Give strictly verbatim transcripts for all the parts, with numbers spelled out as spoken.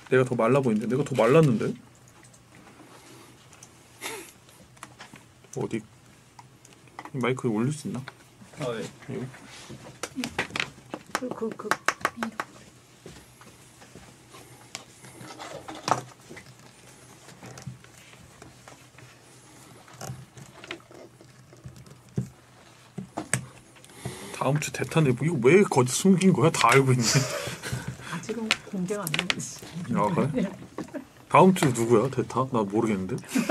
내가 더 말라 보이는데? 내가 더 말랐는데? 어디 마이크에 올릴 수 있나? 아 네. 여기? 그 그 그. 다음 주 대타 내부 이거 왜 거짓 숨긴 거야? 다 알고 있는데. 아직은 공개가 안 되고 있어. 아 그래? 다음 주 누구야 대타? 나 모르겠는데.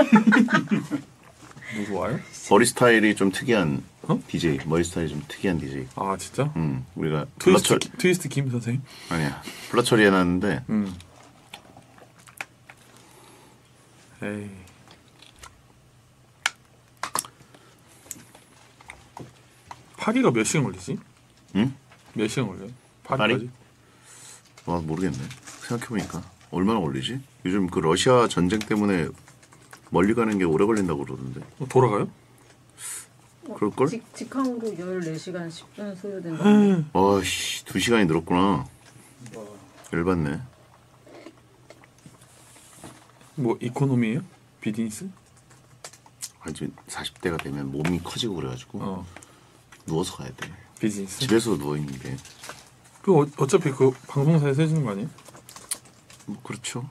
누구 와요? 머리 스타일이 좀 특이한 어? 디제이. 머리 스타일이 좀 특이한 디제이. 아 진짜? 음, 우리가 트위스트, 블러 처리 기- 트위스트 김 선생님? 아니야. 블러 처리해놨는데 음. 에이. 파리가 몇 시간 걸리지? 응? 몇 시간 걸려요? 파리까지? 와 모르겠네. 생각해보니까 얼마나 걸리지? 요즘 그 러시아 전쟁 때문에 멀리 가는 게 오래 걸린다고 그러던데. 어, 돌아가요? 그럴걸? 직, 직항으로 열네 시간 십 분 소요된다. 와씨 두 시간이 늘었구나. 열받네. 뭐 이코노미예요? 비즈니스? 아니 사십 대가 되면 몸이 커지고 그래가지고 어 누워서 가야 돼. 비즈니스? 집에서 누워있는 게. 그 어, 어차피 그 방송사에서 해주는 거 아니에요? 뭐 그렇죠.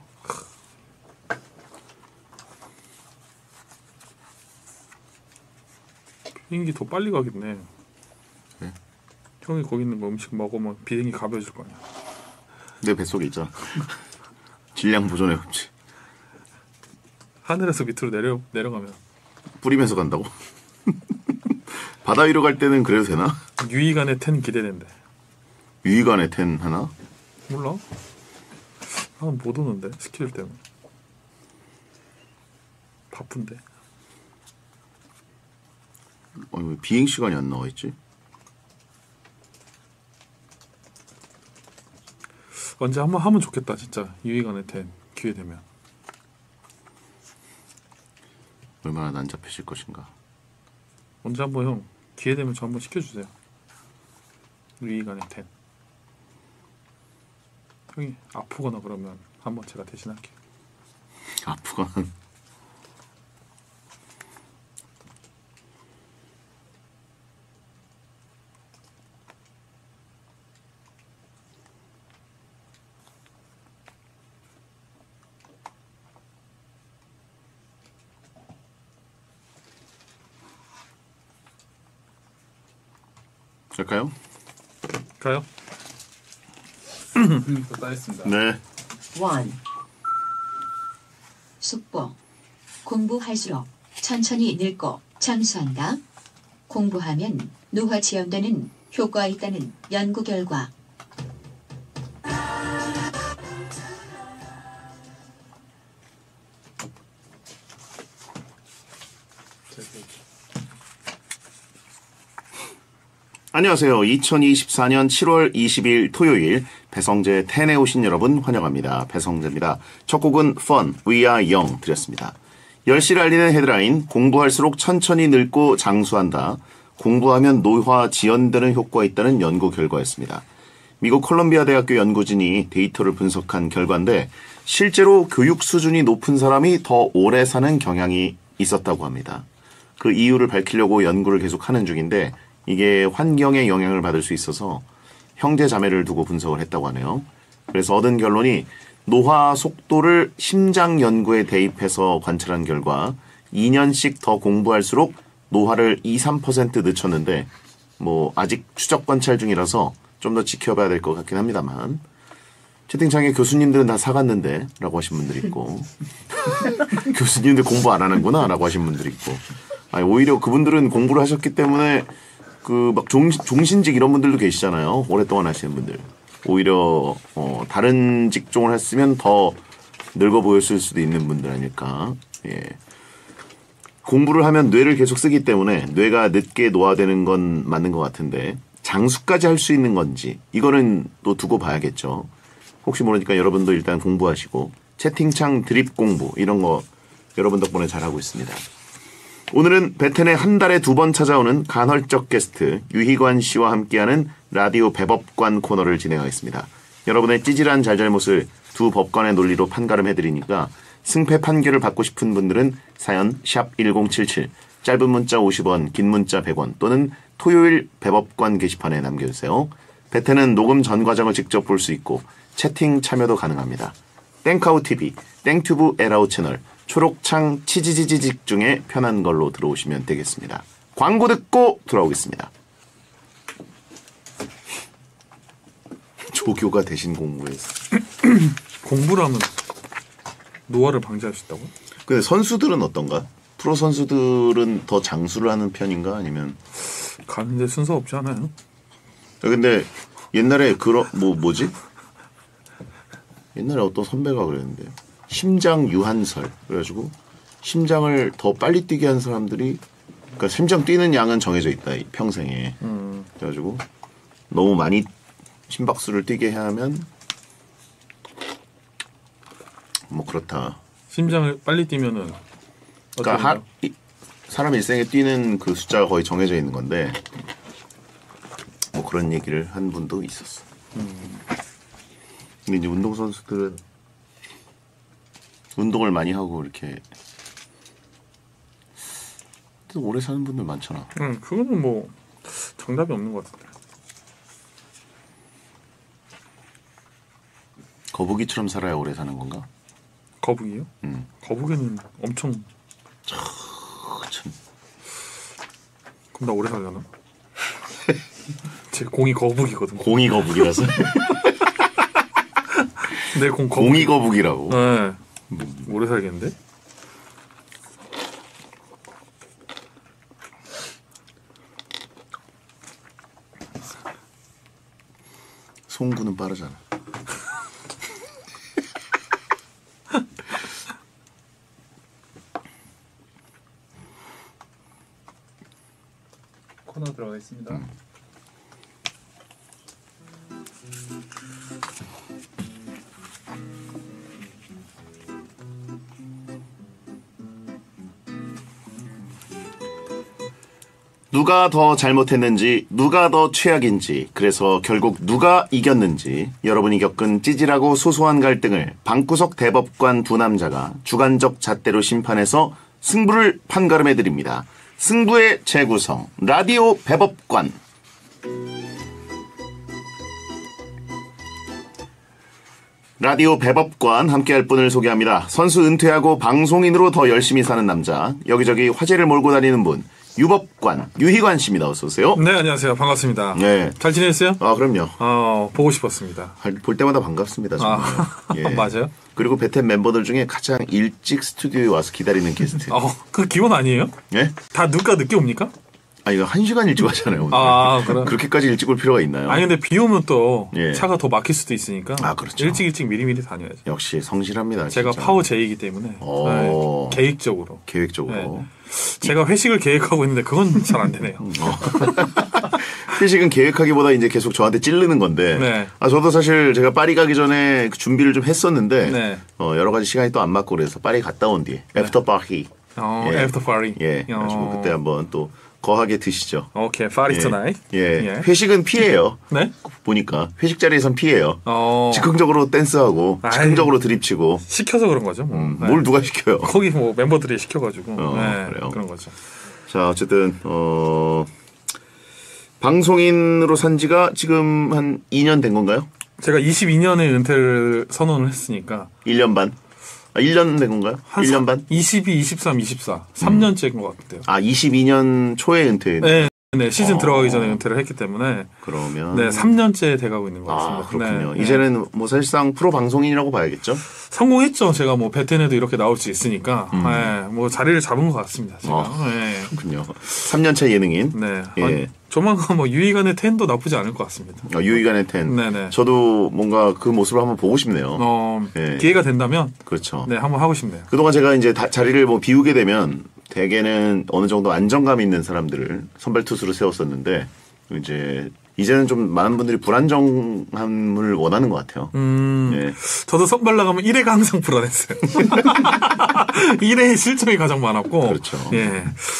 비행기 더 빨리 가겠네. 네. 형이 거기 있는 거 음식 먹으면 비행기 가벼워질 거 아니야. 내 뱃속에 있잖아. 질량 보존의 법칙. 하늘에서 밑으로 내려 내려가면 뿌리면서 간다고? 바다 위로 갈 때는 그래도 되나? 유이간의 텐 기대된대. 유이간의 텐 하나? 몰라? 아못 오는데 스케줄 때문에. 바쁜데. 아니 왜 비행 시간이 안 나와 있지? 언제 한번 하면 좋겠다 진짜. 유이간의 텐 기회 되면. 얼마나 난잡해질 것인가. 언제 한번 형 기회 되면 저 한번 시켜주세요. 유이간의 텐. 형이 아프거나 그러면 한번 제가 대신할게요. 아프건 갈까요? 가요? 또 따했습니다. 네. 원. 숙보. 공부할수록 천천히 늙고 장수한다. 공부하면 노화 지연되는 효과가 있다는 연구 결과. 안녕하세요. 이천이십사년 칠월 이십일 토요일 배성재 텐에 오신 여러분 환영합니다. 배성재입니다. 첫 곡은 Fun, We Are Young 드렸습니다. 열 시를 알리는 헤드라인, 공부할수록 천천히 늙고 장수한다. 공부하면 노화 지연되는 효과가 있다는 연구 결과였습니다. 미국 콜롬비아 대학교 연구진이 데이터를 분석한 결과인데 실제로 교육 수준이 높은 사람이 더 오래 사는 경향이 있었다고 합니다. 그 이유를 밝히려고 연구를 계속하는 중인데 이게 환경에 영향을 받을 수 있어서 형제 자매를 두고 분석을 했다고 하네요. 그래서 얻은 결론이 노화 속도를 심장 연구에 대입해서 관찰한 결과 이 년씩 더 공부할수록 노화를 이, 삼 퍼센트 늦췄는데 뭐 아직 추적 관찰 중이라서 좀 더 지켜봐야 될 것 같긴 합니다만 채팅창에 교수님들은 다 사갔는데 라고 하신 분들이 있고 교수님들 공부 안 하는구나 라고 하신 분들이 있고 아니 오히려 그분들은 공부를 하셨기 때문에 그 막 종신직 이런 분들도 계시잖아요. 오랫동안 하시는 분들. 오히려 어 다른 직종을 했으면 더 늙어 보였을 수도 있는 분들 아닐까. 예. 공부를 하면 뇌를 계속 쓰기 때문에 뇌가 늦게 노화되는 건 맞는 것 같은데 장수까지 할 수 있는 건지 이거는 또 두고 봐야겠죠. 혹시 모르니까 여러분도 일단 공부하시고 채팅창 드립 공부 이런 거 여러분 덕분에 잘하고 있습니다. 오늘은 베텐에 한 달에 두 번 찾아오는 간헐적 게스트 유희관 씨와 함께하는 라디오 배법관 코너를 진행하겠습니다. 여러분의 찌질한 잘잘못을 두 법관의 논리로 판가름해드리니까 승패 판결을 받고 싶은 분들은 사연 샵 일공칠칠, 짧은 문자 오십 원, 긴 문자 백 원 또는 토요일 배법관 게시판에 남겨주세요. 배태는 녹음 전 과정을 직접 볼 수 있고 채팅 참여도 가능합니다. 땡카우티비, 땡튜브 에라우 채널, 초록창 치지지지직 중에 편한 걸로 들어오시면 되겠습니다. 광고 듣고 돌아오겠습니다. 조교가 대신 공부해서. 공부를 하면 노화를 방지할 수 있다고? 근데 선수들은 어떤가? 프로 선수들은 더 장수를 하는 편인가? 아니면 가는데 순서 없지 않아요? 근데 옛날에 그런 뭐 뭐지? 옛날에 어떤 선배가 그랬는데 심장 유한설 그래가지고 심장을 더 빨리 뛰게 한 사람들이 그러니까 심장 뛰는 양은 정해져 있다 평생에. 음. 그래가지고 너무 많이 심박수를 뛰게 하면 뭐 그렇다. 심장을 빨리 뛰면은 그러니까 하, 이, 사람 일생에 뛰는 그 숫자가 거의 정해져 있는 건데 뭐 그런 얘기를 한 분도 있었어. 음. 근데 이제 운동 선수들은 운동을 많이 하고 이렇게 또 오래 사는 분들 많잖아. 응, 그거는 뭐 정답이 없는 것 같은데. 거북이처럼 살아야 오래 사는 건가? 거북이요? 음. 거북이는 엄청. 어, 참. 그럼 나 오래 살려나? 제 공이 거북이거든. 공이 거북이라서. 내 공 거북이. 공이 거북이라고. 네. 오래 살겠는데? 송구는 빠르잖아. 코너 들어가겠습니다. 음. 누가 더 잘못했는지, 누가 더 최악인지, 그래서 결국 누가 이겼는지 여러분이 겪은 찌질하고 소소한 갈등을 방구석 대법관 두 남자가 주관적 잣대로 심판해서 승부를 판가름해드립니다. 승부의 재구성, 라디오 배법관. 라디오 배법관 함께할 분을 소개합니다. 선수 은퇴하고 방송인으로 더 열심히 사는 남자, 여기저기 화제를 몰고 다니는 분, 유법관 유희관 씨입니다. 어서 오세요. 네, 안녕하세요. 반갑습니다. 네. 잘 지냈어요? 아, 그럼요. 어, 보고 싶었습니다. 볼 때마다 반갑습니다. 정말. 아, 예. 맞아요? 그리고 베텐 멤버들 중에 가장 일찍 스튜디오에 와서 기다리는 게스트. 어, 그 기본 아니에요? 예? 다 누가 늦게 옵니까? 아, 이거 한 시간 일찍 하잖아요. 오늘. 아, 그래. 그렇게까지 일찍 올 필요가 있나요? 아니, 근데 비 오면 또 예. 차가 더 막힐 수도 있으니까. 아, 그렇죠. 일찍 일찍 미리미리 다녀야죠. 역시 성실합니다. 제가 진짜. 파워 제이이기 때문에. 오. 네, 계획적으로. 계획적으로. 네. 제가 회식을 계획하고 있는데 그건 잘 안 되네요. 어. 회식은 계획하기보다 이제 계속 저한테 찌르는 건데. 네. 아, 저도 사실 제가 파리 가기 전에 그 준비를 좀 했었는데. 네. 어, 여러 가지 시간이 또 안 맞고 그래서 파리 갔다 온 뒤에. 애프터 파리. 어, 예. 애프터 파리. 예. 그래가지고 그때 한번 또 거하게 드시죠. 오케이, 파리 예. 투나잇. 예. 예. 회식은 피해요. 네? 보니까 회식 자리에선 피해요. 어. 즉흥적으로 댄스하고 아이. 즉흥적으로 드립치고. 시켜서 그런 거죠. 뭐. 음, 네. 뭘 누가 시켜요? 거기 뭐 멤버들이 시켜가지고. 어, 네, 그래요? 그런 거죠. 자, 어쨌든 어 방송인으로 산 지가 지금 한 이 년 된 건가요? 제가 이십이 년에 은퇴를 선언을 했으니까. 일 년 반? 아, 일 년 된 건가요? 한 일 년 반? 이십이, 이십삼, 이십사. 삼 년째인 것 같아요. 아, 이십이 년 초에 은퇴. 네, 네. 시즌 어. 들어가기 전에 은퇴를 했기 때문에. 그러면 네, 삼 년째 돼가고 있는 것 같습니다. 아, 그렇군요. 네, 이제는 뭐 사실상 프로 방송인이라고 봐야겠죠? 성공했죠. 제가 뭐 베텐에도 이렇게 나올 수 있으니까. 음. 네, 뭐 자리를 잡은 것 같습니다. 제가. 어. 네. 그렇군요. 삼 년 차 예능인. 네. 예. 아니, 조만간 뭐 유희관의 텐도 나쁘지 않을 것 같습니다. 어, 유희관의 텐. 네네. 저도 뭔가 그 모습을 한번 보고 싶네요. 어, 예. 기회가 된다면 그렇죠. 네, 한번 하고 싶네요. 그동안 제가 이제 다- 자리를 뭐 비우게 되면 대개는 어느 정도 안정감 있는 사람들을 선발 투수로 세웠었는데 이제 이제는 좀 많은 분들이 불안정함을 원하는 것 같아요. 음, 예. 저도 선발 나가면 일 회가 항상 불안했어요. 일 회의 실점이 가장 많았고. 그렇죠. 예.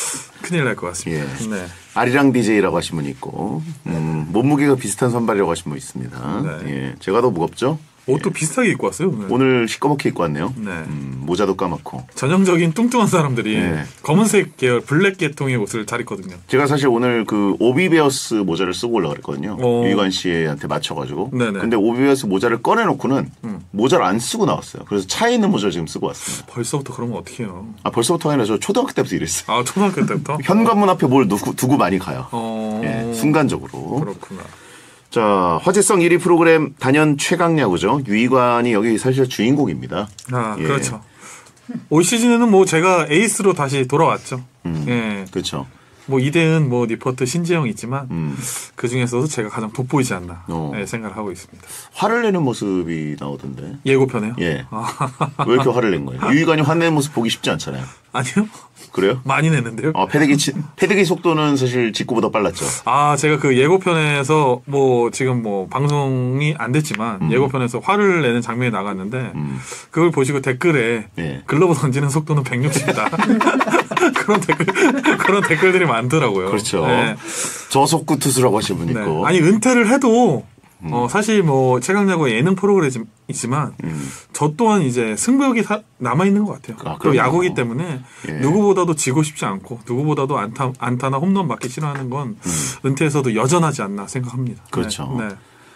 큰일 날 것 같습니다. 예. 네. 아리랑 디제이라고 하신 분이 있고, 음, 몸무게가 비슷한 선발이라고 하신 분 있습니다. 네. 예. 제가 더 무겁죠? 옷도 비슷하게 입고 왔어요 오늘. 오늘 시꺼멓게 입고 왔네요. 네. 음, 모자도 까맣고. 전형적인 뚱뚱한 사람들이 네. 검은색 계열 블랙 계통의 옷을 잘 입거든요. 제가 사실 오늘 그 오비베어스 모자를 쓰고 올라 그랬거든요. 오. 유희관 씨한테 맞춰가지고. 네네. 근데 오비베어스 모자를 꺼내놓고는 음. 모자를 안 쓰고 나왔어요. 그래서 차에 있는 모자를 지금 쓰고 왔습니다. 벌써부터 그러면 어떡해요. 아, 벌써부터 아니라 저 초등학교 때부터 이랬어요. 아 초등학교 때부터? 현관문 앞에 뭘 두고, 두고 많이 가요. 어... 예, 순간적으로. 그렇구나. 자, 화제성 일 위 프로그램 단연 최강야구죠. 유희관이 여기 사실 주인공입니다. 아 예. 그렇죠. 올 시즌에는 뭐 제가 에이스로 다시 돌아왔죠. 음, 예. 그렇죠. 뭐 이대은 뭐 리포트 신재영 있지만 음, 그 중에서도 제가 가장 돋보이지 않나 어. 예, 생각을 하고 있습니다. 화를 내는 모습이 나오던데. 예고편에요? 예. 아, 왜 이렇게 화를 낸 거예요? 유희관이 화내는 모습 보기 쉽지 않잖아요. 아니요. 그래요? 많이 냈는데요. 아, 패대기, 치- 패대기 속도는 사실 직구보다 빨랐죠. 아, 제가 그 예고편에서 뭐 지금 뭐 방송이 안 됐지만 음. 예고편에서 화를 내는 장면이 나갔는데 음. 그걸 보시고 댓글에 예. 글러브 던지는 속도는 백육십이다. 그런 댓글 그런 댓글들이 많더라고요. 그렇죠. 네. 저속구 투수라고 하신 분 네. 있고. 아니 은퇴를 해도 어, 사실 뭐 최강야구 예능 프로그램이지만 음. 저 또한 이제 승부욕이 사- 남아있는 것 같아요. 아, 또 그럼요. 야구기 때문에 예. 누구보다도 지고 싶지 않고 누구보다도 안타, 안타나 홈런 맞기 싫어하는 건 은퇴에서도 여전하지 않나 생각합니다. 음. 그렇죠. 네. 네.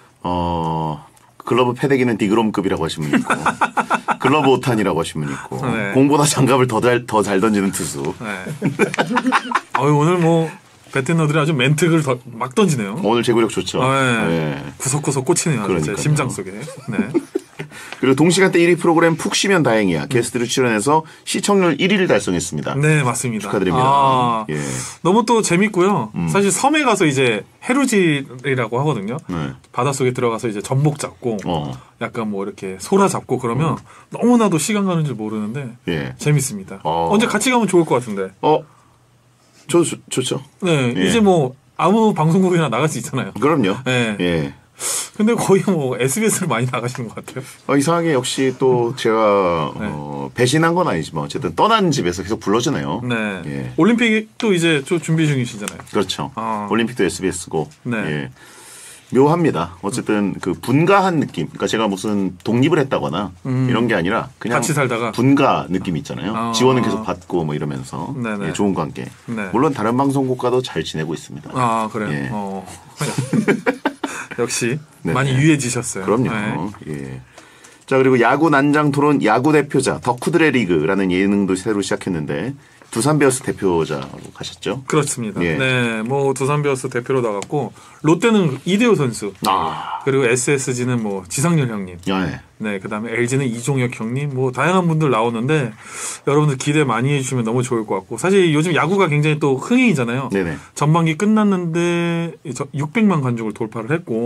어, 글러브 패대기는 디그롬급이라고 하신 분 있고. 글러브 오탄이라고 하신 분 있고. 네. 공보다 장갑을 더 잘, 더 잘 던지는 투수. 네. 아유, 오늘 뭐 베테너들이 아주 멘트를 더, 막 던지네요. 오늘 제구력 좋죠. 네. 네. 구석구석 꽂히네요. 제 그러니까요. 심장 속에. 네. 그리고 동시간대 일 위 프로그램 푹 쉬면 다행이야. 게스트로 출연해서 시청률 일 위를 달성했습니다. 네, 맞습니다. 축하드립니다. 아, 예. 너무 또 재밌고요. 음. 사실 섬에 가서 이제 해루질이라고 하거든요. 네. 바닷속에 들어가서 이제 전복 잡고 어. 약간 뭐 이렇게 소라 잡고 그러면 너무나도 시간 가는 줄 모르는데 예. 재밌습니다. 어. 언제 같이 가면 좋을 것 같은데. 어. 좋, 좋, 좋죠. 네, 예. 이제 뭐 아무 방송국이나 나갈 수 있잖아요. 그럼요. 네. 예. 근데 거의 뭐 에스비에스를 많이 나가시는 것 같아요. 어, 이상하게 역시 또 제가 네. 어, 배신한 건 아니지만 어쨌든 떠난 집에서 계속 불러주네요. 네. 예. 올림픽도 이제 좀 준비 중이시잖아요. 그렇죠. 아. 올림픽도 에스비에스고. 네. 예. 묘합니다. 어쨌든 그 분가한 느낌. 그러니까 제가 무슨 독립을 했다거나 음. 이런 게 아니라 그냥 같이 살다가. 분가 느낌 있잖아요. 아. 지원은 계속 받고 뭐 이러면서 네네. 예, 좋은 관계. 네. 물론 다른 방송국과도 잘 지내고 있습니다. 아, 그래요? 예. 어. 역시 네. 많이 유해지셨어요. 그럼요. 네. 예. 자, 그리고 야구 난장 토론 야구 대표자 덕후들의 리그라는 예능도 새로 시작했는데 두산 베어스 대표자로 가셨죠? 그렇습니다. 예. 네, 뭐 두산 베어스 대표로 나갔고 롯데는 이대호 선수, 아, 그리고 에스에스지는 뭐 지상렬 형님, 야, 예. 네, 그다음에 엘지는 이종혁 형님, 뭐 다양한 분들 나오는데 여러분들 기대 많이 해주시면 너무 좋을 것 같고 사실 요즘 야구가 굉장히 또 흥행이잖아요. 네네. 전반기 끝났는데 육백만 관중을 돌파를 했고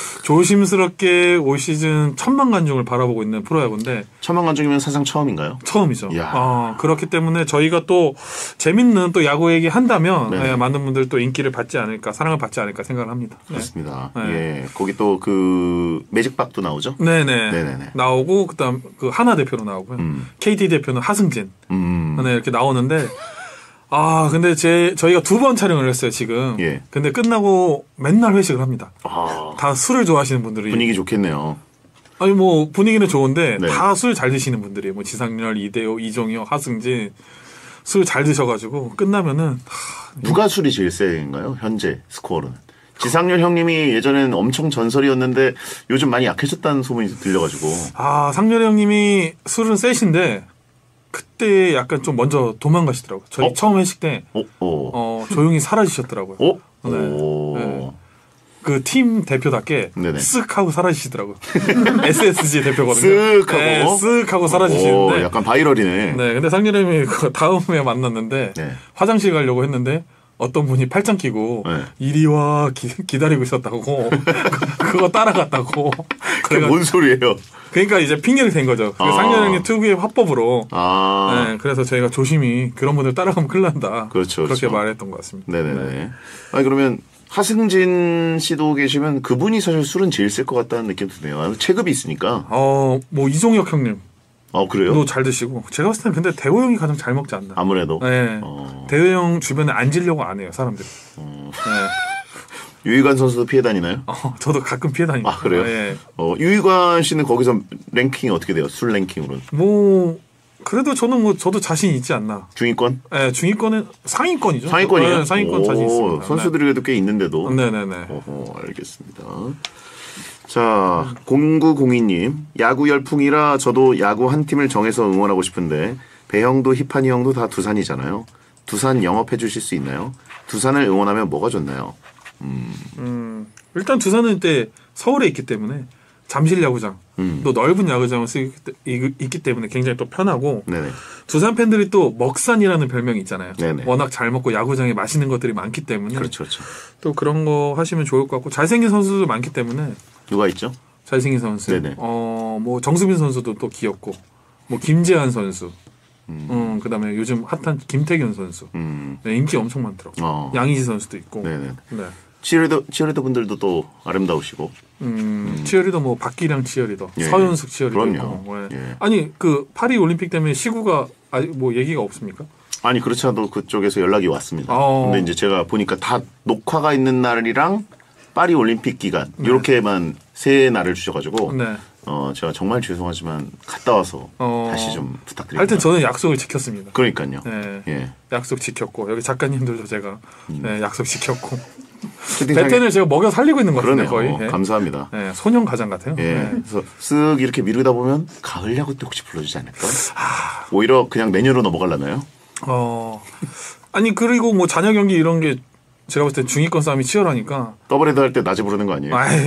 조심스럽게 올 시즌 천만 관중을 바라보고 있는 프로야구인데 천만 관중이면 사상 처음인가요? 처음이죠. 이야. 어, 그렇기 때문에 저희가 또 재밌는 또 야구 얘기 한다면 네. 예, 많은 분들 또 인기를 받지 않을까, 사랑을 받지 않을까 생각을 합니다. 네. 그렇습니다. 네. 예. 거기 또 그 매직박도 나오죠? 네네. 네네네. 나오고 그다음 그 하나 대표로 나오고요. 음. 케이티 대표는 하승진. 음. 네, 이렇게 나오는데 아 근데 제 저희가 두 번 촬영을 했어요 지금. 예. 근데 끝나고 맨날 회식을 합니다. 아, 다 술을 좋아하시는 분들이. 분위기 좋겠네요. 아니 뭐 분위기는 좋은데 네. 다 술 잘 드시는 분들이 뭐 지상렬, 이대호, 이종혁, 하승진 술 잘 드셔가지고 끝나면은 누가 술이 제일 센가요? 현재 스코어로는. 지상렬 형님이 예전엔 엄청 전설이었는데 요즘 많이 약해졌다는 소문이 들려가지고. 아 상렬 형님이 술은 세신데 그때 약간 좀 먼저 도망가시더라고요. 저희 어? 처음 회식 때 어, 어. 어, 조용히 사라지셨더라고요. 어? 네. 오. 네. 그 팀 대표답게 네네. 쓱 하고 사라지시더라고요. 에스에스지 대표거든요. 쓱 하고? 네, 쓱 하고 오, 사라지시는데. 약간 바이럴이네. 네, 근데 상렬님이 그 다음에 만났는데 네. 화장실 가려고 했는데 어떤 분이 팔짱 끼고 네. 이리 와 기, 기다리고 있었다고 그거 따라갔다고. 그게 그래가- 뭔 소리예요? 그러니까 이제 핑계를 댄 거죠. 그 아. 상렬 형님 특유의 화법으로. 아. 네, 그래서 저희가 조심히 그런 분들 따라가면 큰일 난다. 그렇죠, 그렇게 그렇죠. 말했던 것 같습니다. 네네네. 아니, 그러면 하승진 씨도 계시면 그분이 사실 술은 제일 셀 것 같다는 느낌 드네요. 아, 체급이 있으니까. 어, 뭐 이종혁 형님. 어 그래요? 잘 드시고 제가 봤을 때는 근데 대호 형이 가장 잘 먹지 않나. 아무래도. 네. 어. 대호 형 주변에 앉으려고 안 해요 사람들이. 어. 네. 유희관 선수도 피해 다니나요? 어, 저도 가끔 피해 다니고. 아 그래요? 네. 어, 유희관 씨는 거기서 랭킹이 어떻게 돼요? 술 랭킹으로는? 뭐 그래도 저는 뭐 저도 자신 있지 않나. 중위권? 네, 중위권은 상위권이죠. 상위권이에요? 네, 상위권 자신 있습니다. 선수들이 그래도 꽤 있는데도. 네네네. 어허, 알겠습니다. 자, 공구공이 님. 야구 열풍이라 저도 야구 한 팀을 정해서 응원하고 싶은데 배형도 희판이 형도 다 두산이잖아요. 두산 영업해 주실 수 있나요? 두산을 응원하면 뭐가 좋나요? 음. 음, 일단 두산은 이때 서울에 있기 때문에 잠실 야구장, 음. 또 넓은 야구장을 쓰기 있기 때문에 굉장히 또 편하고 네네. 두산 팬들이 또 먹산이라는 별명이 있잖아요. 네네. 워낙 잘 먹고 야구장에 맛있는 것들이 많기 때문에 그렇죠, 그렇죠. 또 그런 거 하시면 좋을 것 같고 잘생긴 선수도 많기 때문에 누가 있죠? 잘생긴 선수, 네네. 어, 뭐 정수빈 선수도 또 귀엽고, 뭐 김재환 선수, 음. 음, 그다음에 요즘 핫한 김태균 선수, 음. 네, 인기 엄청 많더라고. 어. 양희지 선수도 있고, 네네. 네. 치어리더, 치어리더 분들도 또 아름다우시고. 음, 치어리더 뭐 박기량 치어리더, 예. 서윤숙 치어리더 그럼요. 있고, 예. 예. 아니 그 파리 올림픽 때문에 시구가 아직 뭐 얘기가 없습니까? 아니, 그렇지 않아도 그쪽에서 연락이 왔습니다. 어. 근데 이제 제가 보니까 다 녹화가 있는 날이랑 파리 올림픽 기간, 네. 이렇게만 세 날을 주셔가지고, 네. 어, 제가 정말 죄송하지만 갔다 와서 어. 다시 좀 부탁드립니다. 하여튼 저는 약속을 지켰습니다. 그러니까요. 네. 예. 약속 지켰고 여기 작가님들도 제가 음. 네, 약속 지켰고 채팅창에- 베텐을 제가 먹여 살리고 있는 것 같은데 그러네요. 거의. 네. 감사합니다. 네, 소년 가장 같아요. 예. 네. 그래서 쓱 이렇게 미루다 보면 가을 야구 때 혹시 불러주지 않을까? 아. 오히려 그냥 내년으로 넘어가려나요? 어, 아니 그리고 뭐 자녀 경기 이런 게 제가 볼 때 중위권 싸움이 치열하니까 더블헤더 할 때 낮에 부르는 거 아니에요? 아이,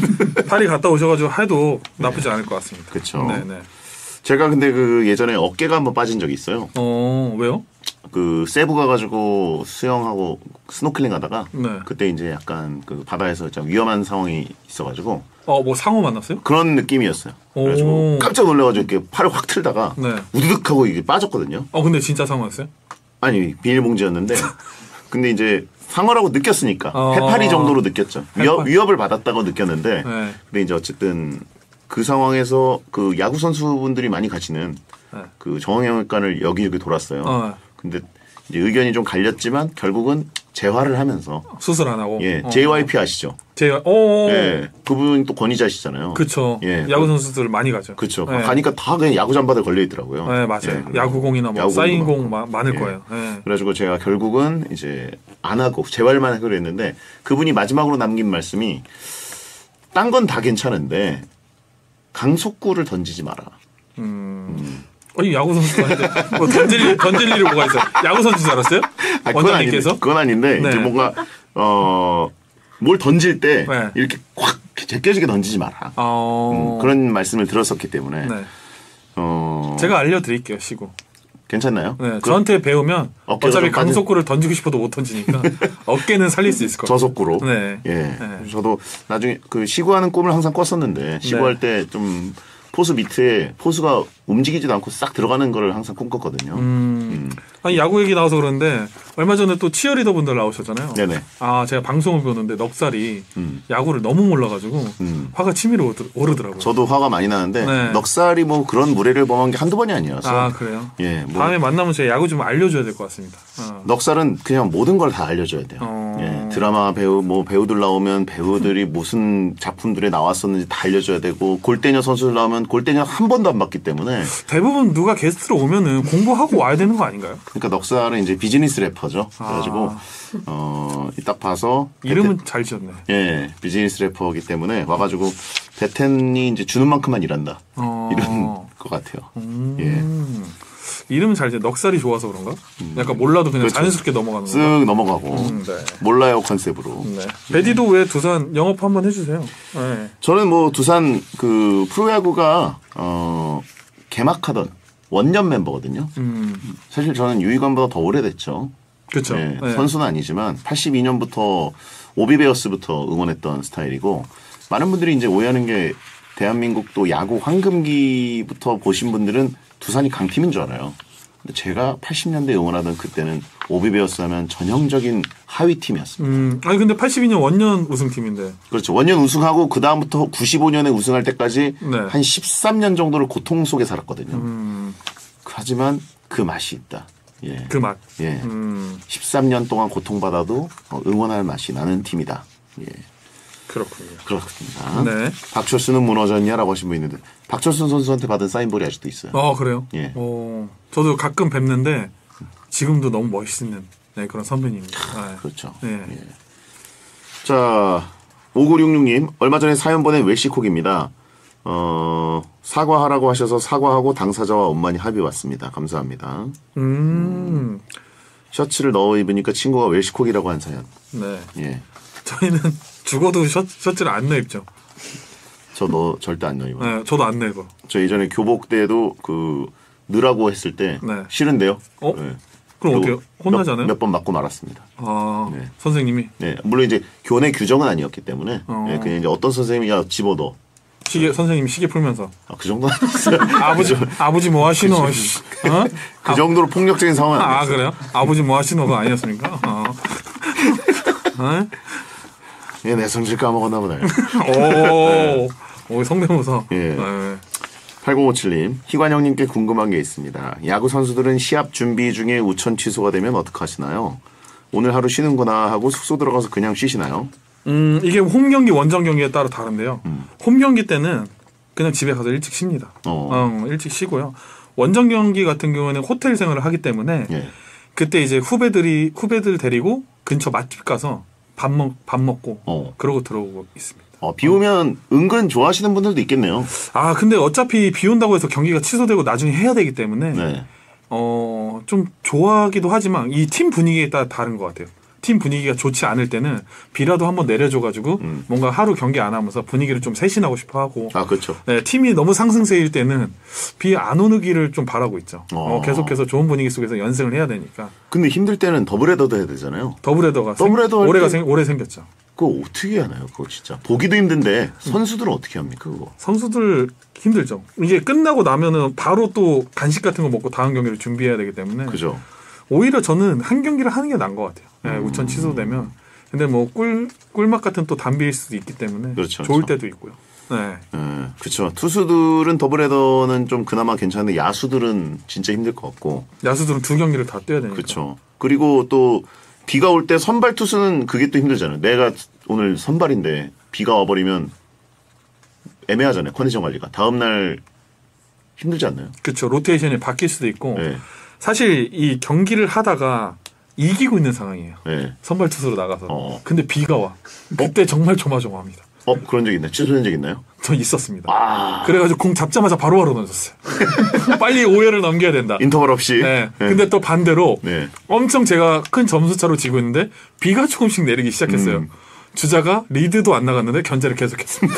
파리 갔다 오셔가지고 해도 나쁘지 않을 것 같습니다. 그쵸. 네네. 제가 근데 그 예전에 어깨가 한번 빠진 적이 있어요. 어, 왜요? 그 세부 가가지고 수영하고 스노클링 하다가 네. 그때 이제 약간 그 바다에서 좀 위험한 상황이 있어가지고 어, 뭐 상호 만났어요? 그런 느낌이었어요. 오. 그래가지고 깜짝 놀라가지고 이렇게 팔을 확 틀다가 네. 우드득 하고 이게 빠졌거든요. 어, 근데 진짜 상호였어요? 아니 비닐봉지였는데 근데 이제 상어라고 느꼈으니까 어. 해파리 정도로 느꼈죠. 위협, 해파- 위협을 받았다고 느꼈는데 네. 근데 이제 어쨌든 그 상황에서 그 야구 선수분들이 많이 가시는 네. 그 정형외과를 여기저기 돌았어요. 어. 근데 이제 의견이 좀 갈렸지만 결국은 재활을 하면서 수술 안 하고. 예 어. 제이와이피 아시죠? 제, 오. 예 그분이 또 권위자시잖아요. 그쵸. 예. 야구 선수들 많이 가죠. 그렇죠. 네. 가니까 다 그냥 야구 잠바들 걸려 있더라고요. 네, 맞아요. 예, 야구공이나 뭐 야구공도 사인 공 많고. 마- 많을 예. 거예요. 네. 그래가지고 제가 결국은 이제 안 하고 재활만 하기로 했는데 그분이 마지막으로 남긴 말씀이 딴 건 다 괜찮은데 강속구를 던지지 마라. 음. 아니 야구 선수도 아닌데 뭐 던질 일- 던질 일이 뭐가 있어요? 야구 선수 줄 알았어요? 아, 그건 아닌데, 원장님께서? 그건 아닌데 네. 이제 뭔가 어, 뭘 던질 때 네. 이렇게 확 제껴지게 던지지 마라. 어. 음, 그런 말씀을 들었었기 때문에 네. 어, 제가 알려드릴게요, 시구. 괜찮나요? 네, 그 저한테 배우면 어깨가 어차피 좀 빠진- 강속구를 던지고 싶어도 못 던지니까 어깨는 살릴 수 있을 것 같아요. 저속구로. 네. 예. 네. 저도 나중에 그 시구하는 꿈을 항상 꿨었는데 시구할 때 좀 포수 밑에 포수가 움직이지도 않고 싹 들어가는 거를 항상 꿈꿨거든요. 음. 아니 야구 얘기 나와서 그런데 얼마 전에 또 치어리더 분들 나오셨잖아요. 네네. 아 제가 방송을 보는데 넉살이 음. 야구를 너무 몰라가지고 음. 화가 치밀어 오르- 오르더라고요. 저도 화가 많이 나는데 네. 넉살이 뭐 그런 무례를 범한 게 한두 번이 아니어서 아 그래요? 예, 뭐 다음에 만나면 제가 야구 좀 알려줘야 될 것 같습니다. 어. 넉살은 그냥 모든 걸 다 알려줘야 돼요. 어. 예, 드라마 배우 뭐 배우들 나오면 배우들이 무슨 작품들에 나왔었는지 다 알려줘야 되고 골대녀 선수들 나오면 골대녀 한 번도 안 봤기 때문에 대부분 누가 게스트로 오면은 공부하고 와야 되는 거 아닌가요? 그러니까 넉살은 이제 비즈니스 래퍼죠. 그래가지고 아. 어, 딱 봐서 이름은 잘 지었네. 예, 비즈니스 래퍼이기 때문에 와가지고 베텐이 이제 주는 만큼만 일한다. 어. 이런 것 같아요. 음. 예. 이름은 잘 지어. 넉살이 좋아서 그런가? 약간 몰라도 그냥 그렇죠. 자연스럽게 넘어가는 거. 쓱 넘어가고 음, 네. 몰라요 컨셉으로. 네. 베디도 왜 두산 영업 한번 해주세요. 네. 저는 뭐 두산 그 프로야구가 어, 개막하던 원년 멤버거든요. 음, 사실 저는 유희관보다 더 오래됐죠. 그렇죠. 네, 네. 선수는 아니지만 팔십이 년부터 오비베어스부터 응원했던 스타일이고 많은 분들이 이제 오해하는 게 대한민국 또 야구 황금기부터 보신 분들은 두산이 강팀인 줄 알아요. 근데 제가 팔십 년대 응원하던 그때는 오비베어스 하면 전형적인 하위 팀이었습니다. 음, 아니 근데 팔십이 년 원년 우승팀인데. 그렇죠. 원년 우승하고 그 다음부터 구십오 년에 우승할 때까지 네. 한 십삼 년 정도를 고통 속에 살았거든요. 음, 하지만 그 맛이 있다. 예. 그 맛. 예. 음, 십삼 년 동안 고통받아도 어, 응원할 맛이 나는 팀이다. 예. 그렇군요. 그렇습니다. 네. 박철수는 무너졌냐라고 하신 분이 있는데 박철수 선수한테 받은 사인볼이 아직도 있어요. 어, 그래요? 예. 어, 저도 가끔 뵙는데 지금도 너무 멋있는 네, 그런 선배님입니다. 네. 그렇죠. 네. 예. 자, 오구육육 님 얼마 전에 사연 보낸 웰시콕입니다. 어, 사과하라고 하셔서 사과하고 당사자와 원만히 합의 왔습니다. 감사합니다. 음, 셔츠를 넣어 입으니까 친구가 웰시콕이라고 한 사연. 네. 예. 저희는 죽어도 셔, 셔츠를 안 내입죠. 저 너 절대 안 넣어 입어요. 네, 저도 안 내고. 저 예전에 교복 때도 그 넣으라고 했을 때 네. 싫은데요. 어? 네. 그럼 그리고 어떻게 혼나잖아요? 몇 번 맞고 말았습니다. 아, 네. 선생님이 네, 물론 이제 교내 규정은 아니었기 때문에 어. 네, 그냥 이제 어떤 선생님이 야 집어넣어. 시계 선생님이 시계 풀면서 아, 그 정도는 아니었어요. 아버지 아버지 뭐 하시노? 씨. 어? 그 정도로 폭력적인 상황은 아, 아니었어요. 그래요? 아버지 뭐 하시노가 아니었습니까? 어. 어? 예, 내 성질 까먹었나 보다. 오, 오 성대모사. 예. 네. 팔공오칠 님, 희관 형님께 궁금한 게 있습니다. 야구 선수들은 시합 준비 중에 우천 취소가 되면 어떡하시나요? 오늘 하루 쉬는구나 하고 숙소 들어가서 그냥 쉬시나요? 음, 이게 홈 경기, 원정 경기에 따라 다른데요. 음. 홈 경기 때는 그냥 집에 가서 일찍 쉽니다. 어. 어, 일찍 쉬고요. 원정 경기 같은 경우에는 호텔 생활을 하기 때문에 예. 그때 이제 후배들이 후배들 데리고 근처 맛집 가서 밥 먹 밥 먹고 어. 그러고 들어오고 있습니다. 어, 비 오면 은근 좋아하시는 분들도 있겠네요. 아, 근데 어차피 비 온다고 해서 경기가 취소되고 나중에 해야 되기 때문에 네. 어, 좀 좋아하기도 하지만 이 팀 분위기에 따라 다른 것 같아요. 팀 분위기가 좋지 않을 때는 비라도 한번 내려줘가지고 음. 뭔가 하루 경기 안 하면서 분위기를 좀 쇄신하고 싶어 하고 아, 그렇죠. 네, 팀이 너무 상승세일 때는 비 안 오기를 좀 바라고 있죠. 어. 어, 계속해서 좋은 분위기 속에서 연승을 해야 되니까. 근데 힘들 때는 더블헤더도 해야 되잖아요. 더블헤더가 더블헤더 할 올해가 때- 생, 올해 생겼죠. 그거 어떻게 하나요? 그거 진짜. 보기도 힘든데 선수들은 어떻게 합니까? 그거. 선수들 힘들죠. 이게 끝나고 나면은 바로 또 간식 같은 거 먹고 다음 경기를 준비해야 되기 때문에 그죠? 오히려 저는 한 경기를 하는 게 나은 것 같아요. 네, 음. 우천 취소되면. 근데 뭐 꿀, 꿀맛 같은 또 담비일 수도 있기 때문에 그렇죠, 좋을 그렇죠. 때도 있고요. 네. 예, 그렇죠. 투수들은 더블헤더는 좀 그나마 괜찮은데 야수들은 진짜 힘들 것 같고. 야수들은 두 경기를 다 뛰어야 되니까. 그렇죠. 그리고 또 비가 올 때 선발 투수는 그게 또 힘들잖아요. 내가 오늘 선발인데 비가 와버리면 애매하잖아요. 컨디션 관리가. 다음 날 힘들지 않나요? 그렇죠. 로테이션이 바뀔 수도 있고 네. 사실 이 경기를 하다가 이기고 있는 상황이에요. 네. 선발 투수로 나가서. 어. 근데 비가 와. 그때 정말 조마조마합니다. 어 그런 적 있나요? 취소된 적 있나요? 저 있었습니다. 아 그래가지고 공 잡자마자 바로바로 던졌어요. 빨리 오 회를 넘겨야 된다. 인터벌 없이. 네. 네. 근데 또 반대로 네. 엄청 제가 큰 점수차로 지고 있는데 비가 조금씩 내리기 시작했어요. 음. 주자가 리드도 안 나갔는데 견제를 계속했습니다.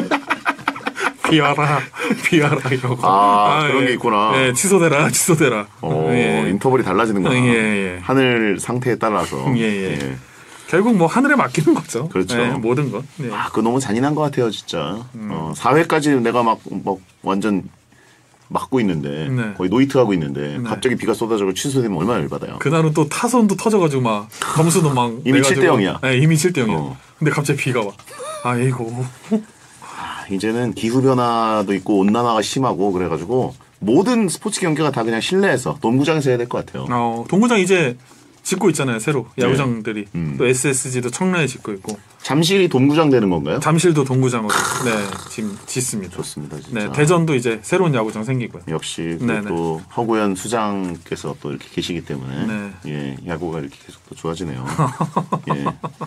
비 와라, 비 와라 이러고. 아, 그런 게 있구나. 네, 취소되라, 취소되라. 어, 예. 인터벌이 달라지는구나. 예, 예. 하늘 상태에 따라서. 예, 예. 결국 뭐 하늘에 맡기는 거죠. 그렇죠. 네, 모든 건. 네. 아, 그거 너무 잔인한 것 같아요, 진짜. 음. 어, 사 회까지 내가 막, 막, 완전 막고 있는데, 네. 거의 노이트 하고 있는데, 네. 갑자기 비가 쏟아지고 취소되면 얼마나 열받아요. 그날은 또 타선도 터져가지고 막 점수도 막 이미 내가지고. 칠 대 영이야. 네, 이미 칠 대 영이야. 어. 근데 갑자기 비가 와. 아이고. 아, 이제는 기후변화도 있고, 온난화가 심하고, 그래가지고, 모든 스포츠 경기가 다 그냥 실내에서, 농구장에서 해야 될 것 같아요. 어, 동구장 이제 짓고 있잖아요, 새로. 야구장들이. 네. 음. 또 에스에스지도 청라에 짓고 있고. 잠실이 동구장 되는 건가요? 잠실도 동구장으로. 네, 지금 짓습니다. 좋습니다, 진짜. 네, 대전도 이제 새로운 야구장 생기고요. 역시 그 네네. 또 허구현 수장께서 또 이렇게 계시기 때문에 네. 예 야구가 이렇게 계속 또 좋아지네요. 예.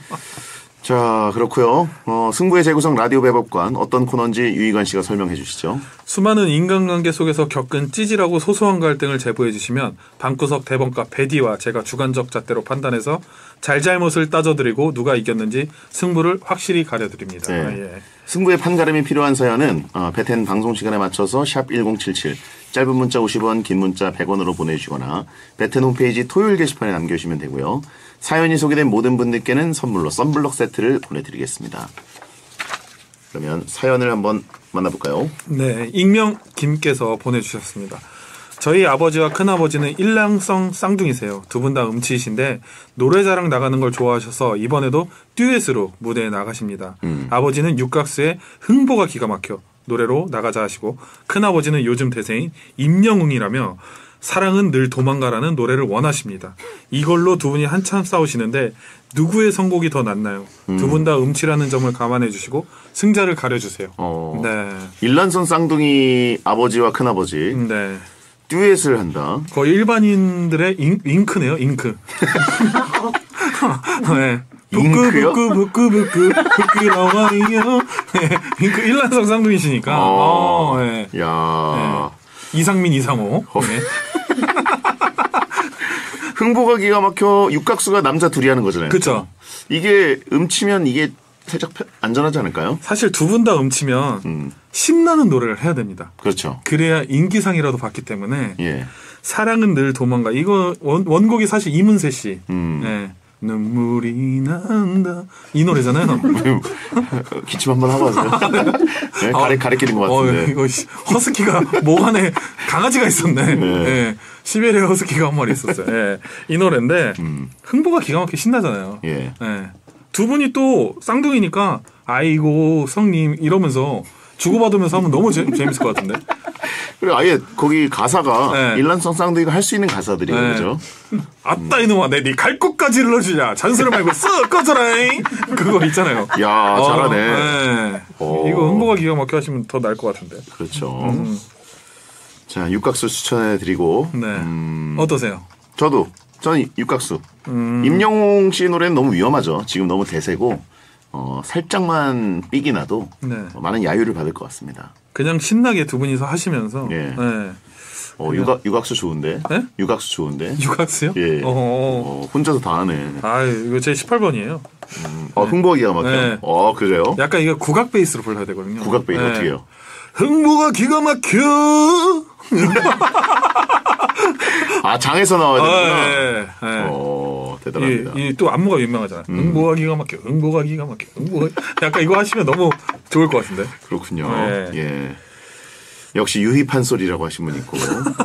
자 그렇고요. 어, 승부의 재구성 라디오 배법관 어떤 코너인지 유희관 씨가 설명해 주시죠. 수많은 인간관계 속에서 겪은 찌질하고 소소한 갈등을 제보해 주시면 방구석 대본가 베디와 제가 주관적 잣대로 판단해서 잘잘못을 따져드리고 누가 이겼는지 승부를 확실히 가려드립니다. 네. 아, 예. 승부의 판가름이 필요한 사연은 어, 베텐 방송 시간에 맞춰서 샵 일공칠칠 짧은 문자 오십 원 긴 문자 백 원으로 보내주시거나 베텐 홈페이지 토요일 게시판에 남겨주시면 되고요. 사연이 소개된 모든 분들께는 선물로 썬블럭 세트를 보내드리겠습니다. 그러면 사연을 한번 만나볼까요? 네, 익명 김께서 보내주셨습니다. 저희 아버지와 큰아버지는 일랑성 쌍둥이세요. 두 분 다 음치이신데 노래자랑 나가는 걸 좋아하셔서 이번에도 듀엣으로 무대에 나가십니다. 음. 아버지는 육각수의 흥보가 기가 막혀 노래로 나가자 하시고 큰아버지는 요즘 대세인 임영웅이라며 사랑은 늘 도망가라는 노래를 원하십니다. 이걸로 두 분이 한참 싸우시는데 누구의 선곡이 더 낫나요? 음. 두 분 다 음치라는 점을 감안해 주시고 승자를 가려주세요. 어. 네. 일란성 쌍둥이 아버지와 큰아버지 네. 듀엣을 한다. 거의 일반인들의 잉, 잉크네요, 잉크. 네. 잉크요? 부끄, 부끄, 부끄, 부끄러워요. 네. 잉크 일란성 쌍둥이시니까. 어. 어, 네. 야. 네. 이상민, 이상호. 네. 흥보가 기가 막혀 육각수가 남자 둘이 하는 거잖아요. 그쵸. 이게 음치면 이게 살짝 편- 안전하지 않을까요? 사실 두 분 다 음치면 음. 신나는 노래를 해야 됩니다. 그렇죠. 그래야 인기상이라도 받기 때문에 예. 사랑은 늘 도망가. 이거 원, 원곡이 사실 이문세 씨. 음. 네. 눈물이 난다. 이 노래잖아요. 기침 한번 하고 하세요. 네, 가래, 가래끼는 것 어, 같은데. 이거 씨, 허스키가 목 안에 강아지가 있었네. 예. 시베리아 허스키가 한 마리 있었어요. 예. 이 노래인데 음. 흥보가 기가 막히게 신나잖아요. 예. 예. 두 분이 또 쌍둥이니까 아이고 성님 이러면서 주고받으면서 하면 너무 재, 재밌을 것 같은데. 그리고 아예 거기 가사가 네. 일란성 쌍둥이가 할 수 있는 가사들이에요. 네. 그죠? 아따 이놈아 내 네 갈고까지 일러주냐 잔소리 말고 쓱 꺼져라잉. 그거 있잖아요. 야, 어, 잘하네. 예. 오. 이거 흥보가 기가 막혀 하시면 더 나을 것 같은데. 그렇죠. 음. 자, 육각수 추천해드리고. 네. 음, 어떠세요? 저도, 저는 육각수. 음. 임영웅 씨 노래는 너무 위험하죠. 지금 너무 대세고, 어, 살짝만 삑이 나도 네. 어, 많은 야유를 받을 것 같습니다. 그냥 신나게 두 분이서 하시면서 예. 네. 어, 육각, 육각수 좋은데? 네? 육각수 좋은데? 육각수요? 예. 어. 어, 혼자서 다 하네. 아, 이거 제 십팔 번이에요. 어, 흥보가 기가 막혀. 네. 어, 그래요? 약간 이거 국악 베이스로 불러야 되거든요. 국악 베이스 네. 어떻게 해요? 흥보가 기가 막혀. 아, 장에서 나와야 되는구나. 아, 예, 예. 어, 대단합니다. 이, 이 또 안무가 유명하잖아요. 음. 흥보가 기가 막혀. 흥보가 기가 막혀. 흥보가 약간 이거 하시면 너무 좋을 것 같은데. 그렇군요. 네. 예. 역시 유희판 소리라고 하신 분 있고.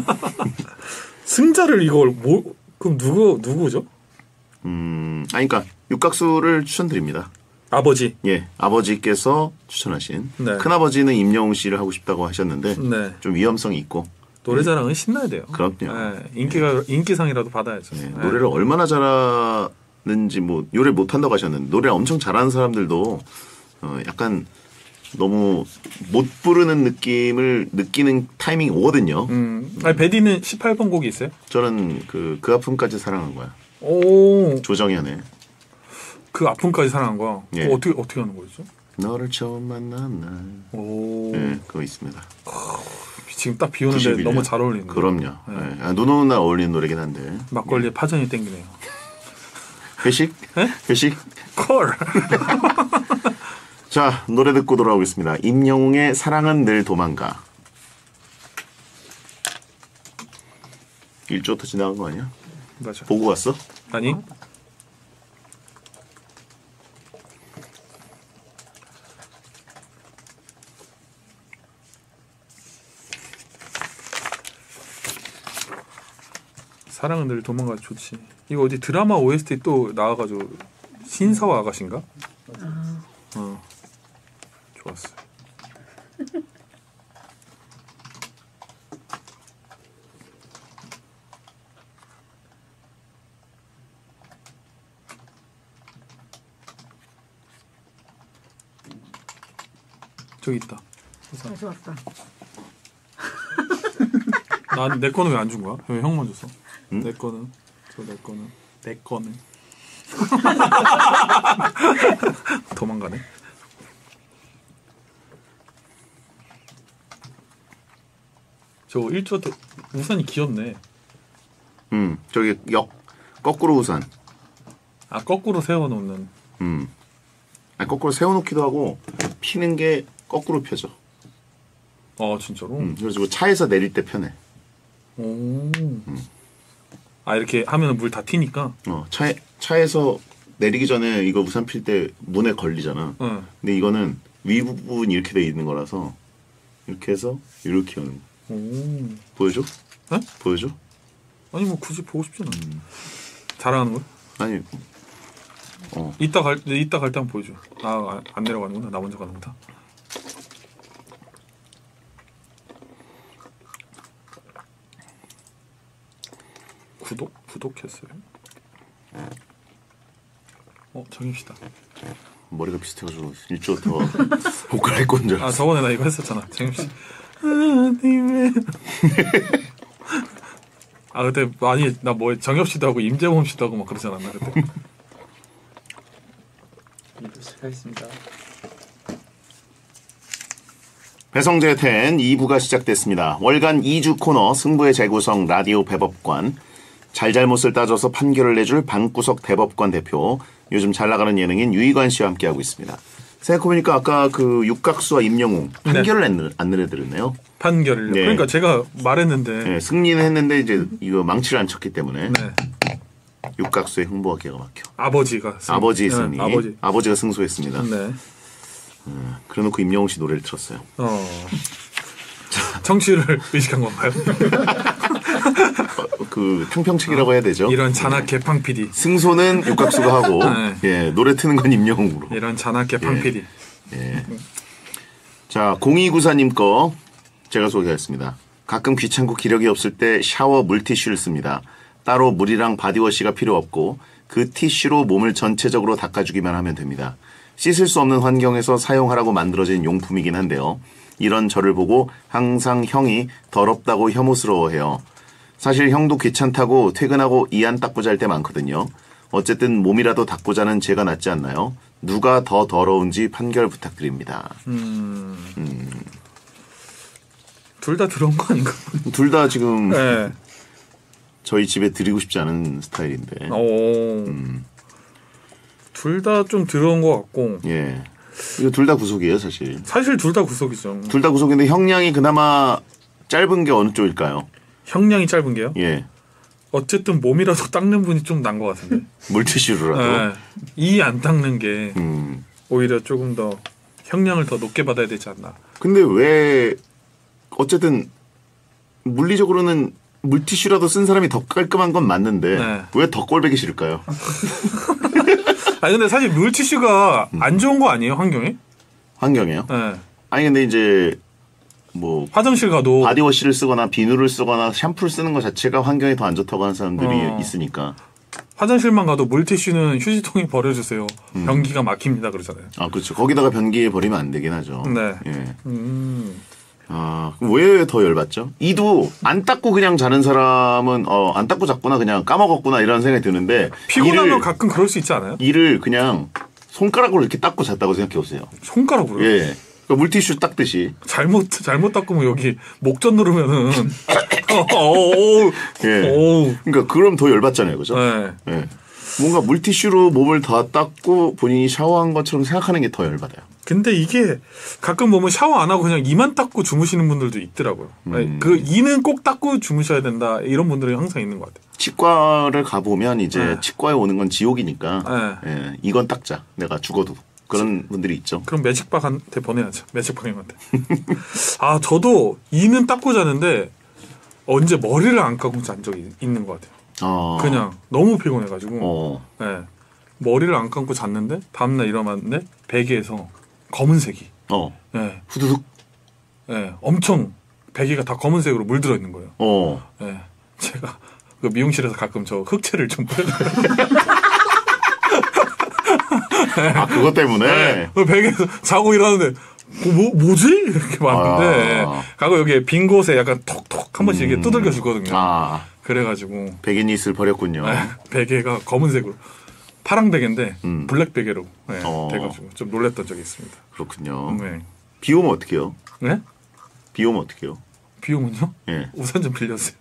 승자를 이걸 뭐 그럼 누구 누구죠? 음, 아, 그러니까 육각수를 추천드립니다. 아버지. 예, 아버지께서 추천하신 네. 큰아버지는 임영웅 씨를 하고 싶다고 하셨는데 네. 좀 위험성이 있고 노래자랑은 신나야 돼요. 그럼요. 예, 인기가 인기상이라도 받아야죠. 예, 예. 노래를 얼마나 잘하는지 뭐 노래 못한다고 하셨는데 노래 엄청 잘하는 사람들도 어, 약간 너무 못 부르는 느낌을 느끼는 타이밍이 오거든요. 음. 아니, 베디는 십팔 번 곡이 있어요? 저는 그, 그 아픔까지 사랑한 거야. 오. 조정현의 그 아픔까지 사랑한 거야. 예. 그거 어떻게 어떻게 하는 거였죠? 너를 처음 만난 날. 오. 예, 그거 있습니다. 지금 딱 비 오는데 구십일 년. 너무 잘 어울리는 거. 그럼요. 예. 아, 눈 오는 날 어울리는 노래긴 한데. 막걸리에 파전이 땡기네요. 회식? 예? 회식? 콜. 자, 노래 듣고 돌아오겠습니다. 임영웅의 사랑은 늘 도망가. 일 초부터 지나간 거 아니야? 맞아. 보고 왔어? 아니? 사랑은 늘 도망가 좋지. 이거 어디 드라마 오에스티 또 나와가지고 신사와 아가씨인가? 어, 좋았어. 저기 있다. 다시 왔다. 난 내 거는 왜 안 준 거야? 왜 형만 줬어? 내 거는 저 내 거는 내 거는 도망가네. 저 일 초 때 우산이 귀엽네. 음, 저기 역 거꾸로 우산. 아 거꾸로 세워놓는. 음. 아니, 거꾸로 세워놓기도 하고 피는 게 거꾸로 펴져. 아 진짜로? 음, 그래가지고 차에서 내릴 때 편해. 오. 아 이렇게 하면 물 다 튀니까. 어, 차에 차에서 내리기 전에 이거 우산 필 때 문에 걸리잖아. 응. 근데 이거는 위 부분이 이렇게 돼 있는 거라서 이렇게 해서 이렇게 여는 거. 오. 보여줘? 에? 보여줘? 아니 뭐 굳이 보고 싶진 않아. 자랑하는 거야? 아니, 어. 이따 갈 이따 갈 때 한번 보여줘. 아 안 내려가는구나. 나 먼저 가는구나. 구독 구독했어요. 어 정입시다. 머리가 비슷해가지고 일조 더 옷 갈아입고 온 줄 아 알았어. 저번에 나 이거 했었잖아. 정입씨. 아니면 아 그때 아니 나 뭐 정엽 씨도 하고 임재범 씨도 하고 막 그러지 않았나 그때. 시작하겠습니다. 배성재 텐 이 부가 시작됐습니다. 월간 이 주 코너 승부의 재구성 라디오 배법관. 잘잘못을 따져서 판결을 내줄 방구석 대법관 대표. 요즘 잘 나가는 예능인 유희관 씨와 함께하고 있습니다. 생각해보니까 아까 그 육각수와 임영웅 판결을 네. 안 내려드렸네요. 판결을요? 네. 그러니까 제가 말했는데 네, 승리는 했는데 이제 이거 망치를 안 쳤기 때문에 네. 육각수의 흥보가 기가 막혀. 아버지가 승... 아버지의 승리. 네, 아버지. 아버지가 승소했습니다. 네. 음, 그래놓고 임영웅 씨 노래를 틀었어요. 어. 청취를 의식한 건가요? 어, 그 평평책이라고 해야 되죠. 이런 잔악 개팡 피디. 승소는 육각수가 하고 네. 예, 노래 트는 건 임영웅으로. 이런 잔악 개팡 예. 피디. 예. 자, 공이구사님 거 제가 소개하겠습니다. 가끔 귀찮고 기력이 없을 때 샤워 물티슈를 씁니다. 따로 물이랑 바디워시가 필요 없고 그 티슈로 몸을 전체적으로 닦아주기만 하면 됩니다. 씻을 수 없는 환경에서 사용하라고 만들어진 용품이긴 한데요. 이런 저를 보고 항상 형이 더럽다고 혐오스러워해요. 사실 형도 귀찮다고 퇴근하고 이 안 닦고 잘 때 많거든요. 어쨌든 몸이라도 닦고 자는 제가 낫지 않나요? 누가 더 더러운지 판결 부탁드립니다. 음. 음. 둘 다 들어온 거 아닌가? 둘 다 지금 네. 저희 집에 드리고 싶지 않은 스타일인데. 오. 음. 둘 다 좀 들어온 것 같고. 예. 이거 둘 다 구속이에요, 사실. 사실 둘 다 구속이죠. 둘 다 구속인데 형량이 그나마 짧은 게 어느 쪽일까요? 형량이 짧은 게요? 예. 어쨌든 몸이라도 닦는 분이 좀 난 것 같은데. 물티슈로라도. 네. 이 안 닦는 게 음. 오히려 조금 더 형량을 더 높게 받아야 되지 않나. 근데 왜 어쨌든 물리적으로는 물티슈라도 쓴 사람이 더 깔끔한 건 맞는데 네. 왜 더 꼴보기 싫을까요? 아니 근데 사실 물티슈가 음. 안 좋은 거 아니에요, 환경에? 환경에요? 네. 아니 근데 이제 뭐 화장실 가도 바디워시를 쓰거나 비누를 쓰거나 샴푸를 쓰는 것 자체가 환경에 더 안 좋다고 하는 사람들이 어. 있으니까. 화장실만 가도 물티슈는 휴지통에 버려주세요. 음. 변기가 막힙니다 그러잖아요. 아 그렇죠. 거기다가 변기에 버리면 안 되긴 하죠. 네. 예. 음. 아, 왜 더 열받죠? 이도 안 닦고 그냥 자는 사람은 어, 안 닦고 잤구나 그냥 까먹었구나 이런 생각이 드는데 피곤하면 이를, 가끔 그럴 수 있지 않아요? 이를 그냥 손가락으로 이렇게 닦고 잤다고 생각해 보세요. 손가락으로요? 예. 그러니까 물티슈 닦듯이. 잘못 잘못 닦으면 여기 목전 누르면은 어, 예. 그러니까 그럼 더 열받잖아요, 그죠? 네. 예. 뭔가 물티슈로 몸을 다 닦고 본인이 샤워한 것처럼 생각하는 게 더 열받아요. 근데 이게 가끔 보면 샤워 안 하고 그냥 이만 닦고 주무시는 분들도 있더라고요. 음. 그 이는 꼭 닦고 주무셔야 된다 이런 분들이 항상 있는 것 같아요. 치과를 가보면 이제 네. 치과에 오는 건 지옥이니까 네. 예, 이건 닦자. 내가 죽어도. 그런 분들이 있죠. 그럼 매직박한테 보내야죠. 매직박님한테. 아 저도 이는 닦고 자는데 언제 머리를 안 감고 잔 적이 있는 것 같아요. 어. 그냥 너무 피곤해가지고 어. 네. 머리를 안 감고 잤는데 다음날 일어났는데 베개에서 검은색이 어. 네. 후두둑. 네. 엄청 베개가 다 검은색으로 물들어 있는 거예요. 어. 네. 제가 그 미용실에서 가끔 저 흑채를 좀 뿌려줘요. 아 그것 때문에. 네. 그 베개에서 자고 일어났는데 뭐, 뭐 뭐지 이렇게 봤는데 아. 가고 여기 빈 곳에 약간 톡톡 한 번씩 이렇게 음. 두들겨 주거든요. 아. 그래가지고 백인이슬 버렸군요. 네. 베개가 검은색으로 파랑 베개인데 음. 블랙 베개로 네. 어. 돼가지고 좀 놀랬던 적이 있습니다. 그렇군요. 네. 비 오면 어떡해요? 네? 비 오면 어떡해요? 비 오면요? 예. 우산 좀 빌려주세요.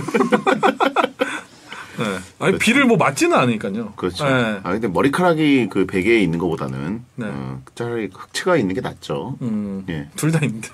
네. 아니 그렇죠. 비를 뭐 맞지는 않으니까요. 그렇죠. 네. 아 근데 머리카락이 그 베개에 있는 것보다는 네. 어, 차라리 흑채가 있는 게 낫죠. 음, 예. 둘 다 있는데.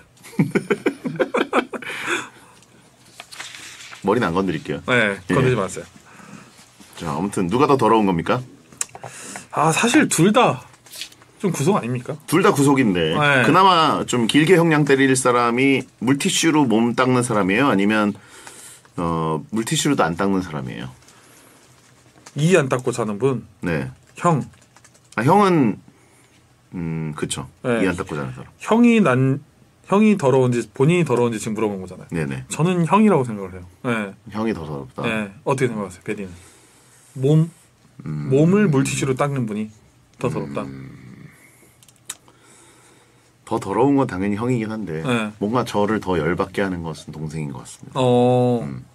머리는 안 건드릴게요. 네, 건드리지 마세요. 자, 아무튼 누가 더 더러운 겁니까? 아 사실 둘 다 좀 구속 아닙니까? 둘 다 구속인데 네. 그나마 좀 길게 형량 때릴 사람이 물티슈로 몸 닦는 사람이에요? 아니면 어, 물티슈로도 안 닦는 사람이에요? 이 안 닦고 자는 분, 네. 형, 아, 형은 음 그쵸. 네. 이 안 닦고 자는 사람. 형이 난 형이 더러운지 본인이 더러운지 지금 물어본 거잖아요. 네네. 저는 형이라고 생각을 해요. 네. 형이 더 더럽다. 네. 어떻게 생각하세요, 베디는? 몸 음. 몸을 물티슈로 닦는 분이 더 더럽다. 음. 더 더러운 건 당연히 형이긴 한데 네. 뭔가 저를 더 열받게 하는 것은 동생인 것 같습니다. 어. 음.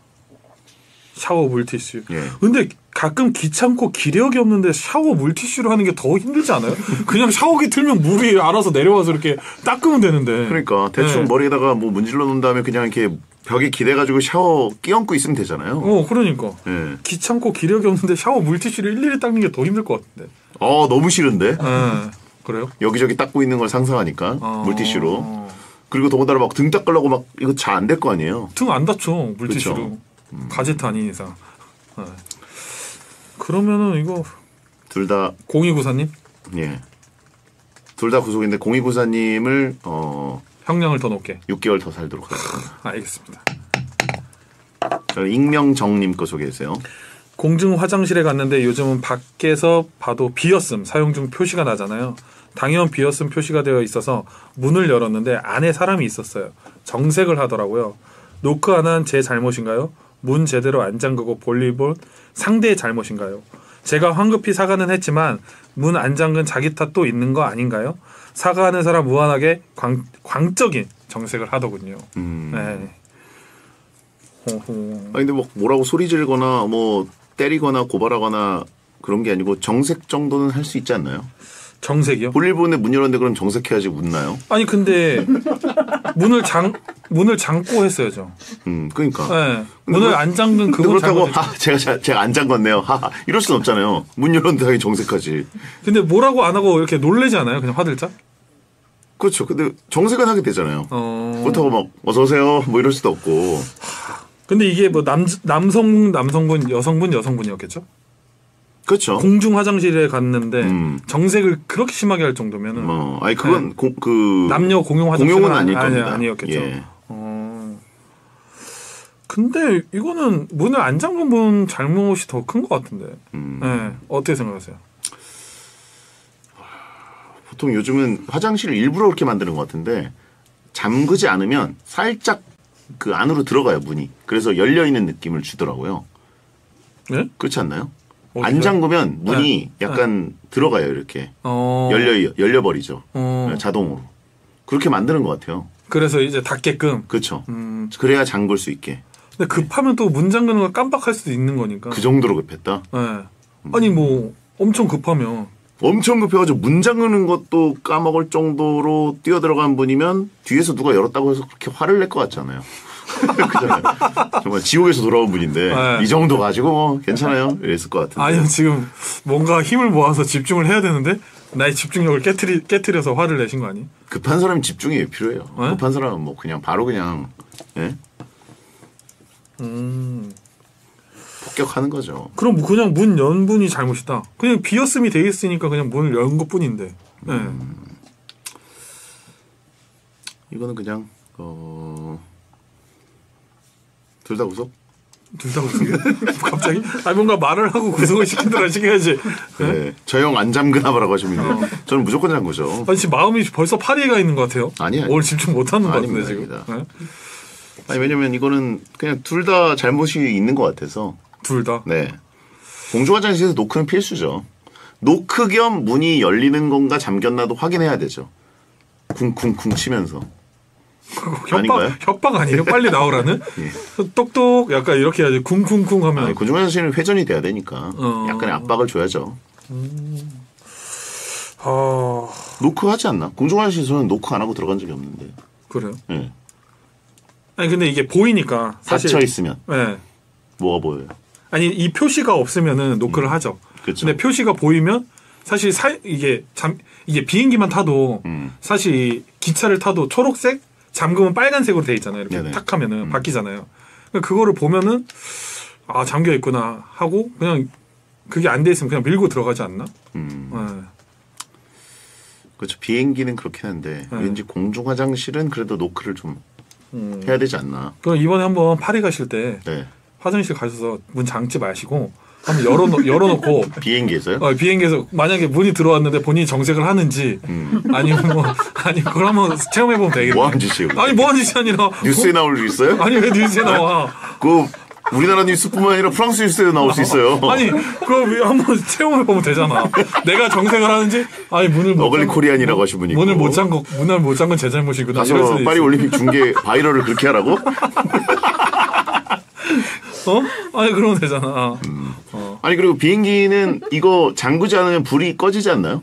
샤워 물티슈. 예. 근데 가끔 귀찮고 기력이 없는데 샤워 물티슈로 하는 게 더 힘들지 않아요? 그냥 샤워기 틀면 물이 알아서 내려와서 이렇게 닦으면 되는데. 그러니까 대충 네. 머리에다가 뭐 문질러 놓은 다음에 그냥 이렇게 벽에 기대가지고 샤워 끼얹고 있으면 되잖아요. 어, 그러니까. 예. 귀찮고 기력이 없는데 샤워 물티슈를 일일이 닦는 게 더 힘들 것 같은데. 어 너무 싫은데 예. 그래요? 여기저기 닦고 있는 걸 상상하니까 어. 물티슈로. 그리고 더군다나 막 등 닦으려고 막 이거 잘 안 될 거 아니에요. 등 안 다쳐 물티슈로. 그쵸. 음. 가제트 아닌 이상. 예. 그러면은 이거 둘 다 공이구사님 예. 둘 다 구속인데 공이구사님을 어 형량을 더 높게. 육 개월 더 살도록 하겠습니다. 알겠습니다. 저 익명정님 거 소개해주세요. 공중 화장실에 갔는데 요즘은 밖에서 봐도 비었음 사용 중 표시가 나잖아요. 당연 비었음 표시가 되어 있어서 문을 열었는데 안에 사람이 있었어요. 정색을 하더라고요. 노크 안 한 제 잘못인가요? 문 제대로 안 잠그고 볼일 본 상대의 잘못인가요? 제가 황급히 사과는 했지만 문 안 잠근 자기 탓도 있는 거 아닌가요? 사과하는 사람 무한하게 광, 광적인 정색을 하더군요. 음. 네. 호호. 아니 근데 뭐 뭐라고 소리 지르거나 뭐 때리거나 고발하거나 그런 게 아니고 정색 정도는 할 수 있지 않나요? 정색이요? 볼일 보는데 문 열었는데 그럼 정색해야지 묻나요? 아니 근데 문을 잠 문을 잠고 했어야죠. 음 그러니까. 네. 문을 안 잠근 근데 그건 그렇다고 잘못했죠. 하, 제가 자- 제가 안 잠궜네요. 하하 이럴 순 없잖아요. 문 열었는데 당연히 정색하지. 근데 뭐라고 안 하고 이렇게 놀래지 않아요? 그냥 화들짝? 그렇죠. 근데 정색은 하게 되잖아요. 어. 그렇다고 막 어서 오세요 뭐 이럴 수도 없고. 근데 이게 뭐 남 남성 남성분 여성분 여성분이었겠죠? 그렇죠. 공중 화장실에 갔는데 음. 정색을 그렇게 심하게 할 정도면은 뭐 아니 그건 공, 그 남녀 공용 화장실은 공용은 아닐 아니, 겁니다. 아니었겠죠. 예. 어. 근데 이거는 문을 안 잠근 분 잘못이 더 큰 것 같은데. 음. 네. 어떻게 생각하세요? 보통 요즘은 화장실을 일부러 그렇게 만드는 것 같은데 잠그지 않으면 살짝 그 안으로 들어가요 문이. 그래서 열려 있는 느낌을 주더라고요. 네? 그렇지 않나요? 어디요? 안 잠그면 문이 네. 약간 들어가요 이렇게 어. 열려 열려 버리죠. 어. 자동으로 그렇게 만드는 것 같아요. 그래서 이제 닫게끔. 그렇죠. 음. 그래야 잠글 수 있게. 근데 급하면 또 문 잠그는 걸 깜빡할 수도 있는 거니까. 그 정도로 급했다. 네. 아니 뭐 엄청 급하면 엄청 급해가지고 문 잠그는 것도 까먹을 정도로 뛰어들어간 분이면 뒤에서 누가 열었다고 해서 그렇게 화를 낼 것 같잖아요. 그잖아요. 정말 지옥에서 돌아온 분인데 네. 이 정도 가지고 뭐 괜찮아요 이랬을 것 같은데. 아니요 지금 뭔가 힘을 모아서 집중을 해야 되는데 나의 집중력을 깨트리, 깨트려서 화를 내신 거 아니? 급한 사람은 집중이 왜 필요해요? 네? 급한 사람은 뭐 그냥 바로 그냥 예? 음. 폭격하는 거죠. 그럼 뭐 그냥 문 연 분이 잘못이다. 그냥 비었음이 돼 있으니까 그냥 문을 연 것뿐인데. 네. 음. 이거는 그냥 어... 둘 다 구속? 둘 다 구속이야? 갑자기? 아 뭔가 말을 하고 구속을 시키더라 시켜야지. 네? 네. 저 형 안 잠그나봐라고 하시면 저는 무조건 잠그죠. 아니 지금 마음이 벌써 파리에 가 있는 것 같아요. 아니, 아니. 오늘 집중 못하는 것 같은데 아닙니다, 지금. 아닙니다. 네? 아니 왜냐면 이거는 그냥 둘 다 잘못이 있는 것 같아서. 둘 다. 네. 공중 화장실에서 노크는 필수죠. 노크 겸 문이 열리는 건가 잠겼나도 확인해야 되죠. 쿵쿵쿵 치면서. 아닌가요? 협박 협박 아니에요? 빨리 나오라는? 예. 똑똑 약간 이렇게 해야지 쿵쿵쿵 하면. 아니, 공중 화장실은 회전이 돼야 되니까 어. 약간의 압박을 줘야죠. 아 노크 하지 않나? 공중 화장실에서는 노크 안 하고 들어간 적이 없는데. 그래요? 예. 아니 근데 이게 보이니까 사실. 닫혀 있으면 네. 뭐가 보여요? 아니 이 표시가 없으면은 노크를 하죠. 그렇죠. 근데 표시가 보이면 사실 사 이게 잠 이게 비행기만 타도 음. 사실 이 기차를 타도 초록색 잠그면 빨간색으로 돼 있잖아요. 이렇게 네네. 탁 하면은 바뀌잖아요. 그러니까 그거를 보면은 아 잠겨 있구나 하고 그냥 그게 안 돼 있으면 그냥 밀고 들어가지 않나? 음. 네. 그렇죠. 비행기는 그렇긴 한데 네. 왠지 공중 화장실은 그래도 노크를 좀 음. 해야 되지 않나. 그럼 이번에 한번 파리 가실 때 네. 화장실 가셔서 문 잠지 마시고 한번 열어놓, 열어놓고 비행기에서요? 어, 비행기에서 만약에 문이 들어왔는데 본인이 정색을 하는지 음. 아니면 뭐 아니 그걸 한번 체험해보면 되겠네. 뭐하는 짓이에요? 아니 뭐하는 짓이 아니라 뉴스에 나올 일 있어요? 아니 왜 뉴스에 나와? 그 우리나라 뉴스뿐만 아니라 프랑스 뉴스에도 나올 수 있어요. 아니 그거 한번 체험해보면 되잖아. 내가 정색을 하는지 아니 문을 못 어글리 잠- 코리안이라고 하신 분이 문을 있고. 못 잠궈 문을 못 잠근 제 잘못이구나. 이럴 가서 수도 파리 있어. 올림픽 중계 바이럴을 그렇게 하라고? 어? 아니 그러면 되잖아. 음. 어. 아니 그리고 비행기는 이거 잠그지 않으면 불이 꺼지지 않나요?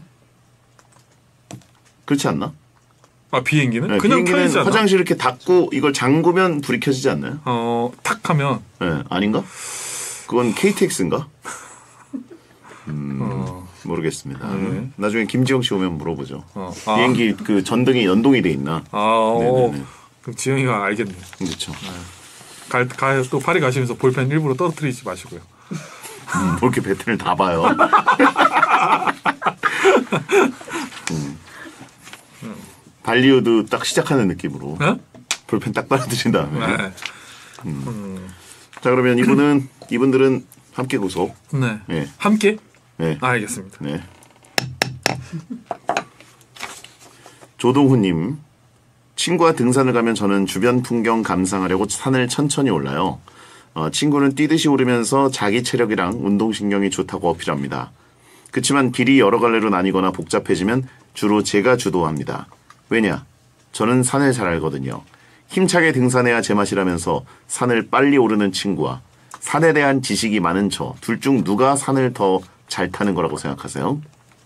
그렇지 않나? 아 비행기는 네, 그냥 비행기는 켜지지 않아? 화장실 이렇게 닫고 이걸 잠그면 불이 켜지지 않나요? 어, 탁 하면 네, 아닌가? 그건 케이티엑스인가? 음, 어, 모르겠습니다. 네. 나중에 김지영 씨 오면 물어보죠. 어. 아, 비행기 그 전등이 연동이 돼 있나? 아, 어. 네네네. 그럼 지영이가 알겠네. 그렇죠. 가, 가, 또 파리 가시면서 볼펜 일부러 떨어뜨리지 마시고요. 음, 뭐 이렇게 배틀을 다 봐요. 음. 발리우드 딱 시작하는 느낌으로 네? 볼펜 딱 빨아들인 다음에. 네. 자 그러면 이분은 이분들은 함께 구속. 네. 네. 함께? 네. 아, 알겠습니다. 네. 조동훈님, 친구와 등산을 가면 저는 주변 풍경 감상하려고 산을 천천히 올라요. 어, 친구는 뛰듯이 오르면서 자기 체력이랑 운동신경이 좋다고 어필합니다. 그치만 길이 여러 갈래로 나뉘거나 복잡해지면 주로 제가 주도합니다. 왜냐? 저는 산을 잘 알거든요. 힘차게 등산해야 제맛이라면서 산을 빨리 오르는 친구와 산에 대한 지식이 많은 저, 둘 중 누가 산을 더 잘 타는 거라고 생각하세요?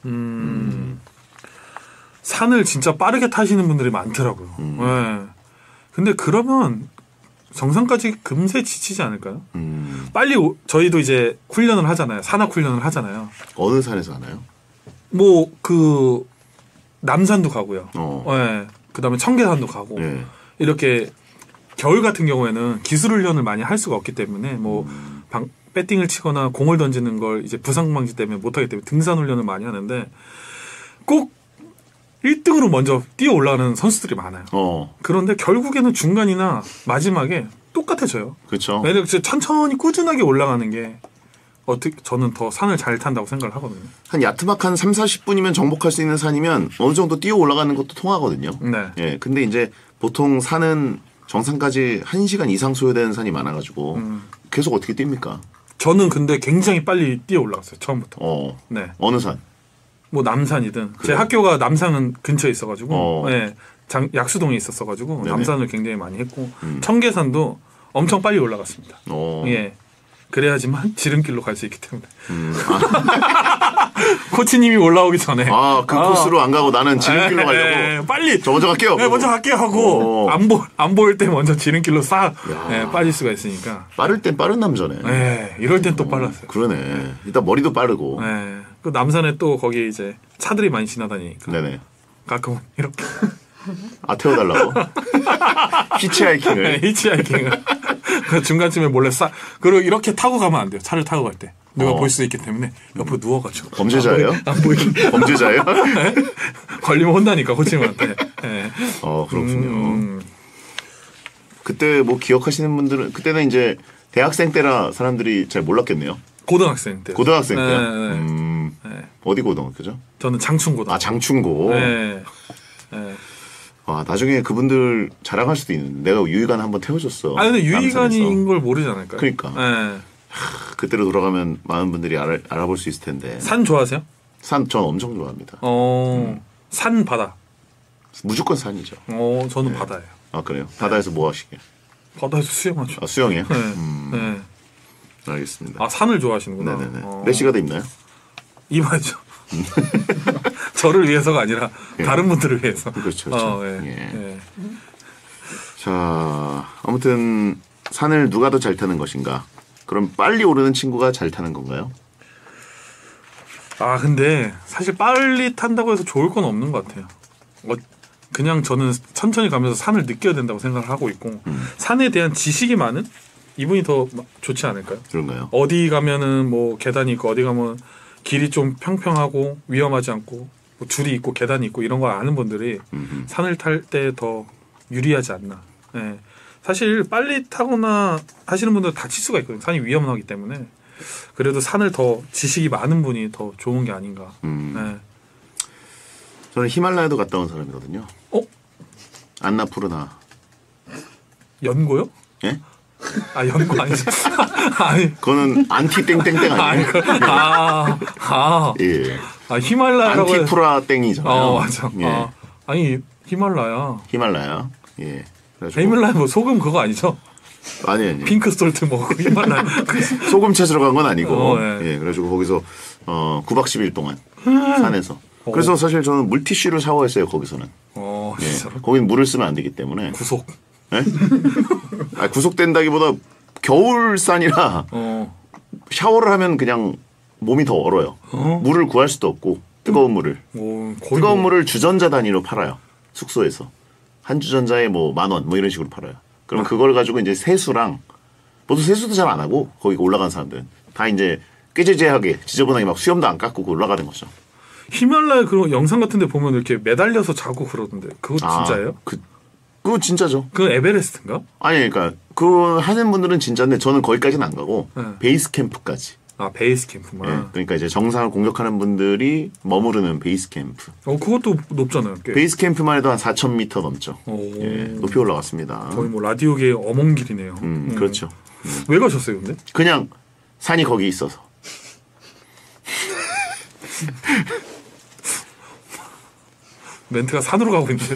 산을 진짜 빠르게 타시는 분들이 많더라고요. 음. 네. 근데 그러면 정상까지 금세 지치지 않을까요? 음, 빨리 오- 저희도 이제 훈련을 하잖아요. 산악 훈련을 하잖아요. 어느 산에서 하나요? 뭐 그 남산도 가고요. 어. 네. 그다음에 청계산도 가고 네. 이렇게 겨울 같은 경우에는 기술 훈련을 많이 할 수가 없기 때문에 뭐 방, 배팅을 치거나 공을 던지는 걸 이제 부상 방지 때문에 못 하기 때문에 등산 훈련을 많이 하는데 꼭 일 등으로 먼저 뛰어 올라가는 선수들이 많아요. 어, 그런데 결국에는 중간이나 마지막에 똑같아져요. 그렇죠. 왜냐면 진짜 천천히 꾸준하게 올라가는 게 어떻게 저는 더 산을 잘 탄다고 생각을 하거든요. 한 야트막 한 삼, 사십 분이면 정복할 수 있는 산이면 어느 정도 뛰어 올라가는 것도 통하거든요. 네. 예, 근데 이제 보통 산은 정상까지 한 시간 이상 소요되는 산이 많아가지고 음. 계속 어떻게 뜁니까? 저는 근데 굉장히 빨리 뛰어 올라갔어요. 처음부터. 어, 네. 어느 산? 뭐 남산이든 제 그래요? 학교가 남산은 근처에 있어가지고 어. 네, 장, 약수동에 있었어가지고 네네. 남산을 굉장히 많이 했고 음. 청계산도 엄청 빨리 올라갔습니다. 어, 예. 그래야지만 지름길로 갈 수 있기 때문에 음, 아, 코치님이 올라오기 전에 아, 그 코스로 안 가고 나는 지름길로 에, 가려고. 에, 빨리 저 먼저 갈게요. 네, 먼저 갈게요 하고 어. 안, 보, 안 보일 때 먼저 지름길로 싹 야. 예, 빠질 수가 있으니까 빠를 땐 빠른 남자네. 예, 이럴 땐 또 빨랐어요. 그러네. 일단 머리도 빠르고. 예. 그 남산에 또 거기 이제 차들이 많이 지나다니니까 네네. 가끔은 이렇게 아, 태워달라고? 히치하이킹을. 히치하이킹을 그 중간쯤에 몰래 싹 그리고 이렇게 타고 가면 안 돼요. 차를 타고 갈 때 누가 어. 볼 수 있기 때문에 옆으로 누워가지고 범죄자예요? 안 보이게 범죄자예요? 걸리면 혼나니까 코치님한테. 예. 어, 그렇군요. 음, 그때 뭐 기억하시는 분들은, 그때는 이제 대학생 때라 사람들이 잘 몰랐겠네요. 고등학생 때. 고등학생 때. 네, 네. 음, 네. 어디 고등학교죠? 저는 장충고등학교. 아, 장충고. 네. 네. 아, 나중에 그분들 자랑할 수도 있는데, 내가 유희관 한번 태워줬어. 아 근데 유희관인 남산에서. 걸 모르지 않을까요? 그러니까. 네. 그때로 돌아가면 많은 분들이 알아, 알아볼 수 있을 텐데. 산 좋아하세요? 산, 전 엄청 좋아합니다. 어. 음. 산 바다. 무조건 산이죠. 어 저는 바다예요. 아, 그래요? 바다에서 뭐 하시게? 바다에서 수영하죠. 아, 수영이요? 네. 음, 네. 알겠습니다. 아 산을 좋아하시는구나. 네네네. 어. 레시가드 입나요? 이봐야죠. 저를 위해서가 아니라 예. 다른 분들을 위해서. 그렇죠, 그렇죠. 어, 예. 예. 예. 자, 아무튼 산을 누가 더 잘 타는 것인가? 그럼 빨리 오르는 친구가 잘 타는 건가요? 아 근데 사실 빨리 탄다고 해서 좋을 건 없는 것 같아요. 어, 그냥 저는 천천히 가면서 산을 느껴야 된다고 생각을 하고 있고 음. 산에 대한 지식이 많은 이분이 더 마- 좋지 않을까요? 그런가요? 어디 가면은 뭐 계단이 있고 어디 가면 길이 좀 평평하고 위험하지 않고 뭐 줄이 있고 계단이 있고 이런 걸 아는 분들이 음흠. 산을 탈 때 더 유리하지 않나. 예. 사실 빨리 타거나 하시는 분들 다칠 수가 있거든요. 산이 위험하기 때문에. 그래도 산을 더 지식이 많은 분이 더 좋은 게 아닌가. 음. 예. 저는 히말라야도 갔다 온 사람이거든요. 어? 안나푸르나. 연고요? 예? 아 연고 아니죠? 아니, 그거는 안티 땡땡땡 아니, 아니에요? 그- 아, 아, 예. 아 히말라야라고. 해- 안티푸라 땡이잖아요. 어 맞아. 예. 아, 아니 히말라야. 히말라야. 예. 그래가지고- 히말라야 뭐 소금 그거 아니죠? 아니 아니. 핑크 솔트 먹고 히말라야. 소금 찾으러 간 건 아니고. 어, 예. 예. 그래가지고 거기서 어 구 박 십 일 동안 산에서. 그래서 사실 저는 물티슈를 샤워했어요 거기서는. 어 예. 진짜로. 거긴 물을 쓰면 안 되기 때문에. 구속. 예? 아, 구속된다기보다 겨울산이라 어. 샤워를 하면 그냥 몸이 더 얼어요. 어? 물을 구할 수도 없고 뜨거운 물을. 뭐 거의 뜨거운 뭐, 물을 주전자 단위로 팔아요. 숙소에서. 한 주전자에 뭐 만 원 뭐 이런 식으로 팔아요. 그럼 그걸 가지고 이제 세수랑 보통 세수도 잘 안 하고 거기 올라간 사람들은 다 이제 꾀죄죄하게 지저분하게 막 수염도 안 깎고 올라가는 거죠. 히말라야 그런 영상 같은데 보면 이렇게 매달려서 자고 그러던데 그거 진짜예요? 아, 그 그거 진짜죠. 그건 에베레스트인가? 아니 그러니까 그 하는 분들은 진짜인데 저는 거기까지는 안 가고 네. 베이스 캠프까지. 아 베이스 캠프만. 예, 그러니까 이제 정상을 공격하는 분들이 머무르는 베이스 캠프. 어 그것도 높잖아요. 꽤. 베이스 캠프만 해도 한 사천 미터 넘죠. 오. 예, 높이 올라갔습니다. 거의 뭐 라디오계의 어몽길이네요. 음, 음. 그렇죠. 왜 가셨어요, 근데? 그냥 산이 거기 있어서. 멘트가 산으로 가고 있는데.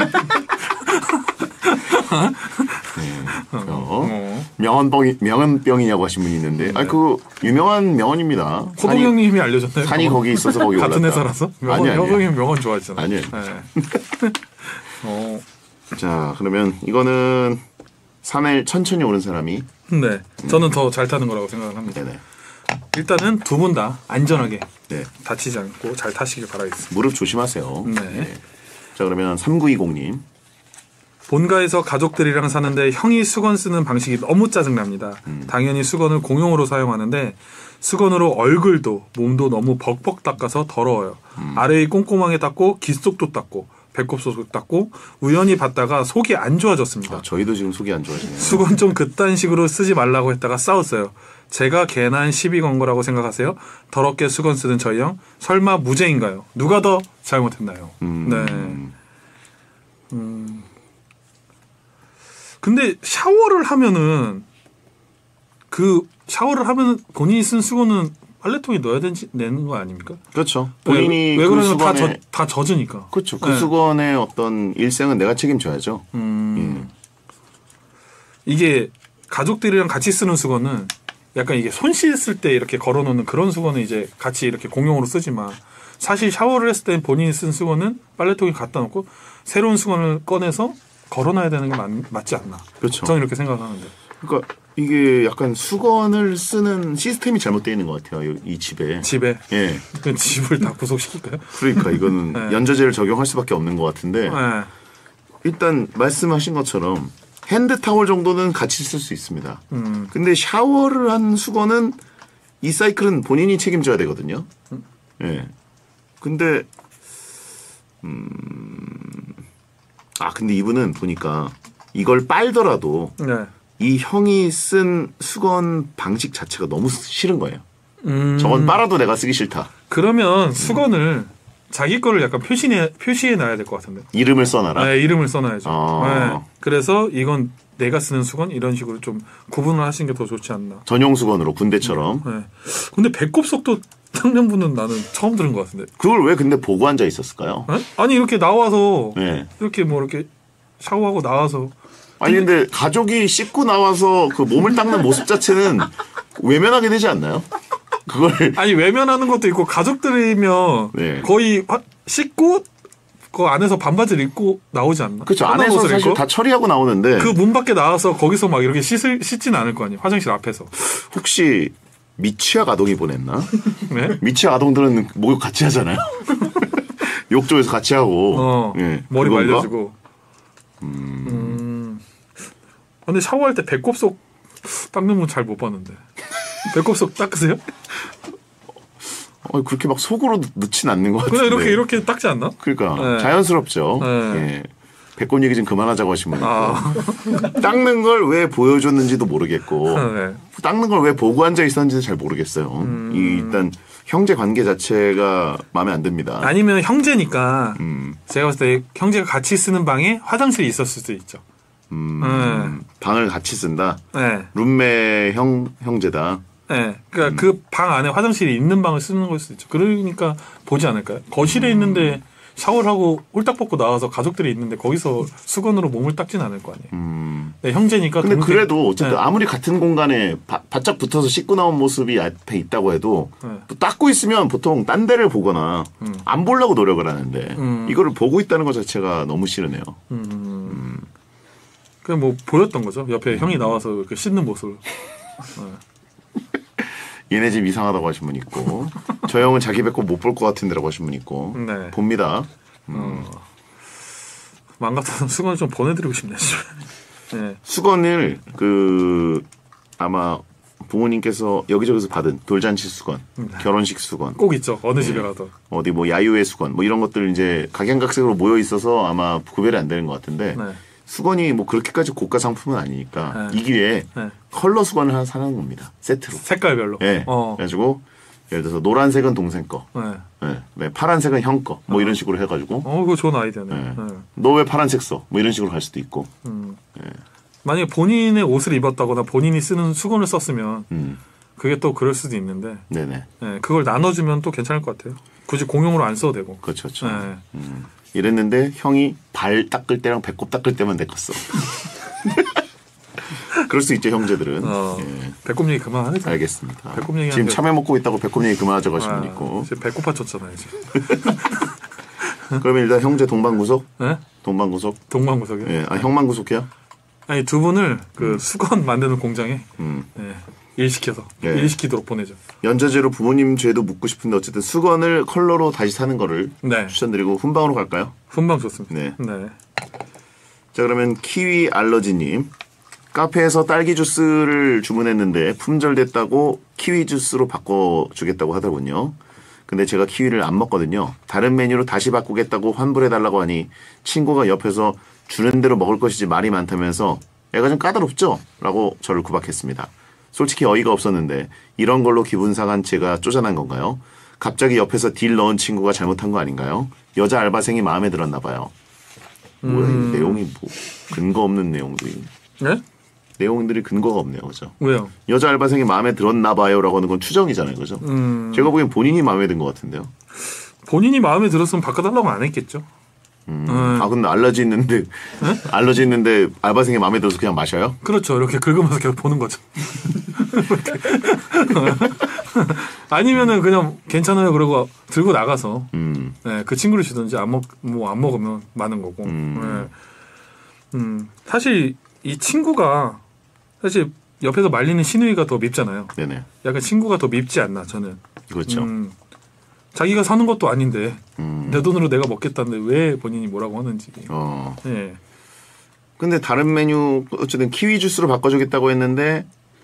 어, 어. 명언병이 명언병이냐고 하신 분이 있는데, 아 그 유명한 명언입니다. 호동 형님이 알려줬나요? 산이 명언? 거기 있어서 거기 올랐다. 같은 회사라서? 명언, 아니 아니. 호동님 명언 좋아하잖아요. 아니에요. 네. 어, 자 그러면 이거는 산을 천천히 오른 사람이 네. 저는 더 잘 타는 거라고 생각을 합니다. 네네. 일단은 두 분 다 안전하게 네. 다치지 않고 잘 타시길 바라겠습니다. 무릎 조심하세요. 네. 자 그러면 삼구이공님. 본가에서 가족들이랑 사는데 형이 수건 쓰는 방식이 너무 짜증납니다. 당연히 수건을 공용으로 사용하는데 수건으로 얼굴도 몸도 너무 벅벅 닦아서 더러워요. 아래에 꼼꼼하게 닦고 귓속도 닦고 배꼽속도 닦고 우연히 봤다가 속이 안 좋아졌습니다. 아, 저희도 지금 속이 안 좋아지네요. 수건 좀 그딴 식으로 쓰지 말라고 했다가 싸웠어요. 제가 괜한 시비 건 거라고 생각하세요? 더럽게 수건 쓰는 저희 형 설마 무죄인가요? 누가 더 잘못했나요? 음. 네. 음. 근데 샤워를 하면은 그 샤워를 하면 본인이 쓴 수건은 빨래통에 넣어야 되지, 내는 거 아닙니까? 그렇죠. 본인이 왜, 왜 그 그러냐면 다, 수건에 젖, 다 젖으니까. 그렇죠. 그 네. 수건의 어떤 일생은 내가 책임져야죠. 음. 이게 가족들이랑 같이 쓰는 수건은 약간 이게 손 씻을 때 이렇게 걸어놓는 그런 수건은 이제 같이 이렇게 공용으로 쓰지만 사실 샤워를 했을 때 본인이 쓴 수건은 빨래통에 갖다 놓고 새로운 수건을 꺼내서 걸어놔야 되는 게 맞, 맞지 않나. 그렇죠. 저는 이렇게 생각하는데. 그러니까 이게 약간 수건을 쓰는 시스템이 잘못되어 있는 것 같아요. 이- 이 집에. 집에 예. 그 집을 다 구속시킬까요? 그러니까 이거는 네. 연저제를 적용할 수밖에 없는 것 같은데 네. 일단 말씀하신 것처럼 핸드 타월 정도는 같이 쓸 수 있습니다. 음. 근데 샤워를 한 수건은 이 사이클은 본인이 책임져야 되거든요. 예. 근데 음. 아 근데 이분은 보니까 이걸 빨더라도 네. 이 형이 쓴 수건 방식 자체가 너무 싫은 거예요. 음. 저건 빨아도 내가 쓰기 싫다. 그러면 수건을 자기 거를 약간 표시해 표시해 놔야 될 것 같은데. 이름을 써놔라. 네, 이름을 써놔야죠. 아. 네. 그래서 이건 내가 쓰는 수건 이런 식으로 좀 구분을 하시는 게 더 좋지 않나. 전용 수건으로 군대처럼. 네. 근데 배꼽속도 닦는 분은 나는 처음 들은 것 같은데. 그걸 왜 근데 보고 앉아 있었을까요? 네? 아니 이렇게 나와서 네. 이렇게 뭐 이렇게 샤워하고 나와서 아니 근데 가족이 씻고 나와서 그 몸을 닦는 모습 자체는 외면하게 되지 않나요? 그걸 아니 외면하는 것도 있고 가족들이면 네. 거의 화- 씻고 그 안에서 반바지를 입고 나오지 않나? 그렇죠. 편한 안에서 옷을 사실 입고? 다 처리하고 나오는데 그 문 밖에 나와서 거기서 막 이렇게 씻을 씻지는 않을 거 아니에요. 화장실 앞에서. 혹시 미취학 아동이 보냈나? 네? 미취학 아동들은 목욕 같이 하잖아요. 욕조에서 같이 하고 어. 예, 머리 그건가? 말려주고. 음. 근데 샤워할 때 배꼽속 닦는 분 잘 못 봤는데. 배꼽속 닦으세요? 어, 그렇게 막 속으로 넣- 넣진 않는 것 같은데. 그냥 이렇게 이렇게 닦지 않나? 그러니까 네. 자연스럽죠. 네. 예. 배꼽 얘기 좀 그만하자고 하시면 아, 닦는 걸 왜 보여줬는지도 모르겠고 네. 닦는 걸 왜 보고 앉아 있었는지도 잘 모르겠어요. 음. 이 일단 형제 관계 자체가 마음에 안 듭니다. 아니면 형제니까 음, 제가 봤을 때 형제가 같이 쓰는 방에 화장실이 있었을 수도 있죠. 음, 네. 방을 같이 쓴다. 네. 룸메 형 형제다. 네. 그러니까 음. 그 방 안에 화장실이 있는 방을 쓰는 걸 수도 있죠. 그러니까 보지 않을까요? 거실에 있는데 샤워를 하고 홀딱 벗고 나와서 가족들이 있는데 거기서 수건으로 몸을 닦진 않을 거 아니에요. 음. 네, 형제니까. 근데 동생- 그래도 어쨌든 네. 아무리 같은 공간에 바, 바짝 붙어서 씻고 나온 모습이 앞에 있다고 해도 네. 또 닦고 있으면 보통 딴 데를 보거나 음. 안 보려고 노력을 하는데 음. 이거를 보고 있다는 것 자체가 너무 싫으네요. 음. 그냥 뭐 보였던 거죠. 옆에 음. 형이 나와서 이렇게 씻는 모습을. 얘네 집 이상하다고 하신 분 있고 저 형은 자기 배꼽 못 볼 것 같은데라고 하신 분 있고 네. 봅니다. 맘 같아서 수건을 좀 보내드리고 싶네. 집에. 네. 수건을 그 아마 부모님께서 여기저기서 받은 돌잔치 수건, 결혼식 수건, 꼭 있죠. 어느 집에 가도. 어디 뭐 야유회 수건 뭐 이런 것들 이제 각양각색으로 모여 있어서 아마 구별이 안 되는 것 같은데 네. 수건이 뭐 그렇게까지 고가 상품은 아니니까 네. 이 기회에 네. 컬러 수건을 하나 사는 겁니다. 세트로. 색깔별로. 예. 어. 그래가지고 예를 들어서 노란색은 동생 거, 네. 예. 네, 파란색은 형 거, 뭐 이런 식으로 해가지고 어, 그거 좋은 아이디어네. 네. 네. 너 왜 파란색 써? 뭐 이런 식으로 갈 수도 있고. 만약에 본인의 옷을 입었다거나 본인이 쓰는 수건을 썼으면 음, 그게 또 그럴 수도 있는데 네네. 네, 그걸 나눠주면 또 괜찮을 것 같아요. 굳이 공용으로 안 써도 되고. 그렇죠, 그렇죠. 네. 음. 이랬는데 형이 발 닦을 때랑 배꼽 닦을 때만 내컸어. 그럴 수 있죠 형제들은. 어, 예, 배꼽 얘기 그만하자. 알겠습니다. 배꼽 얘기하는데- 지금 참외 먹고 있다고 배꼽 얘기 그만하자고 하신 분 아, 있고. 이제 배꼽 받쳤잖아요. 지금. 그러면 일단 형제 동반 구속, 네? 동반 구속. 동방구석에. 예, 아 형만 구속해요? 아니 두 분을 그 수건 만드는 공장에 음. 네, 일시켜서 네. 일시키도록 보내죠. 연좌제로 부모님 죄도 묻고 싶은데 어쨌든 수건을 컬러로 다시 사는 거를 네. 추천드리고 훈방으로 갈까요? 훈방 좋습니다. 네. 네. 자 그러면 키위 알러지님 카페에서 딸기 주스를 주문했는데 품절됐다고 키위 주스로 바꿔주겠다고 하더군요. 근데 제가 키위를 안 먹거든요. 다른 메뉴로 다시 바꾸겠다고 환불해달라고 하니 친구가 옆에서 주는 대로 먹을 것이지 말이 많다면서 애가 좀 까다롭죠? 라고 저를 구박했습니다. 솔직히 어이가 없었는데 이런 걸로 기분 상한 제가 쪼잔한 건가요? 갑자기 옆에서 딜 넣은 친구가 잘못한 거 아닌가요? 여자 알바생이 마음에 들었나 봐요. 뭐야 이 내용이 뭐 근거 없는 내용들이 네? 내용들이 근거가 없네요, 그죠? 왜요? 여자 알바생이 마음에 들었나 봐요라고 하는 건 추정이잖아요, 그죠? 음, 제가 보기엔 본인이 마음에 든 것 같은데요. 본인이 마음에 들었으면 바꿔달라고 안 했겠죠. 음. 음. 아 근데 알러지 있는데 알러지 있는데 알바생이 마음에 들어서 그냥 마셔요? 그렇죠. 이렇게 긁으면서 계속 보는 거죠. 아니면은 그냥 괜찮아요. 그러고 들고 나가서 음, 네, 그 친구를 주든지 안 먹 뭐 안 먹으면 많은 거고. 음. 네. 음, 사실 이 친구가 사실 옆에서 말리는 신우이가 더 밉잖아요. 네네, 약간 친구가 더 밉지 않나 저는. 그렇죠. 음, 자기가 사는 것도 아닌데 음. 내 돈으로 내가 먹겠다는데 왜 본인이 뭐라고 하는지. 어, 네. 근데 다른 메뉴 어쨌든 키위 주스로 바꿔주겠다고 했는데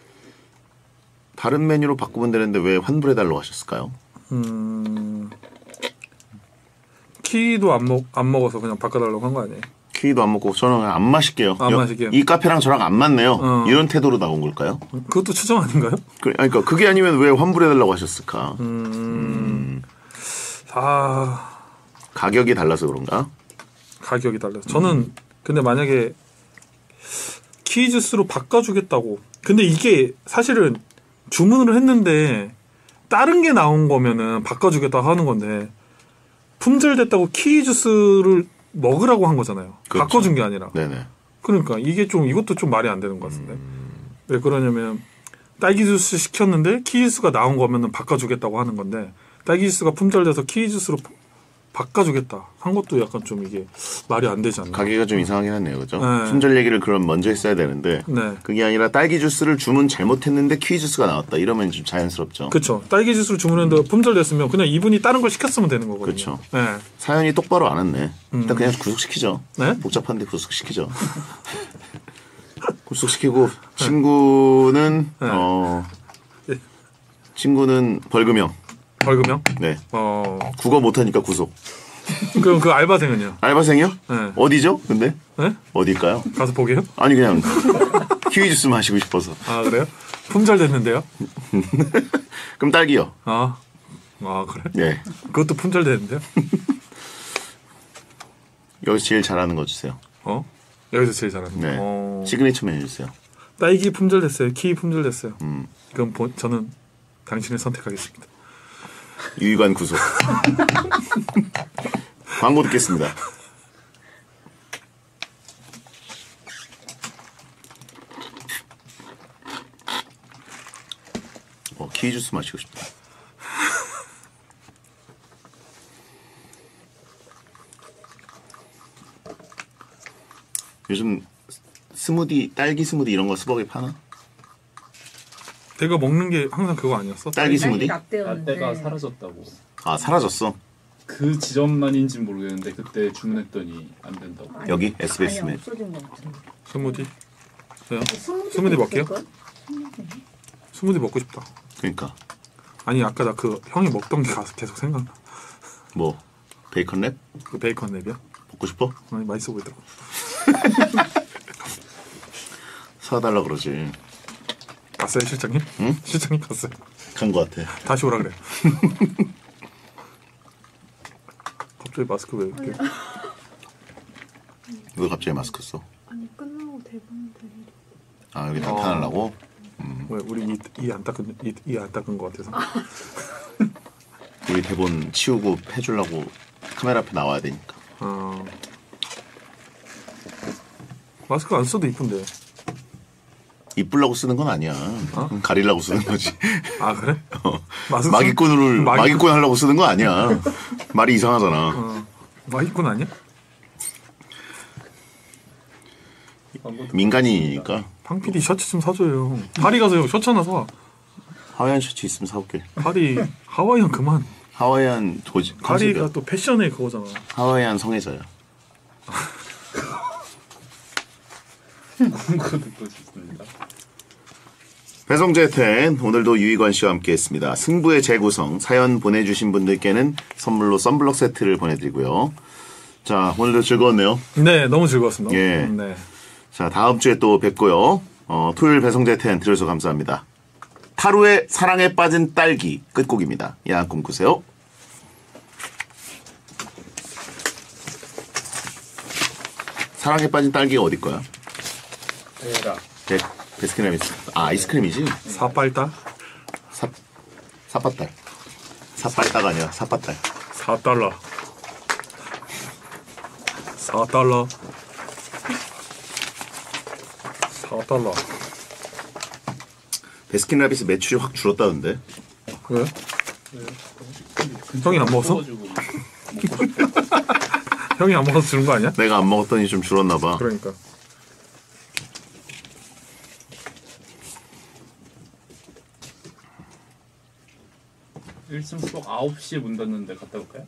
다른 메뉴로 바꾸면 되는데 왜 환불해달라고 하셨을까요? 음, 키도 안 먹 안 먹어서 그냥 바꿔달라고 한 거 아니에요? 키위도 안 먹고 저는 그냥 안 마실게요. 안 여- 마실게요. 이 카페랑 저랑 안 맞네요. 어. 이런 태도로 나온 걸까요? 그것도 추정 아닌가요? 그- 아니, 그러니까 그게 아니면 왜 환불해달라고 하셨을까? 음, 아 가격이 달라서 그런가? 가격이 달라서 저는 근데 만약에 키위 주스로 바꿔주겠다고 근데 이게 사실은 주문을 했는데 다른 게 나온 거면은 바꿔주겠다고 하는 건데 품절됐다고 키위 주스를 먹으라고 한 거잖아요. 그렇죠. 바꿔준 게 아니라. 네네. 그러니까 이게 좀 이것도 좀 말이 안 되는 것 같은데. 왜 그러냐면 딸기 주스 시켰는데 키위 주스가 나온 거면은 바꿔주겠다고 하는 건데 딸기 주스가 품절돼서 키위 주스로 바꿔주겠다 한 것도 약간 좀 이게 말이 안 되지 않나. 가게가 좀 이상하긴 하네요, 그죠? 네. 품절 얘기를 그럼 먼저 했어야 되는데 네. 그게 아니라 딸기 주스를 주문 잘못했는데 키위 주스가 나왔다. 이러면 좀 자연스럽죠. 그렇죠. 딸기 주스를 주문했는데 품절됐으면 그냥 이분이 다른 걸 시켰으면 되는 거거든요. 그쵸. 네. 사연이 똑바로 안 왔네. 일단 그냥 구속시키죠. 네? 복잡한데 구속시키죠. 구속시키고 친구는 네. 어 예. 친구는 벌금형. 벌금형? 네. 어 국어 못하니까 구속. 그럼 그 알바생은요? 알바생이요? 네. 어디죠? 근데 네? 어딜까요? 가서 보게요? 아니 그냥 키위 주스 마시고 싶어서. 아 그래요? 품절 됐는데요? 그럼 딸기요. 아, 아 그래? 네. 그것도 품절 됐는데요? 여기서 제일 잘하는 거 주세요. 어? 여기서 제일 잘하는 거. 네. 어, 시그니처 메뉴 주세요. 딸기 품절 됐어요. 키위 품절 됐어요. 음. 그럼 본- 저는 당신을 선택하겠습니다. 유희관 구속. 광고 듣겠습니다. 어, 키위 주스 마시고 싶다. 요즘 스무디, 딸기 스무디 이런 거 수박에 파나? 내가 먹는 게 항상 그거 아니었어? 딸기 스무디? 라떼였는데 라떼가 사라졌다고. 아, 사라졌어. 그 지점만인지 는 모르겠는데 그때 주문했더니 안 된다고. 아니, 여기 에스비에스 아니 매. 없어진 것 같은데. 스무디? 왜요? 스무디 스무디 먹게요? 있을걸? 스무디 먹고 싶다. 그러니까 아니 아까 나 그 형이 먹던 게 가서 계속 생각나. 뭐 베이컨 랩 그 베이컨 랩이야? 먹고 싶어? 아니 맛있어 보이더라고. 사달라 그러지. 갔어요 실장님? 응? 실장님 갔어요. 간 거 같아. 다시 오라 그래. 갑자기 마스크 왜 이렇게? 왜 갑자기 마스크 써? 아니 끝나고 대본 드리려. 아 여기 어. 나타나려고? 왜 우리 이안 닦은 이안 닦은 거 같아서. 우리 대본 치우고 해주려고 카메라 앞에 나와야 되니까. 어. 마스크 안 써도 이쁜데. 이쁘려고 쓰는 건 아니야. 가리려고 쓰는 거지. 아 그래? 어. 마스크 마기꾼을 마기꾼. 마기꾼 하려고 쓰는 거 아니야. 말이 이상하잖아. 어. 마기꾼 아니야? 민간인이니까 팡 피디 셔츠 좀 사줘요. 파리 가서 형 셔츠 하나 사. 하와이안 셔츠 있으면 사올게. 파리 하와이안 그만. 하와이안 도지 파리가 컨셉이야. 또 패션의 그거잖아. 하와이안 성애자야. 광고 듣고 싶습니다. 배성재 텐 오늘도 유희관 씨와 함께했습니다. 승부의 재구성 사연 보내주신 분들께는 선물로 썬블럭 세트를 보내드리고요. 자 오늘도 즐거웠네요. 네, 너무 즐거웠습니다. 예. 네. 자 다음 주에 또 뵙고요. 어, 토요일 배성재 텐 들어주셔서 감사합니다. 타루의 사랑에 빠진 딸기 끝곡입니다. 야한 꿈 꾸세요. 사랑에 빠진 딸기가 어디 거야? 에라. 베, 베스킨라빈스. 아 아이스크림이지? 사빨다 사 사빠딸. 사빨따가 아니라 사빠딸. 사 달러. 사 달러. 사 달러. 베스킨라빈스 매출이 확 줄었다던데. 왜? 형이 안 먹었어? 써가지고 형이 안 먹어서 주는 거 아니야? 내가 안 먹었더니 좀 줄었나 봐. 그러니까. 일 층 수업 아홉 시에 문 닫는데 갔다 올까요?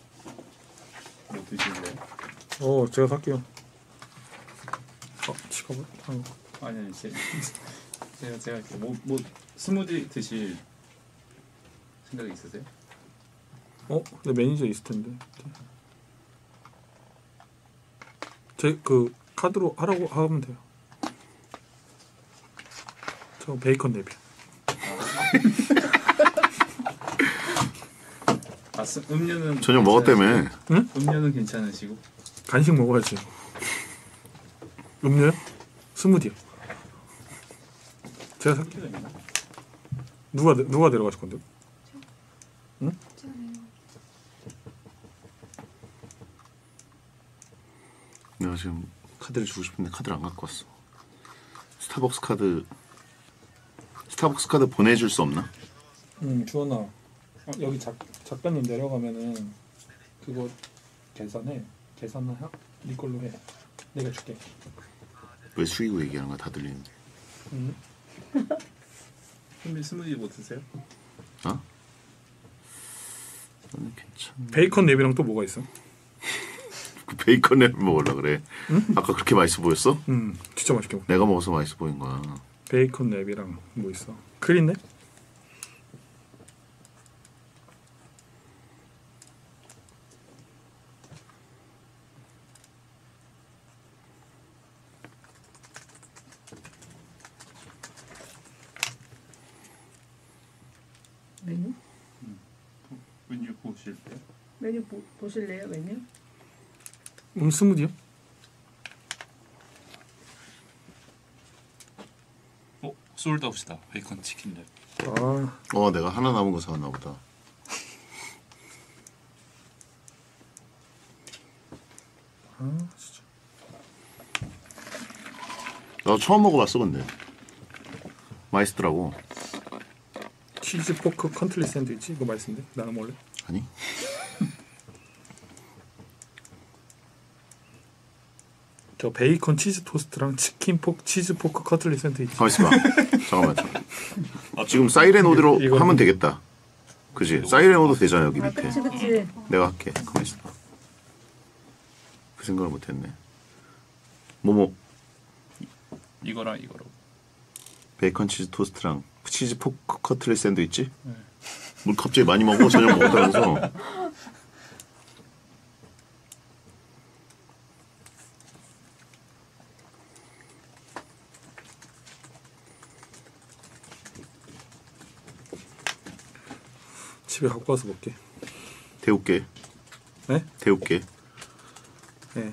뭐 드실래요? 어, 제가 살게요. 어, 지갑을 한 거. 아니 아니 제, 제가 제가 이렇게 뭐, 뭐 스무디 드실 생각이 있으세요? 어, 내 매니저 있을 텐데. 제 그 카드로 하라고 하면 돼요. 저 베이컨 랩이요. 아 스, 음료는 저녁 먹었다며. 괜찮으시고? 음료는 괜찮으시고 간식 먹어야지. 음료요? 스무디요. 제가 살게요. 필요 있나? 누가 내- 누가 데려가실 건데? 내가 지금 카드를 주고 싶은데 카드를 안 갖고 왔어. 스타벅스 카드 스타벅스 카드 보내줄 수 없나? 응, 주원아. 어, 여기 작 작가님 내려가면은 그거 계산해. 계산을 하, 네 걸로 해. 내가 줄게. 왜 숙이고 얘기하는 거야? 다 들리는데. 응. 선배 스무디 뭐 드세요? 어? 저는 괜찮. 베이컨 랩이랑 또 뭐가 있어? 그 베이컨 랩 먹으려 그래. 아까 그렇게 맛있어 보였어? 음, 진짜 맛있게 먹. 내가 먹어서 맛있어 보인 거야. 베이컨 랩이랑 뭐 있어? 크림 랩? 메뉴? 메뉴 보실래요? 메뉴 보, 보실래요? 메뉴? 음 스무디요? 어? 솔드아웃이다. 베이컨 치킨 랩. 아 어, 내가 하나 남은 거 사왔나 보다. 아, 진짜. 나 처음 먹어봤어, 근데. 맛있더라고. 치즈 포크 컨틀리 샌드위치 이거 맛있는데 나는 먹을래? 아니? 저 베이컨 치즈 토스트랑 치킨 포크 치즈 포크 커틀리 샌드위치. 가만있어 봐. 잠깐만. 잠깐만. 지금 사이렌 오드로 이거- 하면 되겠다. 그지? 사이렌 오드 되잖아, 여기 아 밑에. 그치 그치. 내가 할게. 가만있어 봐. 그 생각을 못했네. 뭐뭐 이거랑 이거로. 베이컨 치즈 토스트랑 치즈 포크 커틀리 샌드위치? 뭘 갑자기 많이 먹어? 저녁 먹었다면서. 집에 갖고 와서 먹게. 데울게. 네? 데울게. 네.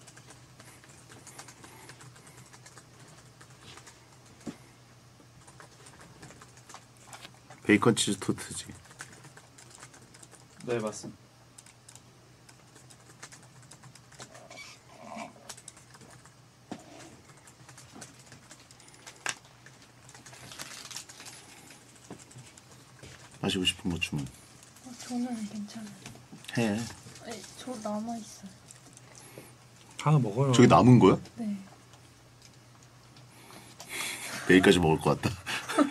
베이컨 치즈 토스트지. 네 맞습니다. 마시고 싶은 거 주문. 어, 저는 괜찮아요. 해. 네, 저 남아 있어요. 하나 먹어요. 저기 남은 거야? 네. 내일까지 먹을 것 같다.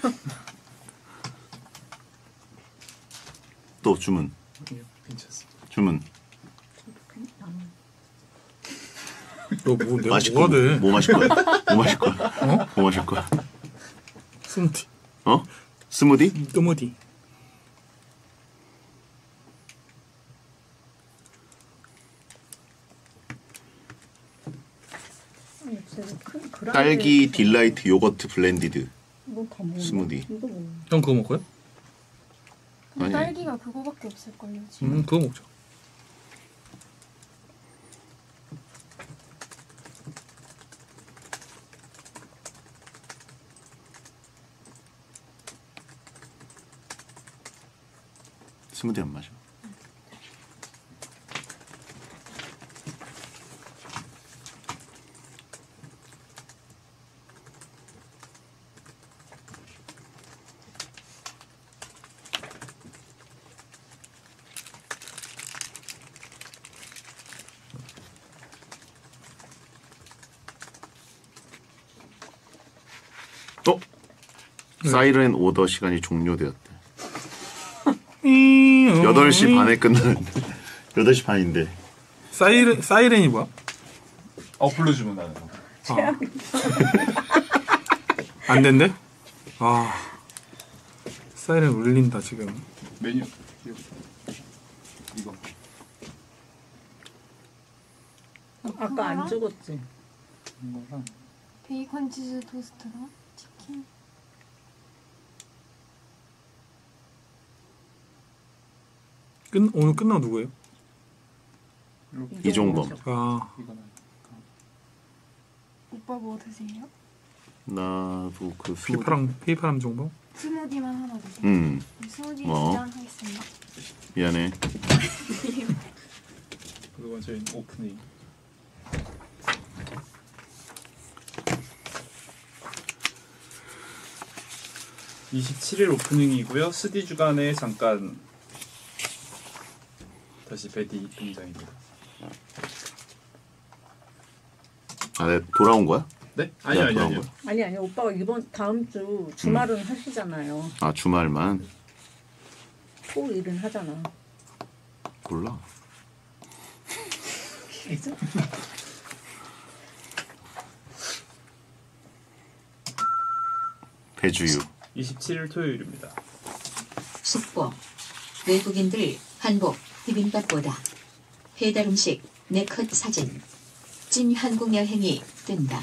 또 주문. 아니요 괜찮습니다. 주문. 너 뭐, 내가 마실 뭐가 거, 돼? 뭐 마실 거야? 뭐 마실 거야? 어? 뭐 마실 거야? 스무디. 어? 스무디? 스무디. 큰 그라운드 딸기 딜라이트 요거트 블렌디드 뭐다 먹어. 스무디. 이거 먹어. 형 그거 먹어요? 근데 아니. 딸기가 그거밖에 없을걸요 지금. 음 그거 먹자. 스무디 안 마셔. 어? 사이렌 오더 시간이 종료되었대. 여덟 시 반에 끝나는. 여덟 시 반인데. 사이렌 사이렌이 뭐야? 어 불러주면 나는. 안 된대? 아 사이렌 울린다 지금. 메뉴 이거. 아까 안 죽었지. 이거랑 베이컨 치즈 토스트랑 치킨. 끝 오늘 끝나고 누구예요? 이종범. 아 이거는 오빠 뭐 드세요? 나도 그 스무디. 휘파람 휘파람 정보? 스무디만 하나 드세요. 음 스무디 뭐? 두잔 하겠습니다. 미안해. 그리고 저희 오프닝. 이십칠 일 오프닝이고요. 스디 주간에 잠깐 다시 베디 등장입니다. 아, 내 돌아온 거야? 네? 아니 아니 돌아온 아니요. 거야? 아니 아니 오빠가 이번 다음 주 주말은 하시잖아요. 아 주말만. 토 일은 하잖아. 몰라. 그죠? 배주유. 이십칠 일 토요일입니다. 숙보. 외국인들 한복 비빔밥보다 배달 음식 네컷 사진. 찐 한국 여행이 뜬다.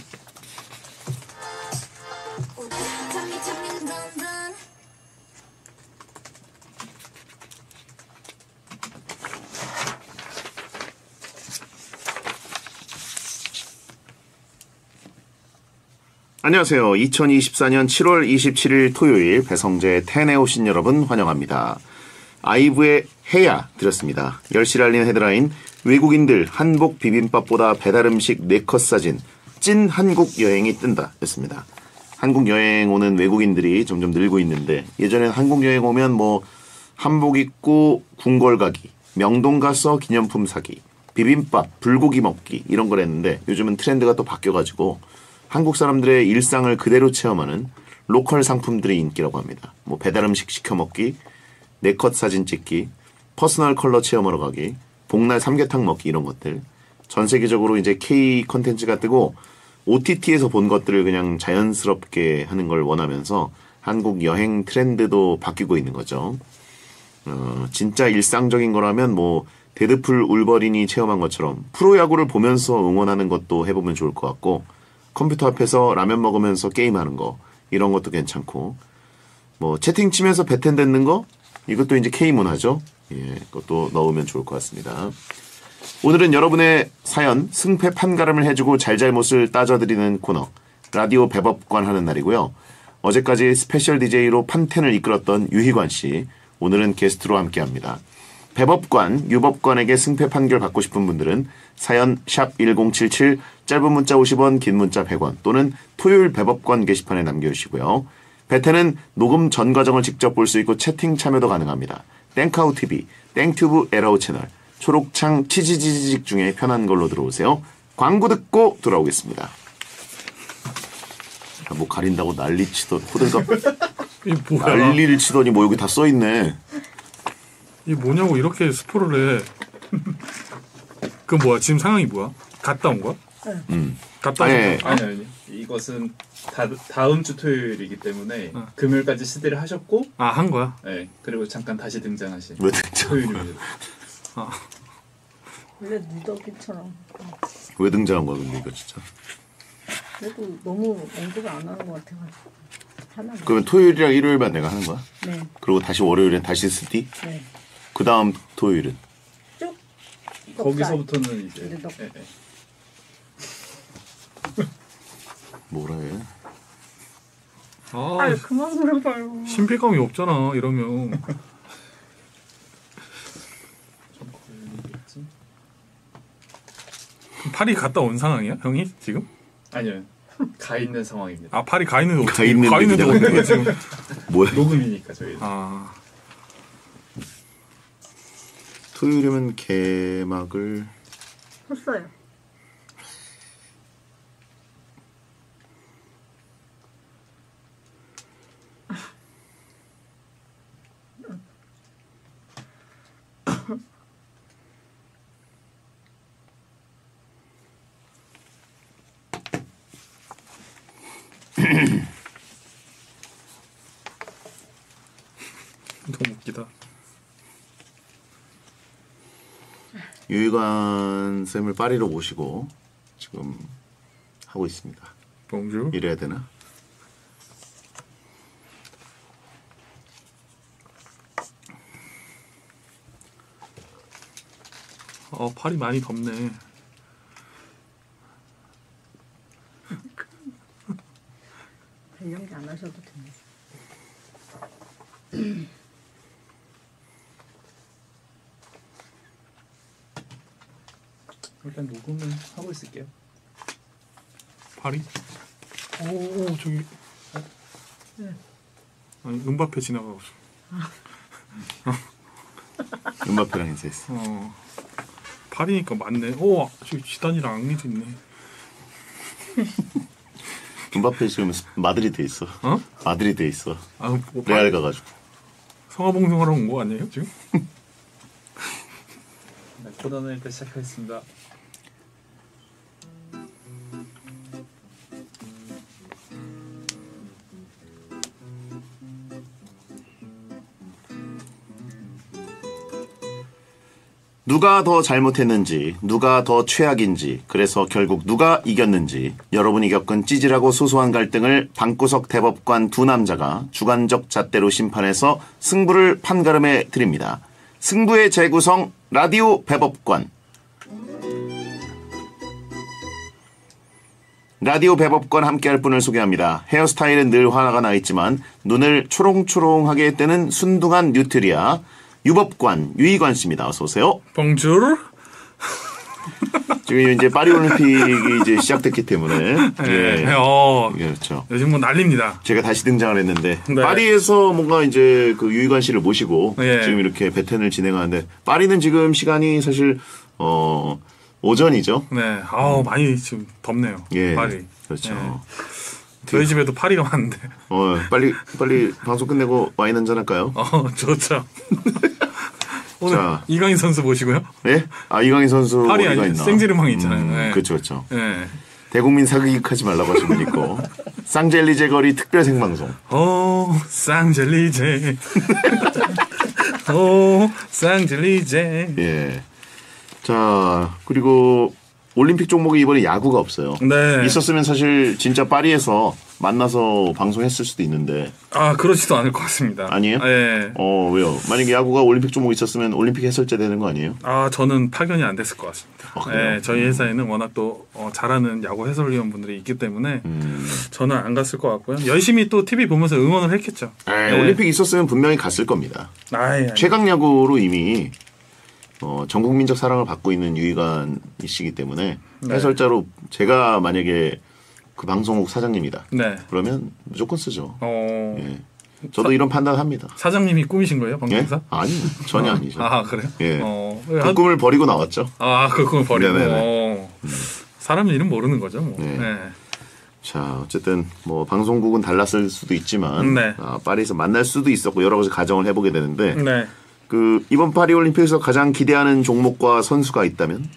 안녕하세요. 이천이십사년 칠월 이십칠일 토요일 배성재 텐에 오신 여러분 환영합니다. 아이브의 해야 드렸습니다. 열시를 알린 헤드라인 외국인들 한복 비빔밥보다 배달음식 네 컷 사진 찐 한국 여행이 뜬다 였습니다. 한국 여행 오는 외국인들이 점점 늘고 있는데 예전에는 한국 여행 오면 뭐 한복 입고 궁궐 가기, 명동 가서 기념품 사기, 비빔밥, 불고기 먹기 이런 걸 했는데 요즘은 트렌드가 또 바뀌어가지고 한국 사람들의 일상을 그대로 체험하는 로컬 상품들이 인기라고 합니다. 뭐 배달음식 시켜 먹기, 네 컷 사진 찍기, 퍼스널 컬러 체험하러 가기, 복날 삼계탕 먹기 이런 것들. 전 세계적으로 이제 K 컨텐츠가 뜨고 오티티에서 본 것들을 그냥 자연스럽게 하는 걸 원하면서 한국 여행 트렌드도 바뀌고 있는 거죠. 어, 진짜 일상적인 거라면 뭐 데드풀 울버린이 체험한 것처럼 프로야구를 보면서 응원하는 것도 해보면 좋을 것 같고 컴퓨터 앞에서 라면 먹으면서 게임하는 거 이런 것도 괜찮고 뭐 채팅 치면서 배텐 뱉는 거 이것도 이제 K문화죠. 예, 그것도 넣으면 좋을 것 같습니다. 오늘은 여러분의 사연 승패 판가름을 해주고 잘잘못을 따져드리는 코너 라디오 배법관 하는 날이고요. 어제까지 스페셜 디제이로 판텐을 이끌었던 유희관 씨 오늘은 게스트로 함께합니다. 배법관, 유법관에게 승패 판결 받고 싶은 분들은 사연 샵 일공칠칠 짧은 문자 오십 원 긴 문자 백 원 또는 토요일 배법관 게시판에 남겨주시고요. 배텐은 녹음 전 과정을 직접 볼 수 있고 채팅 참여도 가능합니다. 땡카우티비, 땡튜브 에라우 채널 초록창 치지지직 중에 편한 걸로 들어오세요. 광고 듣고 돌아오겠습니다. 아, 뭐 가린다고 난리치던 호들갑 이 뭐야? 난리를 치더니 뭐 여기 다 써있네. 이 뭐냐고 이렇게 스포를 해. 그 뭐야? 지금 상황이 뭐야? 갔다 온 거야? 음. 갔다 온 아니, 거야? 아니 아니 이것은 다, 다음 주 토요일이기 때문에 어. 금요일까지 시대를 하셨고 아, 한 거야? 네, 그리고 잠깐 다시 등장하신 왜 등장? 토요일입니다. 원래 누더기처럼. 왜 등장한 거야 근데 이거 진짜. 그래도 너무 언급을 안 하는 것 같아가지고. 하나만. 그러면 토요일이랑 일요일만 내가 하는 거야? 네. 그리고 다시 월요일엔 다시 스디? 네. 그 다음 토요일은? 쭉. 거기서부터는 이제 이제 너- 네, 네. 뭐라 해? 아, 아, 그만 물어봐요. 신비감이 없잖아. 이러면. 좀 걸리겠지? 파리 갔다 온 상황이야, 형이 지금? 아니요, 가 있는 상황입니다. 아, 파리 가 있는데 가 어떻게? 있는데 가 있는데 그냥. 어떻게 지금? 뭐야? 녹음이니까 저희. 아, 토요일이면 개막을 했어요. 너무 웃기다. 유희관 쌤을 파리로 모시고 지금 하고 있습니다. 봉주. 이래야 되나? 어, 파리 많이 덥네. 발령기 안 하셔도 됩니다. 일단 녹음은 하고 있을게요. 파리? 오, 저기. 아니, 은바페 지나가고 있어. 음바페랑 인사했어. 어. 파리니까 맞네. 오, 저기 지단이랑 앙리도 있네. 음바페 지금 마드리드에 있어. 어? 마드리드에 있어. 아, 뭐 레알 파리 가가지고. 성화봉송하러 온 거 아니에요 지금? 네, 코너는 일단 시작하겠습니다. 누가 더 잘못했는지, 누가 더 최악인지, 그래서 결국 누가 이겼는지, 여러분이 겪은 찌질하고 소소한 갈등을 방구석 대법관 두 남자가 주관적 잣대로 심판해서 승부를 판가름해 드립니다. 승부의 재구성 라디오 배법관. 라디오 배법관 함께할 분을 소개합니다. 헤어스타일은 늘 화가 나 있지만 눈을 초롱초롱하게 뜨는 순둥한 뉴트리아 유법관 유희관 씨입니다. 어서 오세요. 봉주르. 지금 이제 파리 올림픽이 이제 시작됐기 때문에 네. 예. 어, 그렇죠. 요즘 뭐 난립니다. 제가 다시 등장을 했는데 네. 파리에서 뭔가 이제 그 유희관 씨를 모시고 예. 지금 이렇게 배텐을 진행하는데 파리는 지금 시간이 사실 어 오전이죠. 네. 아우, 많이 지금 덥네요. 예. 파리. 그렇죠. 예. 저희 집에도 파리가 많은데. 어 빨리 빨리 방송 끝내고 와인 한잔 할까요? 어, 좋죠. 오늘 자. 이강인 선수 모시고요. 예? 아 이강인 선수 파리 어디가 아니 있나? 생제르맹 있잖아요. 음, 예. 그렇죠, 그렇죠. 예. 대국민 사극하지 말라고 하신 분 있고 쌍젤리제 거리 특별 생방송. 오, 쌍젤리제. 오, 쌍젤리제. 예. 자 그리고 올림픽 종목이 이번에 야구가 없어요. 네. 있었으면 사실 진짜 파리에서 만나서 방송했을 수도 있는데. 아, 그렇지도 않을 것 같습니다. 아니에요? 예. 어 왜요? 만약에 야구가 올림픽 종목 있었으면 올림픽 해설제 되는 거 아니에요? 아, 저는 파견이 안 됐을 것 같습니다. 아, 그래요? 예, 저희 회사에는 워낙 또 어, 잘하는 야구 해설위원분들이 있기 때문에 음. 저는 안 갔을 것 같고요. 열심히 또 티비 보면서 응원을 했겠죠. 에이, 예. 올림픽 있었으면 분명히 갔을 겁니다. 아이, 아이. 최강 야구로 이미 어, 전국민적 사랑을 받고 있는 유희관이시기 때문에 네. 해설자로 제가 만약에 그 방송국 사장님이다. 네. 그러면 무조건 쓰죠. 어, 예. 저도 이런 판단합니다. 사장님이 꾸미신 거예요, 예? 방송사? 아니 전혀 아니죠. 아, 그래요? 예. 어, 그 꿈을 버리고 나왔죠. 아, 그 꿈을 버리고. 네네네. 어. 사람 일은 모르는 거죠, 뭐. 네. 네. 자 어쨌든 뭐 방송국은 달랐을 수도 있지만 네. 아, 파리에서 만날 수도 있었고 여러 가지 가정을 해보게 되는데 네. 그 이번 파리 올림픽에서 가장 기대하는 종목과 선수가 있다면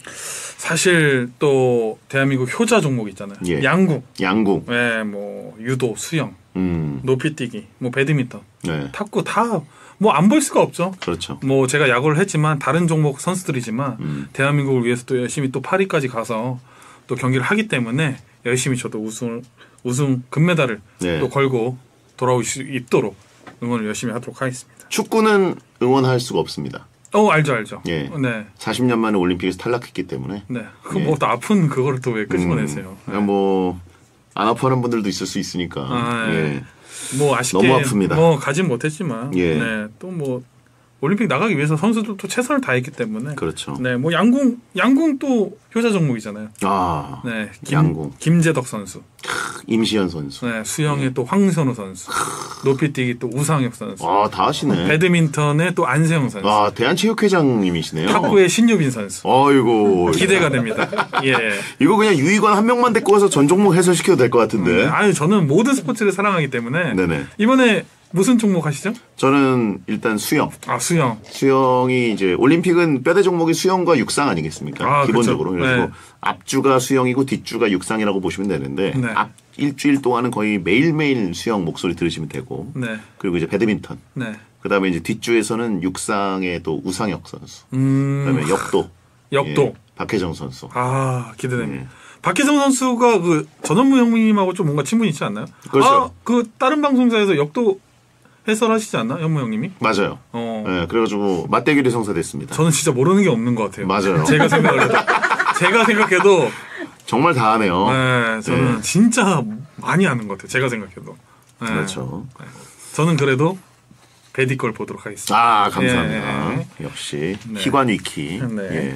사실 또 대한민국 효자 종목 있잖아요. 예. 양궁, 양궁. 네, 뭐 유도, 수영, 음. 높이뛰기, 뭐 배드민턴, 네. 탁구 다 뭐 안 볼 수가 없죠. 그렇죠. 뭐 제가 야구를 했지만 다른 종목 선수들이지만 음. 대한민국을 위해서 또 열심히 또 파리까지 가서 또 경기를 하기 때문에 열심히 저도 우승 우승 금메달을 네. 또 걸고 돌아올 수 있도록 응원을 열심히 하도록 하겠습니다. 축구는 응원할 수가 없습니다. 어, 알죠, 알죠. 예. 네, 사십 년 만에 올림픽에서 탈락했기 때문에. 네. 그 예. 뭐 또 아픈 그거를 또 왜 끄집어내세요? 음, 그냥 뭐, 안 아파하는 분들도 있을 수 있으니까. 아, 예. 예. 뭐 아쉽게 너무 아픕니다. 뭐 가진 못했지만, 예. 네, 또 뭐 올림픽 나가기 위해서 선수들도 최선을 다했기 때문에, 그렇죠. 네, 뭐 양궁 양궁 또 효자 종목이잖아요. 아, 네, 김, 양궁. 김재덕 선수, 임시현 선수. 네, 수영에 또 황선우 선수, 높이뛰기 또 우상혁 선수, 아, 다 하시네. 배드민턴에 또 안세영 선수, 아, 대한체육회장님이시네요. 탁구의 신유빈 선수. 아이고. 기대가 됩니다. 예. 이거 그냥 유희관 한 명만 데리고 와서 전 종목 해설시켜도 될 것 같은데. 아유, 저는 모든 스포츠를 사랑하기 때문에 네네. 이번에 무슨 종목 하시죠? 저는 일단 수영. 아, 수영. 수영이 이제 올림픽은 뼈대 종목이 수영과 육상 아니겠습니까? 아, 기본적으로. 그쵸. 그래서 네. 앞주가 수영이고 뒷주가 육상이라고 보시면 되는데 네. 앞 일주일 동안은 거의 매일매일 수영 목소리 들으시면 되고 네. 그리고 이제 배드민턴. 네. 그다음에 이제 뒷주에서는 육상의 또 우상혁 선수. 음. 그다음에 역도. 역도. 예, 박혜정 선수. 아, 기대됩니다. 네. 박혜성 선수가 그 전현무 형님하고 좀 뭔가 친분이 있지 않나요? 그렇죠. 아, 그 다른 방송사에서 역도 해설하시지 않나? 현무 형님이? 맞아요. 어. 예, 그래가지고 맞대결이 성사됐습니다. 저는 진짜 모르는 게 없는 것 같아요. 맞아요. 제가 생각을 해도. 제가 생각해도 정말 다 하네요. 네, 저는 네. 진짜 많이 아는 것 같아요. 제가 생각해도. 네. 그렇죠. 저는 그래도 베디 걸 보도록 하겠습니다. 아, 감사합니다. 예. 역시 네. 희관 위키. 네. 예.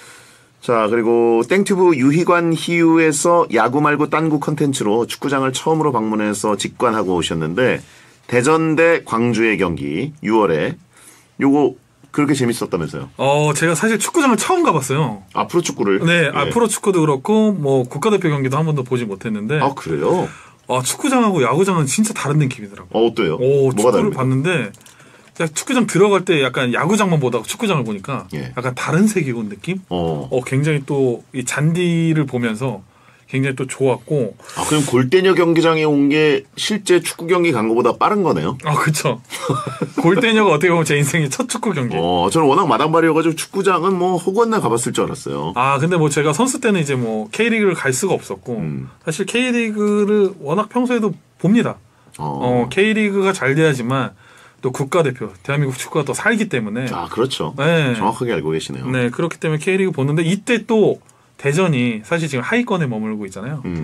자, 그리고 땡튜브 유희관 희유에서 야구 말고 딴구 컨텐츠로 축구장을 처음으로 방문해서 직관하고 오셨는데 대전 대 광주의 경기 유월에 요거 그렇게 재밌었다면서요? 어, 제가 사실 축구장을 처음 가봤어요. 아, 프로축구를? 네, 예. 아, 프로축구도 그렇고, 뭐, 국가대표 경기도 한 번도 보지 못했는데, 아, 그래요? 아, 축구장하고 야구장은 진짜 다른 느낌이더라고요. 어, 어때요? 오, 뭐가 축구를 다릅니까? 봤는데, 그냥 축구장 들어갈 때 약간 야구장만 보다가 축구장을 보니까, 예. 약간 다른 세계관 느낌? 어. 어, 굉장히 또, 이 잔디를 보면서 굉장히 또 좋았고, 아, 그럼 골대녀 경기장에 온 게 실제 축구 경기 간 거보다 빠른 거네요? 아, 그쵸. 골대녀가 어떻게 보면 제 인생의 첫 축구 경기. 어, 저는 워낙 마당발이어가지고 축구장은 뭐 호건날 가봤을 줄 알았어요. 아, 근데 뭐 제가 선수 때는 이제 뭐 K리그를 갈 수가 없었고, 음. 사실 K리그를 워낙 평소에도 봅니다. 어. 어, K리그가 잘 돼야지만 또 국가대표, 대한민국 축구가 또 살기 때문에. 아, 그렇죠. 네. 정확하게 알고 계시네요. 네, 그렇기 때문에 K리그 보는데 이때 또 대전이 사실 지금 하위권에 머물고 있잖아요. 음.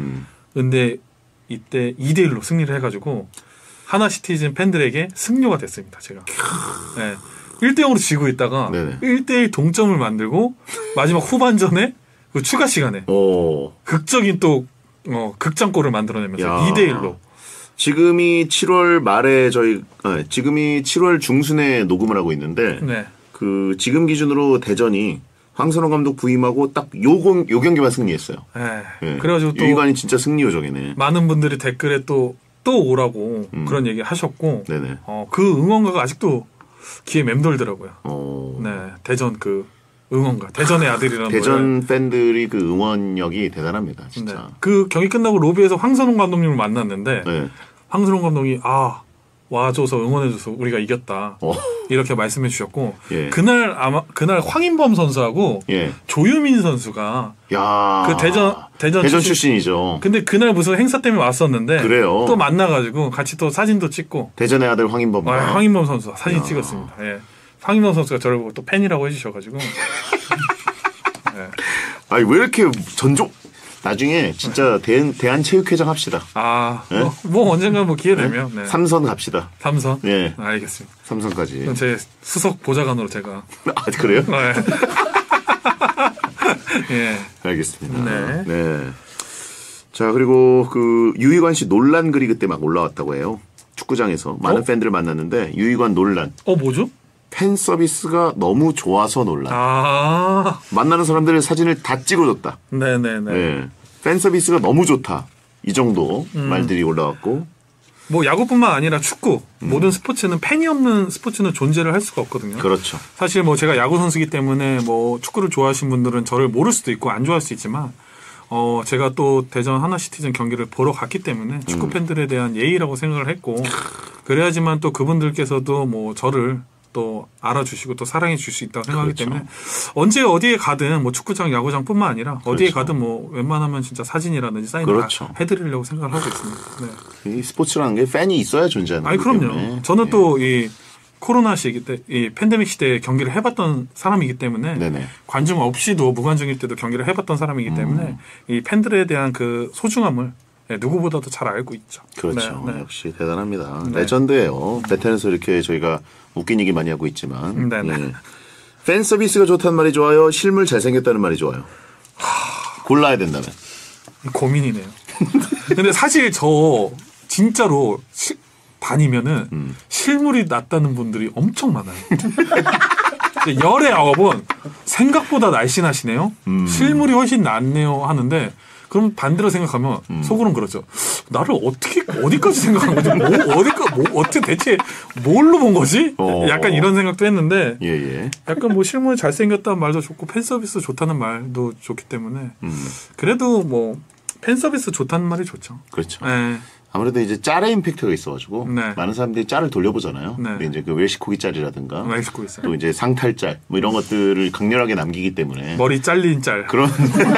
근데 이때 이 대 일로 승리를 해가지고 하나 시티즌 팬들에게 승료가 됐습니다. 제가. 네. 일 대 영으로 지고 있다가 네네. 일 대 일 동점을 만들고 마지막 후반전에 그 추가 시간에 오. 극적인 또 어, 극장골을 만들어내면서 야. 이 대 일로. 지금이 칠월 말에 저희 아, 지금이 칠월 중순에 녹음을 하고 있는데 네. 그 지금 기준으로 대전이 황선홍 감독 부임하고 딱 요, 요 경기만 승리했어요. 네. 예. 그래가지고 또 유희관이 진짜 승리 요정이네. 많은 분들이 댓글에 또, 또 오라고 음. 그런 얘기 하셨고, 네네. 어, 그 응원가가 아직도 귀에 맴돌더라고요. 어. 네. 대전 그 응원가. 대전의 아들이라는 대전 팬들이 그 응원력이 대단합니다, 노래. 진짜. 네. 그 경기 끝나고 로비에서 황선홍 감독님을 만났는데, 네. 황선홍 감독이, 아, 와줘서 응원해줘서 우리가 이겼다. 어. 이렇게 말씀해 주셨고, 예. 그날 아마, 그날 황인범 선수하고 예. 조유민 선수가 야. 그 대전, 대전, 대전 출신- 출신이죠. 근데 그날 무슨 행사 때문에 왔었는데 그래요? 또 만나가지고 같이 또 사진도 찍고 대전의 아들 황인범. 아, 황인범 선수 사진 야. 찍었습니다. 예. 황인범 선수가 저를 보고 또 팬이라고 해주셔가지고 예. 아니 왜 이렇게 전종? 나중에 진짜 대한 대한체육회장 합시다. 아, 예? 뭐, 뭐 언젠가 뭐 기회 되면 네. 삼선 갑시다. 삼선. 예. 알겠습니다. 삼선까지. 그럼 제 수석 보좌관으로 제가 아 그래요? 네. 예. 알겠습니다. 네. 네. 자 그리고 그 유희관 씨 논란 글이 그때 막 올라왔다고 해요. 축구장에서 많은 어? 팬들을 만났는데 유희관 논란. 어 뭐죠? 팬 서비스가 너무 좋아서 논란. 아, 만나는 사람들 사진을 다 찍어줬다. 네네네. 네. 팬 서비스가 너무 좋다. 이 정도 음. 말들이 올라왔고. 뭐 야구뿐만 아니라 축구 모든 스포츠는 팬이 없는 스포츠는 존재를 할 수가 없거든요. 그렇죠. 사실 뭐 제가 야구 선수기 때문에 뭐 축구를 좋아하시는 분들은 저를 모를 수도 있고 안 좋아할 수 있지만 어 제가 또 대전 하나시티즌 경기를 보러 갔기 때문에 축구 팬들에 대한 예의라고 생각을 했고 그래야지만 또 그분들께서도 뭐 저를 또 알아주시고 또 사랑해 줄 수 있다고 생각하기 그렇죠. 때문에 언제 어디에 가든 뭐 축구장 야구장뿐만 아니라 어디에 그렇죠. 가든 뭐 웬만하면 진짜 사진이라든지 사인을 그렇죠. 다 해드리려고 생각을 하고 있습니다. 네. 이 스포츠라는 게 팬이 있어야 존재하는 아니 거기 그럼요. 때문에. 저는 네. 또 이 코로나 시기 때, 이 팬데믹 시대에 경기를 해봤던 사람이기 때문에 네네. 관중 없이도 무관중일 때도 경기를 해봤던 사람이기 때문에 음. 이 팬들에 대한 그 소중함을 네, 누구보다도 잘 알고 있죠. 그렇죠. 네, 네. 역시 대단합니다. 네. 레전드예요. 베텐에서 이렇게 저희가 웃긴 얘기 많이 하고 있지만. 네, 네. 예. 팬 서비스가 좋다는 말이 좋아요. 실물 잘생겼다는 말이 좋아요. 골라야 된다면. 고민이네요. 근데 사실 저 진짜로 시- 다니면은 음. 실물이 낫다는 분들이 엄청 많아요. 근데 열의 아홉은 생각보다 날씬하시네요. 음. 실물이 훨씬 낫네요 하는데 그럼 반대로 생각하면 음. 속으로는 그렇죠. 나를 어떻게 어디까지 생각한 거지? 뭐 어디까 뭐 어떻게 대체 뭘로 본 거지? 어. 약간 이런 생각도 했는데 예, 예. 약간 뭐 실물 잘생겼다는 말도 좋고 팬 서비스 좋다는 말도 좋기 때문에 음. 그래도 뭐 팬 서비스 좋다는 말이 좋죠. 그렇죠. 네. 아무래도 이제 짤의 임팩트가 있어가지고 네. 많은 사람들이 짤을 돌려보잖아요. 네. 근데 이제 그 웰시코기 짤이라든가 멕시코 있어요. 또 이제 상탈 짤 뭐 이런 것들을 강렬하게 남기기 때문에 머리 잘린 짤. 그런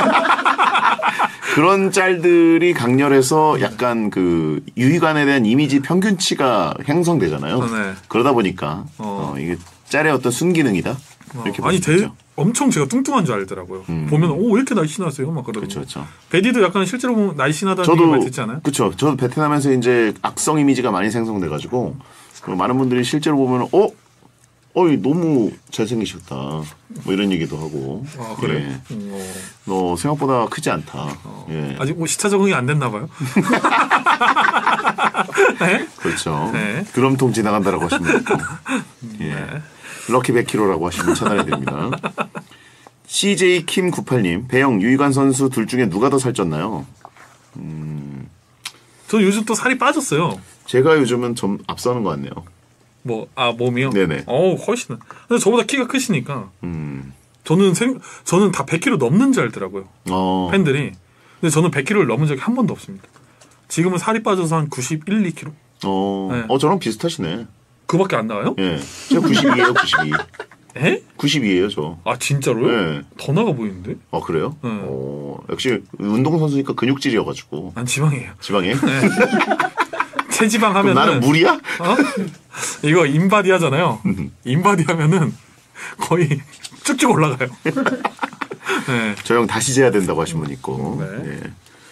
그런 짤들이 강렬해서 약간 그 유희관에 대한 이미지 평균치가 형성되잖아요. 네. 그러다 보니까 어. 어, 이게 짤의 어떤 순기능이다 어, 이렇게 아니 볼수 대, 있죠. 엄청 제가 뚱뚱한 줄 알더라고요. 음. 보면 오 왜 이렇게 날씬하세요? 막 그러고. 그렇죠, 그렇죠. 베디도 약간 실제로 보면 날씬하다는 얘기 저도 많이 듣지 않아요? 그렇죠. 저도 베트남에서 이제 악성 이미지가 많이 생성돼가지고 그 많은 분들이 실제로 보면 어, 어이 너무 잘생기셨다. 뭐 이런 얘기도 하고. 아 그래. 예. 음, 어. 너 생각보다 크지 않다. 예. 아직 뭐 시차 적응이 안 됐나 봐요. 네? 그렇죠. 네. 드럼통 지나간다라고 하시면 되고. 예. 네. 럭키 백 킬로그램라고 하시면 차단이 됩니다. 씨제이 킴 구십팔님, 배영, 유희관 선수 둘 중에 누가 더 살쪘나요? 저 요즘 또 살이 빠졌어요. 제가 요즘은 좀 앞서는 것 같네요. 뭐 아 몸이요? 네네. 어우 훨씬. 근데 저보다 키가 크시니까 음. 저는 생 저는 다 백 킬로그램 넘는 줄 알더라고요. 어. 팬들이. 근데 저는 백 킬로그램를 넘은 적이 한 번도 없습니다. 지금은 살이 빠져서 한 구십일, 이 킬로그램. 어. 네. 어, 저랑 비슷하시네. 그밖에 안 나와요? 예. 제가 구십이에요, 구십이. 에? 구십이에요, 저. 아 진짜로요? 네. 더 나가 보이는데? 어, 그래요? 네. 어, 역시 운동선수니까 근육질이어가지고. 난 지방이에요. 지방에? 체지방 그럼 하면은 나는 물이야? 어? 이거 인바디 하잖아요. 인바디 하면은 거의 쭉쭉 올라가요. 네. 저 형 다시 재야 된다고 하신 분 있고. 네. 예.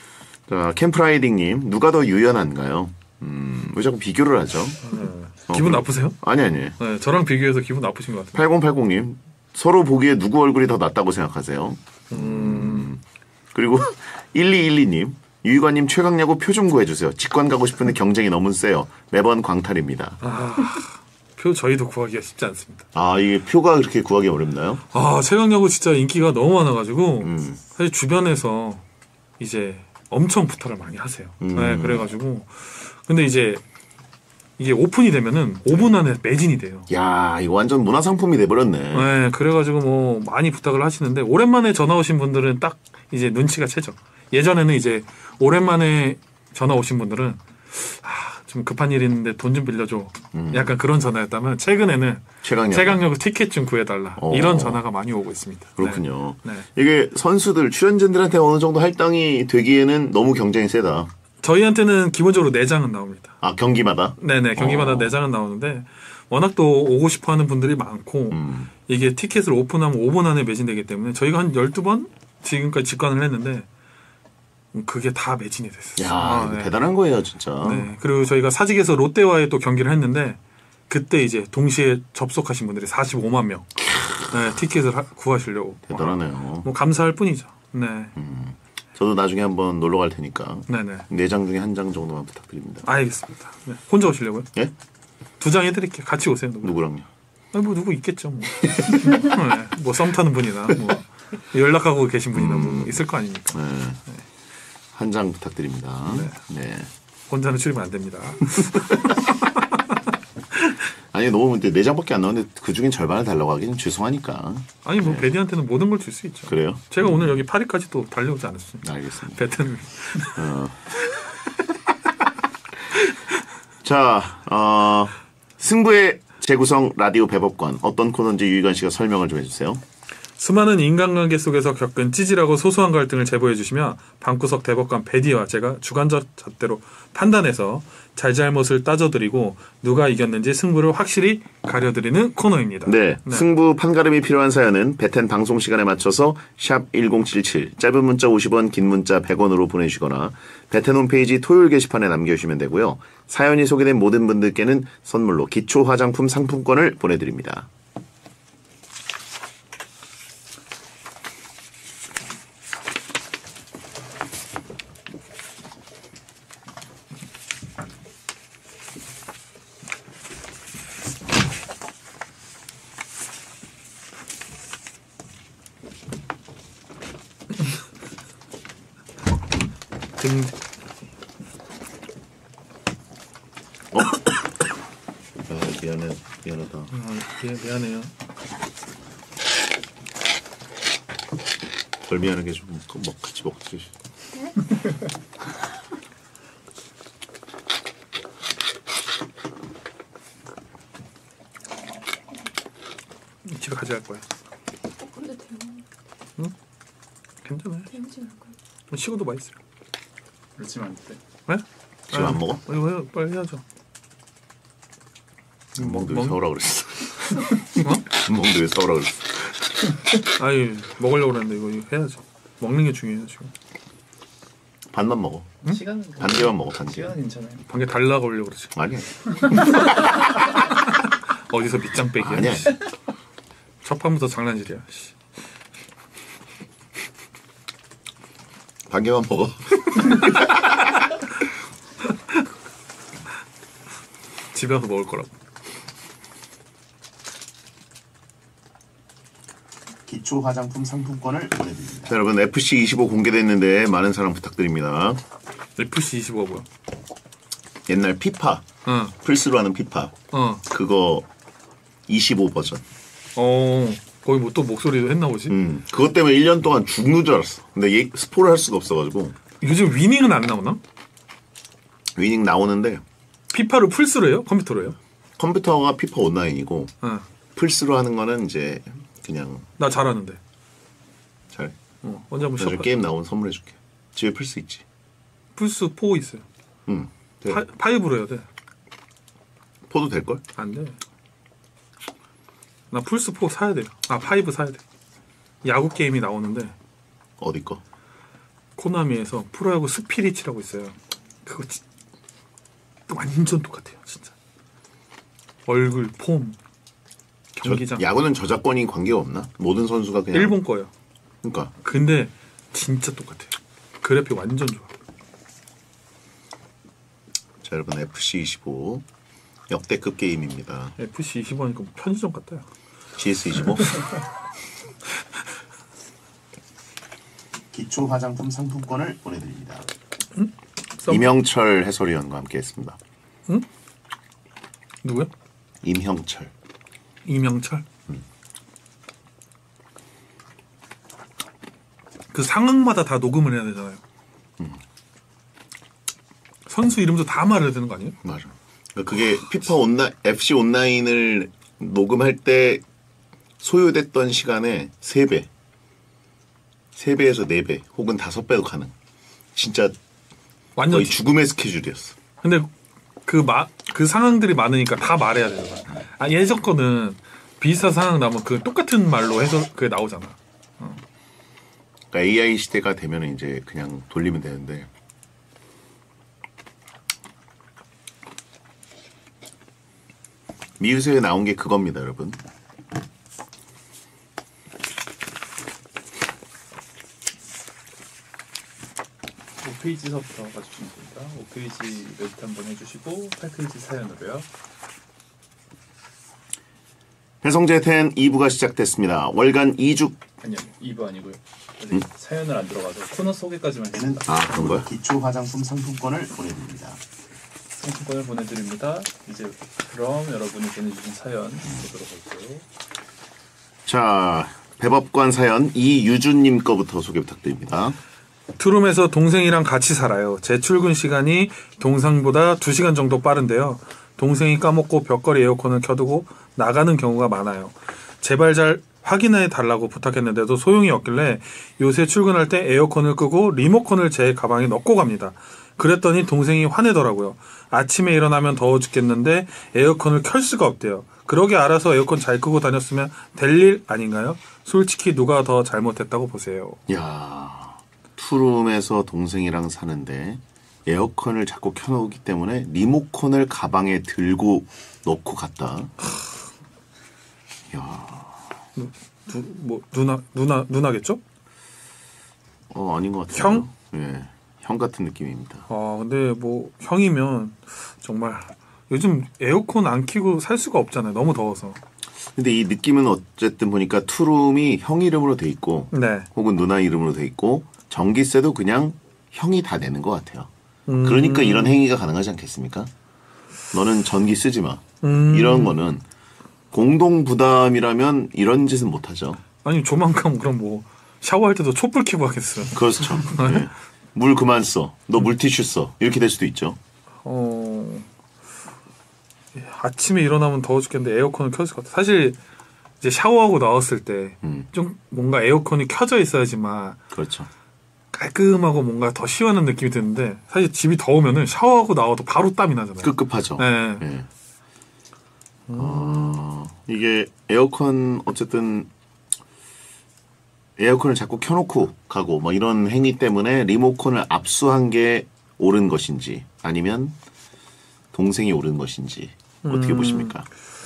자, 캠프라이딩님, 누가 더 유연한가요? 음, 왜 자꾸 비교를 하죠? 네. 기분 나쁘세요? 아니, 아니. 네, 저랑 비교해서 기분 나쁘신 것 같아요. 팔공팔공님, 서로 보기에 누구 얼굴이 더 낫다고 생각하세요? 음. 그리고 일이일이님, 유희관님 최강야구 표 좀 구해주세요. 직관 가고 싶은데 경쟁이 너무 세요. 매번 광탈입니다. 아, 표 저희도 구하기가 쉽지 않습니다. 아, 이게 표가 그렇게 구하기 어렵나요? 아, 최강야구 진짜 인기가 너무 많아가지고 음. 사실 주변에서 이제 엄청 부탁을 많이 하세요. 음. 네, 그래가지고 근데 이제 이게 오픈이 되면은 오 분 안에 매진이 돼요. 야, 이거 완전 문화상품이 돼버렸네. 네, 그래가지고 뭐 많이 부탁을 하시는데 오랜만에 전화 오신 분들은 딱 이제 눈치가 채죠. 예전에는 이제 오랜만에 전화 오신 분들은 아, 좀 급한 일 있는데 돈 좀 빌려줘. 음. 약간 그런 전화였다면 최근에는 최강야구. 최강야구 티켓 좀 구해달라. 어. 이런 전화가 많이 오고 있습니다. 그렇군요. 네. 네. 이게 선수들, 출연진들한테 어느 정도 할당이 되기에는 너무 경쟁이 세다. 저희한테는 기본적으로 네 장은 나옵니다. 아, 경기마다? 네네, 경기마다 어. 네 장은 나오는데 워낙 또 오고 싶어 하는 분들이 많고 음. 이게 티켓을 오픈하면 오 분 안에 매진되기 때문에 저희가 한 열두 번 지금까지 직관을 했는데 그게 다 매진이 됐어요. 야, 아, 이거 네. 대단한 거예요, 진짜. 네. 그리고 저희가 사직에서 롯데와의 또 경기를 했는데 그때 이제 동시에 접속하신 분들이 사십오만 명 네, 티켓을 하- 구하시려고 대단하네요. 뭐 감사할 뿐이죠. 네, 저도 나중에 한번 놀러 갈 테니까 네네. 네 장 중에 한 장 정도만 부탁드립니다. 알겠습니다. 네. 혼자 오시려고요? 예? 두 장 해드릴게요. 같이 오세요. 누구? 누구랑요? 아니, 뭐 누구 있겠죠. 뭐, 네. 뭐 썸 타는 분이나 뭐 연락하고 계신 분이나 뭐 있을 거 아닙니까. 네. 한 장 부탁드립니다. 네. 혼자는 출입 안 됩니다. 아니, 너무 근데 네 장밖에 안 나오는데 그 중엔 절반을 달라고 하기는 죄송하니까. 아니 뭐 베디한테는 모든 걸 줄 수 있죠. 그래요? 제가 오늘 여기 파리까지 또 달려오지 않았습니다. 알겠습니다. 베트는 자, 어, 승부의 재구성 라디오 배법관 어떤 코너인지 유희관 씨가 설명을 좀 해주세요. 수많은 인간관계 속에서 겪은 찌질하고 소소한 갈등을 제보해 주시면 방구석 대법관 베디와 제가 주관적 잣대로 판단해서 잘잘못을 따져드리고 누가 이겼는지 승부를 확실히 가려드리는 코너입니다. 네, 승부 판가름이 필요한 사연은 베텐 방송 시간에 맞춰서 샵 일공칠칠 짧은 문자 오십 원 긴 문자 백 원으로 보내주시거나 베텐 홈페이지 토요일 게시판에 남겨주시면 되고요. 사연이 소개된 모든 분들께는 선물로 기초 화장품 상품권을 보내드립니다. 등 아, 미안해, 미안하다. 어, 미, 미안해요. 덜 미안하게 좀 먹, 같이 먹지. 집에 가져갈 거야. 어, 근데 돼요. 괜찮아요. 되지 않을까요? 식어도 맛있어요. 그렇지만 안 돼. 네? 지금 안 먹어? 이거 해, 빨리 해야죠. 안 먹는데 왜 먹- 사오라 그랬어? 어? 안 먹는데 왜 사오라 그랬어? 아니 먹으려고 그랬는데 이거, 이거 해야죠. 먹는 게 중요해요 지금. 반만 먹어. 시간 반 개만 먹어, 반 개. 시간은 괜찮아요. 방에 달라고 하려고 그러지. 아니야. 어디서 밑장 빼기야. 아니야. 씨. 첫 판부터 장난질이야. 씨. 반 개만 먹어. 집에 와서 먹을 거라고. 기초 화장품 상품권을 보내드립니다. 자, 여러분 에프씨 이십오 공개됐는데 많은 사랑 부탁드립니다. 에프씨 이십오가 뭐야? 옛날 피파, 응. 플스로 하는 피파 어. 그거 이십오 버전. 어. 거기 뭐 또 목소리도 했나 보지? 음, 그것 때문에 일 년 동안 죽는 줄 알았어. 근데 얘 스포를 할 수가 없어가지고 요즘 위닝은 안 나오나? 위닝 나오는데 피파를 플스로 해요? 컴퓨터로 해요? 컴퓨터가 피파 온라인이고 응. 플스로 하는 거는 이제 그냥 나 잘하는데. 잘. 어. 언제 한번 나중에 시작. 게임 나오면 선물해줄게. 집에 플스 있지. 플스 사 있어요. 응. 돼. 파, 파이브로 해야 돼. 포도 될 걸? 안 돼. 나 플스 사 사야 돼요. 아, 파이브 사야 돼. 야구 게임이 나오는데 어디 거? 코나미에서 프로야구 스피릿이라고 있어요. 그거 진 완전 똑같아요, 진짜. 얼굴, 폼, 경기장. 저, 야구는 저작권이 관계가 없나? 모든 선수가 그냥 일본 거예요. 그러니까 근데 진짜 똑같아요. 그래픽 완전 좋아. 자 여러분 에프씨 이십오 역대급 게임입니다. 에프씨 이십오니까 편의점 같아요. 지에스 이십오 기초 화장품 상품권을 보내드립니다. 응? 썸... 임형철 해설위원과 함께했습니다. 응? 누구야? 임형철. 이명철. 음. 그 상황마다 다 녹음을 해야 되잖아요. 음. 선수 이름도 다 말해야 되는 거 아니에요? 맞아. 그게 피파 온라 에프씨 온라인을 녹음할 때 소요됐던 시간의 세 배, 세 배에서 네 배, 혹은 다섯 배도 가능. 진짜 완전 거의 죽음의 스케줄이었어. 근데 그 마, 그 상황들이 많으니까 다 말해야 되잖아. 아, 예전 거는 비슷한 상황 나오면 그 똑같은 말로 해서 그게 나오잖아. 어. 그러니까 에이아이 시대가 되면 이제 그냥 돌리면 되는데. 미우새에 나온 게 그겁니다, 여러분. 오 페이지서부터 가주시면 됩니다. 오 페이지 메리트 한번 해주시고 팔 페이지 사연으로요. 배성재 텐 이 부가 시작됐습니다. 월간 이 주 아니요, 이 부 아니고요. 아직 음? 사연을 안 들어가서 코너 소개까지만 했습니다. 아, 그런 거요? 기초 화장품 상품권을 보내드립니다. 상품권을 보내드립니다. 이제 그럼 여러분이 보내주신 사연 보도록 할게요. 자, 배법관 사연 이유주님 거부터 소개 부탁드립니다. 투룸에서 동생이랑 같이 살아요. 제 출근 시간이 동생보다 두 시간 정도 빠른데요. 동생이 까먹고 벽걸이 에어컨을 켜두고 나가는 경우가 많아요. 제발 잘 확인해 달라고 부탁했는데도 소용이 없길래 요새 출근할 때 에어컨을 끄고 리모컨을 제 가방에 넣고 갑니다. 그랬더니 동생이 화내더라고요. 아침에 일어나면 더워 죽겠는데 에어컨을 켤 수가 없대요. 그러게 알아서 에어컨 잘 끄고 다녔으면 될 일 아닌가요? 솔직히 누가 더 잘못했다고 보세요. 야, 투룸에서 동생이랑 사는데 에어컨을 자꾸 켜놓기 때문에 리모컨을 가방에 들고 넣고 갔다. 야, 누, 뭐 누나 누나 누나겠죠? 어 아닌 것 같아요. 형? 예, 형 같은 느낌입니다. 아 근데 뭐 형이면 정말 요즘 에어컨 안 켜고 살 수가 없잖아요. 너무 더워서. 근데 이 느낌은 어쨌든 보니까 투룸이 형 이름으로 돼 있고, 네. 혹은 누나 이름으로 돼 있고, 전기세도 그냥 형이 다 내는 것 같아요. 음. 그러니까 이런 행위가 가능하지 않겠습니까? 너는 전기 쓰지 마. 음. 이런 거는 공동 부담이라면 이런 짓은 못 하죠. 아니 조만간 그럼 뭐 샤워할 때도 촛불 켜고 하겠어요. 그렇죠. 네. 물 그만 써. 너 물티슈 써. 이렇게 될 수도 있죠. 어 아침에 일어나면 더워 죽겠는데 에어컨을 켜줄 것 같아. 사실 이제 샤워하고 나왔을 때 좀 음. 뭔가 에어컨이 켜져 있어야지만 그렇죠. 깔끔하고 뭔가 더 시원한 느낌이 드는데 사실 집이 더우면은 샤워하고 나와도 바로 땀이 나잖아요. 급급하죠. 네. 네. 어, 이게 에어컨 어쨌든 에어컨을 자꾸 켜놓고 가고 뭐 이런 행위 때문에 리모컨을 압수한 게 옳은 것인지 아니면 동생이 옳은 것인지 어떻게 음. 보십니까?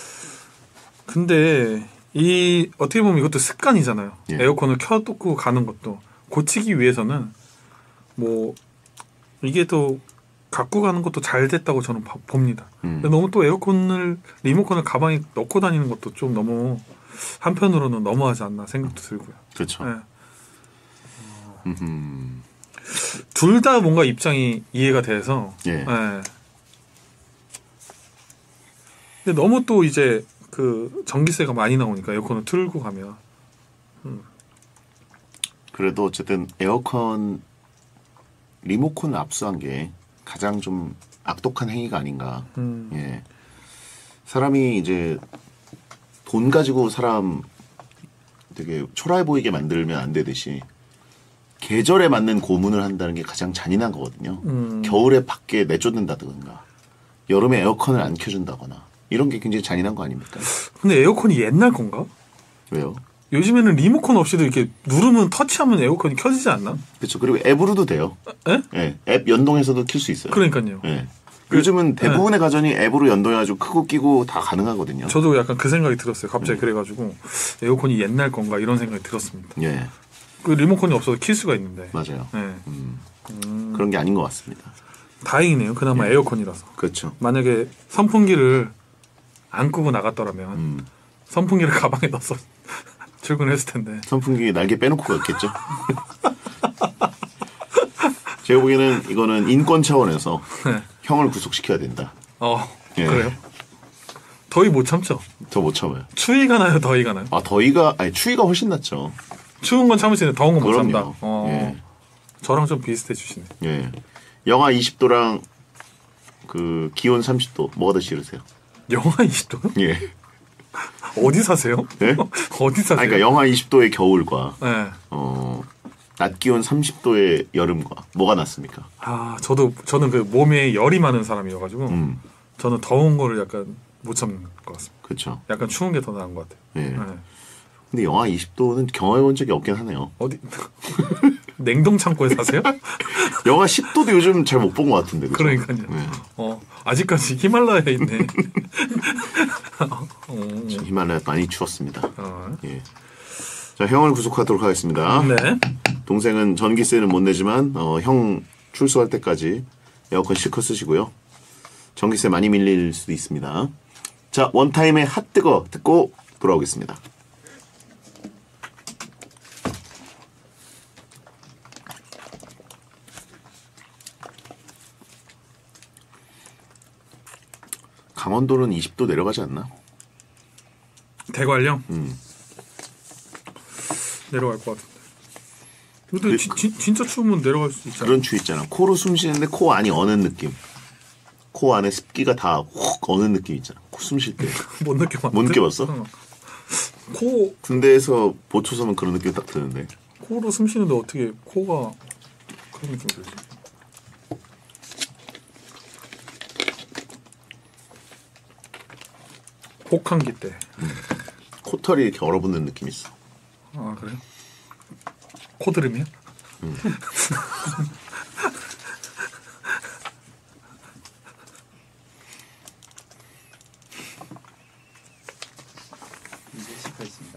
근데 이 어떻게 보면 이것도 습관이잖아요. 예. 에어컨을 켜두고 가는 것도 고치기 위해서는 뭐 이게 또 갖고 가는 것도 잘 됐다고 저는 봐- 봅니다. 음. 근데 너무 또 에어컨을 리모컨을 가방에 넣고 다니는 것도 좀 너무 한편으로는 너무하지 않나 생각도 들고요. 그렇죠. 네. 음. 둘 다 뭔가 입장이 이해가 돼서. 예. 네. 근데 너무 또 이제 그 전기세가 많이 나오니까 에어컨을 틀고 가면 그래도 어쨌든 에어컨 리모컨을 압수한 게 가장 좀 악독한 행위가 아닌가. 음. 예. 사람이 이제 돈 가지고 사람 되게 초라해 보이게 만들면 안 되듯이 계절에 맞는 고문을 한다는 게 가장 잔인한 거거든요. 음. 겨울에 밖에 내쫓는다든가 여름에 에어컨을 안 켜준다거나 이런 게 굉장히 잔인한 거 아닙니까? 근데 에어컨이 옛날 건가? 왜요? 요즘에는 리모컨 없이도 이렇게 누르면 터치하면 에어컨이 켜지지 않나? 그렇죠. 그리고 앱으로도 돼요. 에? 예, 앱 연동해서도 킬 수 있어요. 그러니까요. 예. 요즘은 대부분의 가전이 앱으로 연동해가지고 크고 끼고 다 가능하거든요. 저도 약간 그 생각이 들었어요. 갑자기 그래가지고 에어컨이 옛날 건가 이런 생각이 들었습니다. 예, 그 리모컨이 없어도 킬 수가 있는데. 맞아요. 네. 음, 그런 게 아닌 것 같습니다. 다행이네요. 그나마 에어컨이라서. 그렇죠. 만약에 선풍기를 안 끄고 나갔더라면 음, 선풍기를 가방에 넣어서 출근했을 텐데. 선풍기 날개 빼놓고 갔겠죠. 제가 보기에는 이거는 인권 차원에서 네. 형을 구속시켜야 된다. 어, 예. 그래요? 더위 못 참죠? 더 못 참아요. 추위가 나요? 더위가 나요? 아, 더위가, 아니, 추위가 훨씬 낫죠. 추운 건 참을 수 있는데 더운 건 못 그럼요. 참다. 어, 예. 저랑 좀 비슷해 주시네. 예. 영하 이십 도랑 그 기온 삼십 도 뭐가 더 싫으세요? 영하 이십 도? 예. 어디 사세요? 네? 어디 사세요? 아, 그러니까 영하 이십 도의 겨울과 네. 어, 낮 기온 삼십 도의 여름과 뭐가 낫습니까? 아, 저도 저는 그 몸에 열이 많은 사람이어가지고 음, 저는 더운 거를 약간 못 참는 것 같습니다. 그렇죠. 약간 추운 게 더 나은 것 같아요. 예. 네. 근데 영하 이십 도는 경험해 본 적이 없긴 하네요. 어디 냉동 창고에 사세요? 영하 십 도도 요즘 잘 못 본 것 같은데. 그죠? 그러니까요. 네. 어, 아직까지 히말라야에 있네. 어, 히말라야 많이 추웠습니다. 어. 예. 자, 형을 구속하도록 하겠습니다. 네. 동생은 전기세는 못 내지만 어, 형 출소할 때까지 에어컨 실컷 쓰시고요. 전기세 많이 밀릴 수도 있습니다. 자, 원타임의 핫뜨거 듣고 돌아오겠습니다. 강원도는 이십 도 내려가지 않나? 대관령 음. 내려갈 것 같은데. 근데 그- 지, 지, 진짜 추우면 내려갈 수 있잖아. 그런 추위 있잖아. 코로 숨 쉬는데 코 안이 어는 느낌. 코 안에 습기가 다 훅 어는 느낌 있잖아. 코 숨 쉴 때. 못 느껴봤는데. 못 느껴봤어? 어. 코 군대에서 보초 서면 그런 느낌 딱 드는데. 코로 숨 쉬는데 어떻게 코가 그런 좀 되지? 혹한기 때. 코털이 이렇게 얼어붙는 느낌 있어. 아 그래요? 코드름이요? 이제 시작하겠습니다.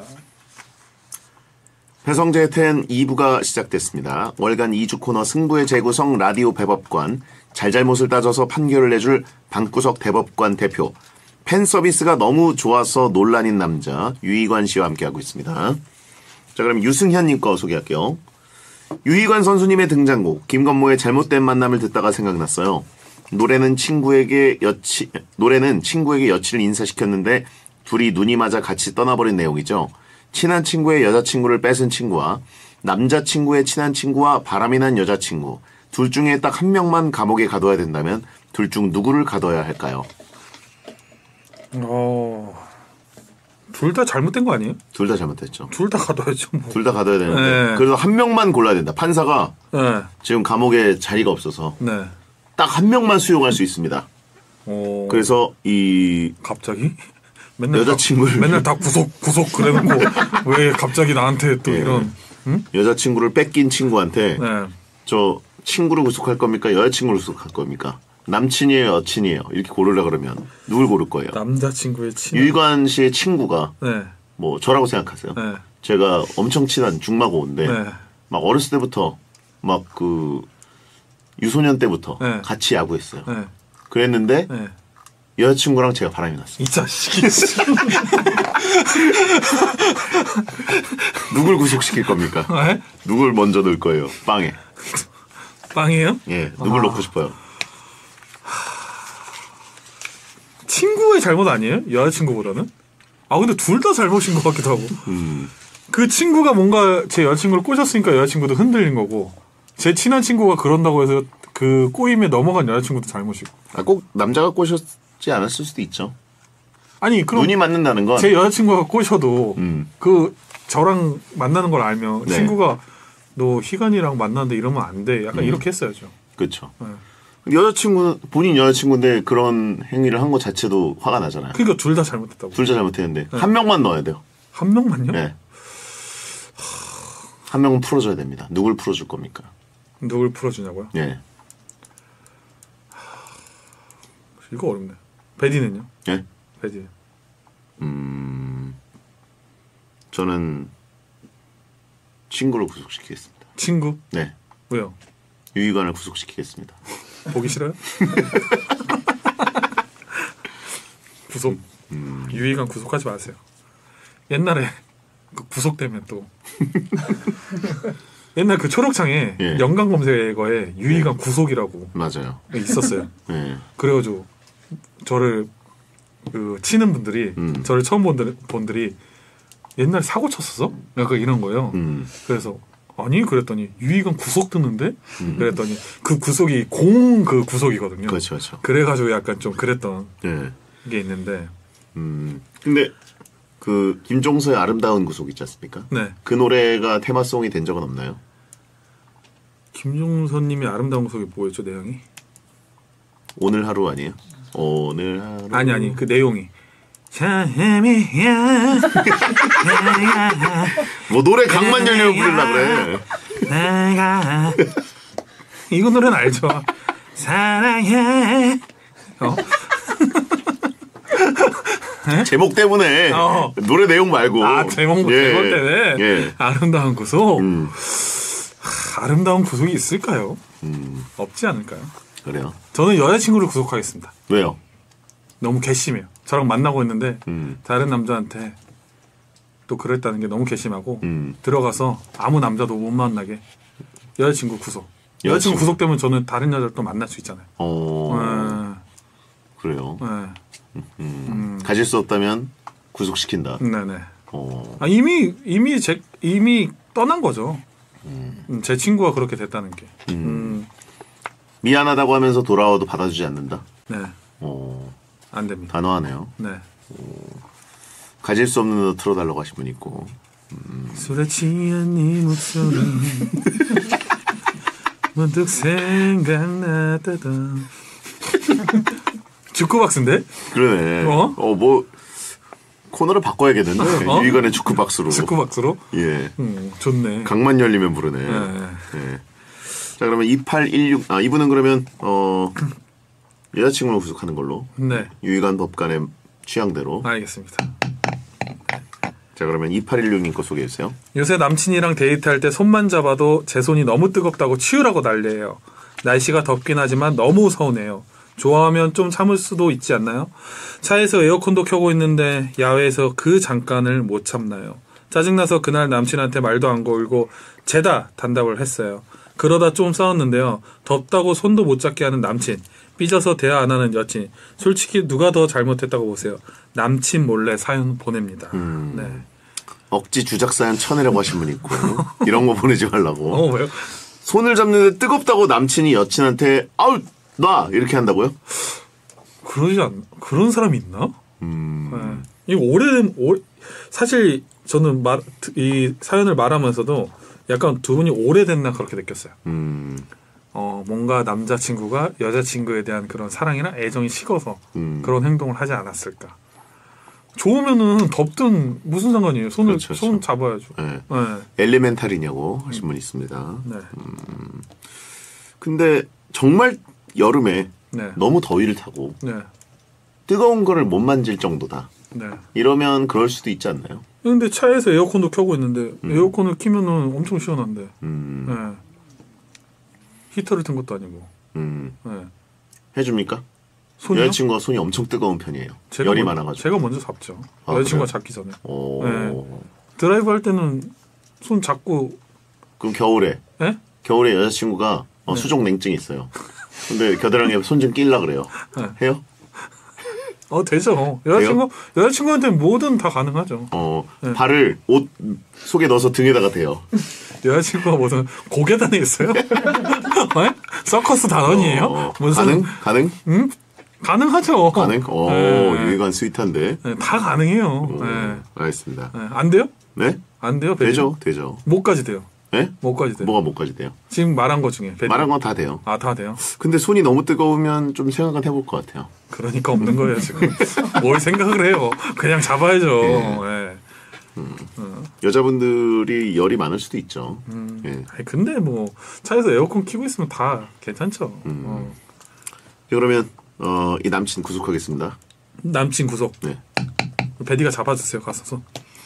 배성재 텐 이 부가 시작됐습니다. 월간 이 주 코너 승부의 재구성 라디오 대법관, 잘잘못을 따져서 판결을 내줄 방구석 대법관 대표, 팬 서비스가 너무 좋아서 논란인 남자 유희관 씨와 함께하고 있습니다. 자, 그럼 유승현님 거 소개할게요. 유희관 선수님의 등장곡 김건모의 잘못된 만남을 듣다가 생각났어요. 노래는 친구에게 여치 노래는 친구에게 여친을 인사시켰는데 둘이 눈이 맞아 같이 떠나버린 내용이죠. 친한 친구의 여자친구를 뺏은 친구와 남자친구의 친한 친구와 바람이 난 여자친구 둘 중에 딱 한 명만 감옥에 가둬야 된다면 둘 중 누구를 가둬야 할까요? 어. 둘 다 잘못된 거 아니에요? 둘 다 잘못했죠. 둘 다 가둬야죠. 뭐. 둘 다 가둬야 되는데 네. 그래서 한 명만 골라야 된다. 판사가 네. 지금 감옥에 자리가 없어서 네. 딱 한 명만 수용할 수 있습니다. 어. 그래서 이 갑자기? 맨날 여자친구를- 다, 맨날 다 구속 구속 그래놓고 왜 갑자기 나한테 또 예. 이런? 응? 여자친구를 뺏긴 친구한테 네. 저 친구를 구속할 겁니까? 여자친구를 구속할 겁니까? 남친이에요, 여친이에요. 이렇게 고르려 그러면 누굴 고를 거예요? 남자친구의 친. 유희관 씨의 친구가 네. 뭐 저라고 생각하세요? 네. 제가 엄청 친한 중마고인데 네. 막 어렸을 때부터 막 그 유소년 때부터 네. 같이 야구했어요. 네. 그랬는데 네. 여자친구랑 제가 바람이 났어요. 이 자식이. 누굴 구속시킬 겁니까? 네? 누굴 먼저 넣을 거예요? 빵에. 빵이에요? 예, 누굴 아. 넣고 싶어요? 친구의 잘못 아니에요? 여자친구보다는? 아 근데 둘 다 잘못인 것 같기도 하고. 음, 그 친구가 뭔가 제 여자친구를 꼬셨으니까 여자친구도 흔들린 거고, 제 친한 친구가 그런다고 해서 그 꼬임에 넘어간 여자친구도 잘못이고. 아, 꼭 남자가 꼬셨지 않았을 수도 있죠. 아니 그럼 눈이 맞는다는 건 제 여자친구가 꼬셔도 음. 그 저랑 만나는 걸 알면 네. 친구가 너 희간이랑 만나는데 이러면 안 돼. 약간 음. 이렇게 했어야죠. 그렇죠. 네. 여자친구 본인 여자친구인데 그런 행위를 한 거 자체도 화가 나잖아요. 그러니까 둘 다 잘못했다고. 둘 다 잘못했는데 한 명만 넣어야 돼요. 한 명만요? 네. 한 명은 풀어줘야 됩니다. 누굴 풀어줄 겁니까? 누굴 풀어주냐고요? 예. 이거 어렵네. 베디는요? 예? 베디. 음, 저는 친구를 구속시키겠습니다. 친구? 네. 왜요? 유희관을 구속시키겠습니다. 보기 싫어요? 구속. 음. 유희관 구속하지 마세요. 옛날에 그 구속되면 또 옛날 그 초록창에 예. 연관 검색어에 유희관 구속이라고 맞아요. 있었어요. 예. 그래가지고 저를 그 치는 분들이 음. 저를 처음 본 분들- 분들이 옛날에 사고 쳤었어? 약간 이런 거예요. 음. 그래서 아니 그랬더니 유희관 구속 듣는데? 그랬더니 그 구속이 공 그 구속이거든요. 그렇죠, 그렇죠. 그래가지고 약간 좀 그랬던 예. 게 있는데 음. 근데 그 김종서의 아름다운 구속 있지 않습니까? 네 그 노래가 테마송이 된 적은 없나요? 김종선님의 아름다운 구속이 뭐였죠 내용이? 오늘 하루 아니에요? 오늘 하루. 아니 아니 그 내용이 참이야 뭐 노래 강만 열려 부르려 그래. 내가 이거 노래는 알죠? 사랑해 어? 제목 때문에 어. 노래 내용 말고. 아 제목 예. 제목 때문에 예. 아름다운 구속 음. 하, 아름다운 구속이 있을까요? 음. 없지 않을까요? 그래요. 저는 여자친구를 구속하겠습니다. 왜요? 너무 괘씸해요. 저랑 만나고 있는데 음. 다른 남자한테 또 그랬다는 게 너무 괘씸하고 음. 들어가서 아무 남자도 못 만나게 여자친구 구속. 여자친구. 여자친구 구속되면 저는 다른 여자를 또 만날 수 있잖아요. 어. 그래요. 네, 네. 음. 가질 수 없다면 구속시킨다. 네네. 어. 아, 이미 이미 제 이미 떠난 거죠. 음, 제 친구가 그렇게 됐다는 게. 음, 미안하다고 하면서 돌아와도 받아주지 않는다. 네, 어. 안 됩니다. 단호하네요. 네. 가질 수 없는 너 틀어달라고 하신 분 있고. 술에 취한 네 목소리 문득 생각났다던 주크박스인데? 그러네. 어? 어, 뭐 코너를 바꿔야겠는데. 어? 유희관의 주크박스로. 주크박스로? 예. 음, 좋네. 강만 열리면 부르네. 네. 예. 자, 그러면 이팔일육, 아, 이분은 그러면, 어, 여자친구를 구속하는 걸로. 네, 유희관 법관의 취향대로. 알겠습니다. 자, 그러면 이팔일육님 거 소개해주세요. 요새 남친이랑 데이트할 때 손만 잡아도 제 손이 너무 뜨겁다고 치우라고 난리예요. 날씨가 덥긴 하지만 너무 서운해요. 좋아하면 좀 참을 수도 있지 않나요? 차에서 에어컨도 켜고 있는데 야외에서 그 잠깐을 못 참나요? 짜증나서 그날 남친한테 말도 안 걸고 죄다 단답을 했어요. 그러다 좀 싸웠는데요. 덥다고 손도 못 잡게 하는 남친, 삐져서 대화 안 하는 여친. 솔직히 누가 더 잘못했다고 보세요? 남친 몰래 사연 보냅니다. 네. 억지 주작사연 쳐내라고 하신 분 있고. 이런 거 보내지 말라고. 어, 왜요? 손을 잡는데 뜨겁다고 남친이 여친한테, 아우, 놔! 이렇게 한다고요? 그러지 않, 그런 사람이 있나? 음. 네. 이거 오래된, 오, 사실 저는 말, 이 사연을 말하면서도 약간 두 분이 오래됐나 그렇게 느꼈어요. 음. 어, 뭔가 남자친구가 여자친구에 대한 그런 사랑이나 애정이 식어서 음. 그런 행동을 하지 않았을까. 좋으면은 덥든 무슨 상관이에요. 손을, 그렇죠, 그렇죠. 손 잡아야죠. 네. 네. 엘리멘탈이냐고 하신 분 있습니다. 네. 근데 정말 여름에 네. 너무 더위를 타고 네. 뜨거운 거를 못 만질 정도다. 네. 이러면 그럴 수도 있지 않나요? 근데 차에서 에어컨도 켜고 있는데 에어컨을 키면은 엄청 시원한데. 음. 네. 히터를 튼 것도 아니고. 음. 네. 해줍니까? 손이요? 여자친구가 손이 엄청 뜨거운 편이에요. 제가 열이 먼- 많아가지고. 제가 먼저 잡죠. 아, 여자친구가 그래요? 잡기 전에. 오. 네. 드라이브 할 때는 손 잡고. 그럼 겨울에 예? 겨울에 여자친구가 어, 네. 수족 냉증이 있어요. 근데 겨드랑이에 손 좀 끼려 그래요. 네. 해요? 어 되죠. 여자친구 여자친구한테 뭐든 다 가능하죠. 어 네. 발을 옷 속에 넣어서 등에다가 대요. 여자친구가 무슨 고개단에 있어요? 네? 서커스 단원이에요? 어, 무슨 가능? 가능? 음? 가능하죠. 가능? 오 네. 유희관 스윗한데. 네, 다 가능해요. 오, 네. 알겠습니다. 네. 안 돼요? 네? 안 돼요? 배드? 되죠, 되죠. 뭐까지 돼요? 네? 뭐까지 돼요? 뭐가 뭐까지 돼요? 지금 말한 것 중에 배드. 말한 건 다 돼요. 아, 다 돼요? 근데 손이 너무 뜨거우면 좀 생각은 해볼 것 같아요. 그러니까 없는 거예요, 지금. 뭘 생각을 해요. 그냥 잡아야죠. 예. 네. 여자분들이 열이 많을 수도 있죠. 음. 예. 아니, 근데 뭐 차에서 에어컨 켜고 있으면 다 괜찮죠. 음. 어. 그러면 어, 이 남친 구속하겠습니다. 남친 구속. 네. 베디가 잡아주세요. 가서.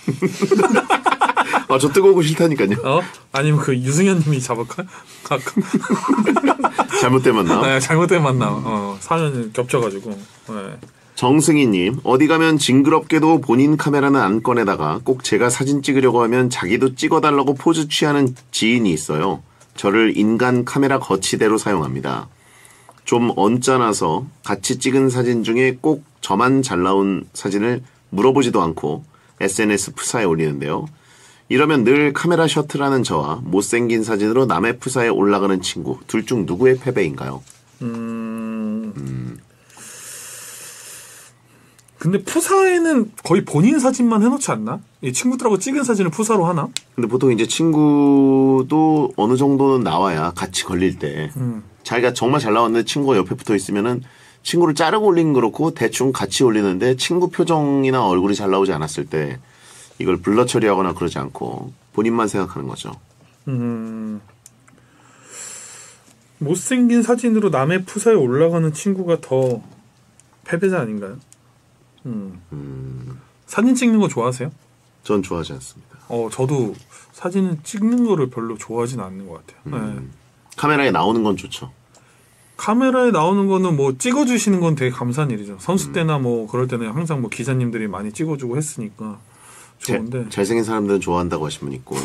아, 저 뜨거운 거 싫다니까요. 어? 아니면 그 유승현님이 잡을까? 가끔. 잘못된 만남. 네, 잘못된 만남. 어, 사연이 겹쳐가지고. 네. 정승희님, 어디 가면 징그럽게도 본인 카메라는 안 꺼내다가 꼭 제가 사진 찍으려고 하면 자기도 찍어달라고 포즈 취하는 지인이 있어요. 저를 인간 카메라 거치대로 사용합니다. 좀 언짢아서 같이 찍은 사진 중에 꼭 저만 잘 나온 사진을 물어보지도 않고 에스엔에스 프사에 올리는데요. 이러면 늘 카메라 셔틀하는 저와 못생긴 사진으로 남의 프사에 올라가는 친구, 둘 중 누구의 패배인가요? 음... 음... 근데 푸사에는 거의 본인 사진만 해놓지 않나? 이 친구들하고 찍은 사진을 푸사로 하나? 근데 보통 이제 친구도 어느 정도는 나와야 같이 걸릴 때 음. 자기가 정말 잘 나왔는데 친구가 옆에 붙어 있으면은 친구를 자르고 올리는 건 그렇고 대충 같이 올리는데 친구 표정이나 얼굴이 잘 나오지 않았을 때 이걸 블러 처리하거나 그러지 않고 본인만 생각하는 거죠. 음... 못생긴 사진으로 남의 푸사에 올라가는 친구가 더 패배자 아닌가요? 음. 음, 사진 찍는 거 좋아하세요? 전 좋아하지 않습니다. 어, 저도 사진을 찍는 거를 별로 좋아하진 않는 것 같아요. 음, 네. 카메라에 나오는 건 좋죠. 카메라에 나오는 거는 뭐 찍어주시는 건 되게 감사한 일이죠. 선수 때나 뭐 그럴 때는 항상 뭐 기자님들이 많이 찍어주고 했으니까 좋은데. 잘, 잘생긴 사람들은 좋아한다고 하신 분 있고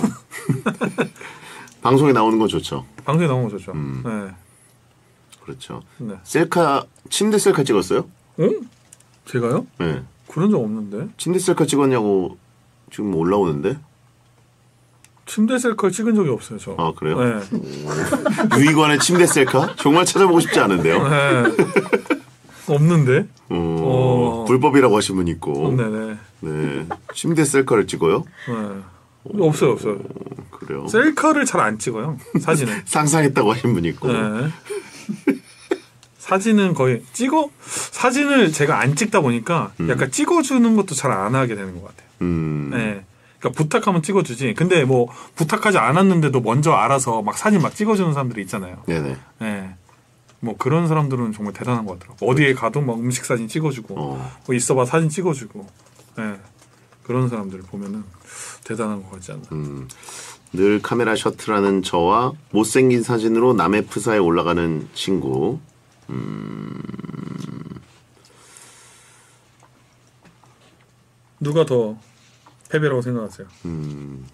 방송에 나오는 건 좋죠. 방송에 나오는 거 좋죠. 음. 네. 그렇죠. 네. 셀카 침대 셀카 찍었어요? 응? 제가요? 네. 그런 적 없는데. 침대 셀카 찍었냐고 지금 올라오는데? 침대 셀카 찍은 적이 없어요, 저. 아, 그래요? 네. 유이관의 침대 셀카? 정말 찾아보고 싶지 않은데요. 네. 없는데? 어, 어. 불법이라고 하신 분 있고. 네네. 네. 침대 셀카를 찍어요? 네. 없어요, 없어요. 어, 그래요. 셀카를 잘 안 찍어요, 사진은. 상상했다고 하신 분 있고. 네. 사진은 거의 찍어 사진을 제가 안 찍다 보니까 음. 약간 찍어주는 것도 잘 안 하게 되는 것 같아요. 음. 네. 그러니까 부탁하면 찍어주지. 근데 뭐 부탁하지 않았는데도 먼저 알아서 막 사진 막 찍어주는 사람들이 있잖아요. 네네. 네. 뭐 그런 사람들은 정말 대단한 것 같더라고. 어디에 가도 막 음식 사진 찍어주고, 어. 뭐 있어봐 사진 찍어주고, 네. 그런 사람들을 보면은 대단한 것 같지 않나. 음. 늘 카메라 셔틀하는 저와 못생긴 사진으로 남의 프사에 올라가는 친구. 음. 누가 더 패배라고 생각하세요? 음.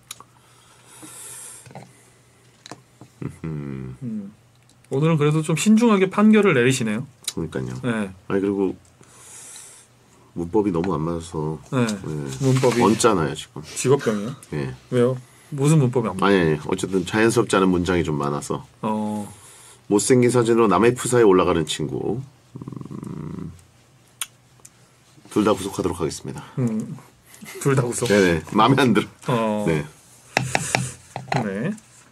음. 음. 오늘은 그래도 좀 신중하게 판결을 내리시네요. 그러니까요. 네. 아니 그리고 문법이 너무 안 맞아서 네. 네. 문법이 얹잖아요 지금. 직업병이요? 예. 왜요? 무슨 문법이 안 맞아요? 아니, 아니 어쨌든 자연스럽지 않은 문장이 좀 많아서 어, 못생긴 사진으로 남의 프사에 올라가는 친구. 음, 둘 다 구속하도록 하겠습니다. 음, 둘 다 구속. 네네. 마음에 안 들어. 어, 네. 네.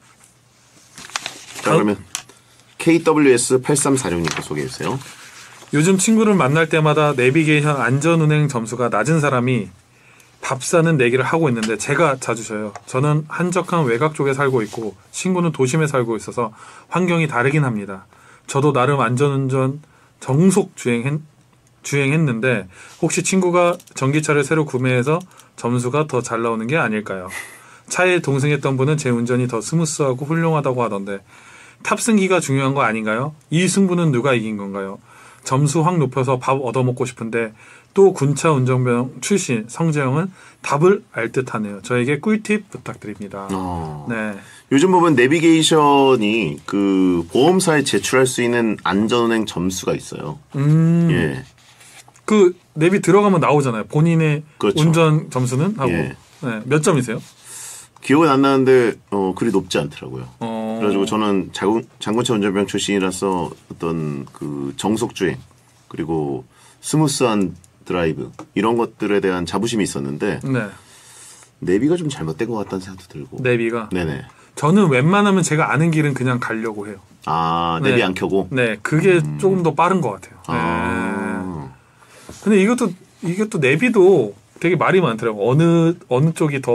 자 그러면 케이더블유에스 팔삼사육 님 거 소개해 주세요. 요즘 친구를 만날 때마다 내비게이션 안전운행 점수가 낮은 사람이 밥 사는 내기를 하고 있는데 제가 자주 져요. 저는 한적한 외곽 쪽에 살고 있고 친구는 도심에 살고 있어서 환경이 다르긴 합니다. 저도 나름 안전운전 정속 주행했, 주행했는데 혹시 친구가 전기차를 새로 구매해서 점수가 더 잘 나오는 게 아닐까요? 차에 동승했던 분은 제 운전이 더 스무스하고 훌륭하다고 하던데 탑승기가 중요한 거 아닌가요? 이 승부는 누가 이긴 건가요? 점수 확 높여서 밥 얻어먹고 싶은데 또 군차 운전병 출신 성재형은 답을 알 듯하네요. 저에게 꿀팁 부탁드립니다. 어. 네. 요즘 보면 내비게이션이 그 보험사에 제출할 수 있는 안전운행 점수가 있어요. 음. 예. 그 내비 들어가면 나오잖아요. 본인의 그렇죠. 운전 점수는 하고 예. 네. 몇 점이세요? 기억은 안 나는데 어, 그리 높지 않더라고요. 어. 그래가지고 저는 자군, 장군차 운전병 출신이라서 어떤 그 정속주행 그리고 스무스한 드라이브 이런 것들에 대한 자부심이 있었는데 네. 내비가 좀 잘못된 것 같다는 생각도 들고. 내비가. 네네. 저는 웬만하면 제가 아는 길은 그냥 가려고 해요. 아 내비 네. 안 켜고. 네, 그게 조금 더 빠른 것 같아요. 아. 네. 근데 이것도 이것도 내비도 되게 말이 많더라고. 어느 어느 쪽이 더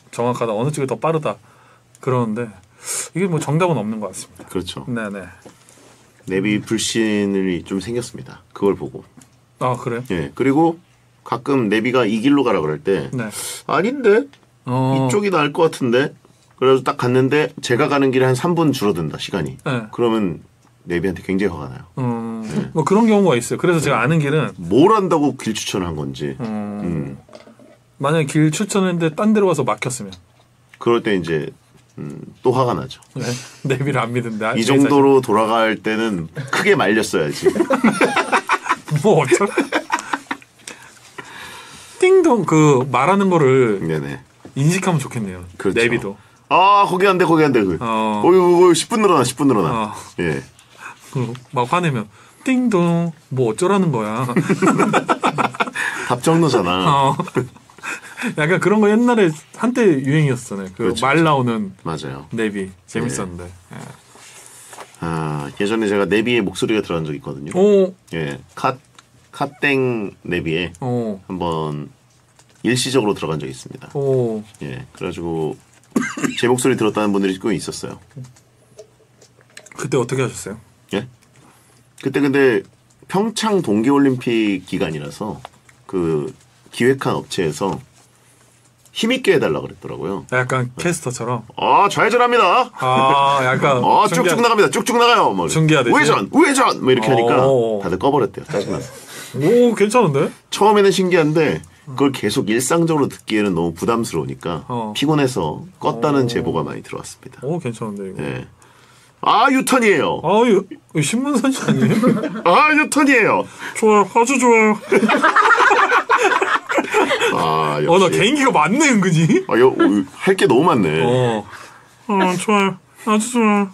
정확하다, 어느 쪽이 더 빠르다 그러는데 이게 뭐 정답은 없는 것 같습니다. 그렇죠. 네네. 내비 불신이 좀 생겼습니다. 그걸 보고. 아 그래요? 예. 그리고 가끔 내비가 이 길로 가라 그럴 때 네. 아닌데 어, 이쪽이 나을 것 같은데 그래서 딱 갔는데 제가 가는 길에 한 삼 분 줄어든다 시간이. 네. 그러면 내비한테 굉장히 화가 나요. 음, 뭐 그런 경우가 있어요. 그래서 제가 아는 길은 뭘 한다고 길 추천을 한 건지. 음, 음. 만약에 길 추천했는데 딴 데로 가서 막혔으면 그럴 때 이제 음, 또 화가 나죠. 네. 내비를 안 믿는데 아, 이 정도로 돌아갈 때는 크게 말렸어야지. 뭐 어쩔 띵동 그 말하는 거를 네네. 인식하면 좋겠네요. 그렇죠. 내비도. 아 거기 안 돼 거기 안 돼. 그. 어. 어이구 십 분 늘어나 십 분 늘어나. 어. 예. 그 막 화내면 띵동 뭐 어쩌라는 거야. 답정너잖아. 어. 약간 그런 거 옛날에 한때 유행이었잖아요. 그 말 그렇죠, 그렇죠. 나오는 맞아요. 내비 재밌었는데. 예. 아 예전에 제가 내비의 목소리가 들어간 적이 있거든요. 오, 예. 카 카땡 내비에 오, 한번 일시적으로 들어간 적이 있습니다. 오. 예. 그래가지고 제 목소리 들었다는 분들이 꽤 있었어요. 그때 어떻게 하셨어요? 예. 그때 근데 평창 동계올림픽 기간이라서 그 기획한 업체에서 힘있게 해달라 그랬더라고요. 약간 캐스터처럼. 아 좌회전합니다. 아, 약간. 아 중계- 쭉쭉 나갑니다. 쭉쭉 나가요. 뭐 중계하듯이? 우회전 우회전 뭐 이렇게 하니까 어. 다들 꺼버렸대요. 짜증나서. 오, 괜찮은데? 처음에는 신기한데 그걸 계속 일상적으로 듣기에는 너무 부담스러우니까 어. 피곤해서 껐다는 어. 제보가 많이 들어왔습니다. 오, 괜찮은데, 이거. 예. 아 유턴이에요. 아, 이거, 이거 신문선지 아니에요? 아 유턴이에요. 좋아요. 아주 좋아요. 아 역시. 어, 나 개인기가 많네, 은근히. 아, 할 게 너무 많네. 어. 어, 좋아요. 아주 좋아요.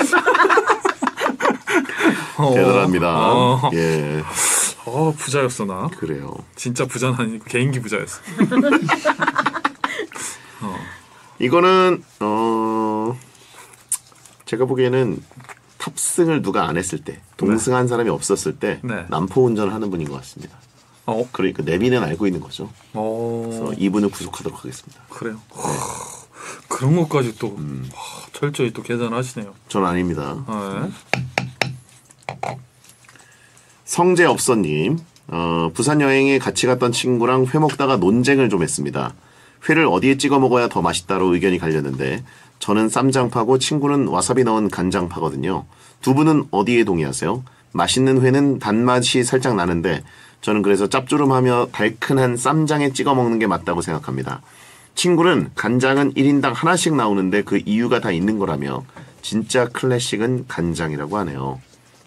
어. 대단합니다. 어. 예, 어, 부자였어, 나. 그래요. 진짜 부자는 아니고 개인기 부자였어. 이거는 어 제가 보기에는 탑승을 누가 안 했을 때, 동승한 사람이 없었을 때 네. 남포 운전을 하는 분인 것 같습니다. 어, 그러니까 내비는 알고 있는 거죠. 어. 그래서 이분을 구속하도록 하겠습니다. 그래요. 그런 것까지 또 와, 철저히 또 계산하시네요. 전 아닙니다. 네. 성재업선님, 어, 부산 여행에 같이 갔던 친구랑 회 먹다가 논쟁을 좀 했습니다. 회를 어디에 찍어 먹어야 더 맛있다로 의견이 갈렸는데 저는 쌈장파고 친구는 와사비 넣은 간장파거든요. 두 분은 어디에 동의하세요? 맛있는 회는 단맛이 살짝 나는데 저는 그래서 짭조름하며 달큰한 쌈장에 찍어 먹는 게 맞다고 생각합니다. 친구는 간장은 일 인당 하나씩 나오는데 그 이유가 다 있는 거라며 진짜 클래식은 간장이라고 하네요.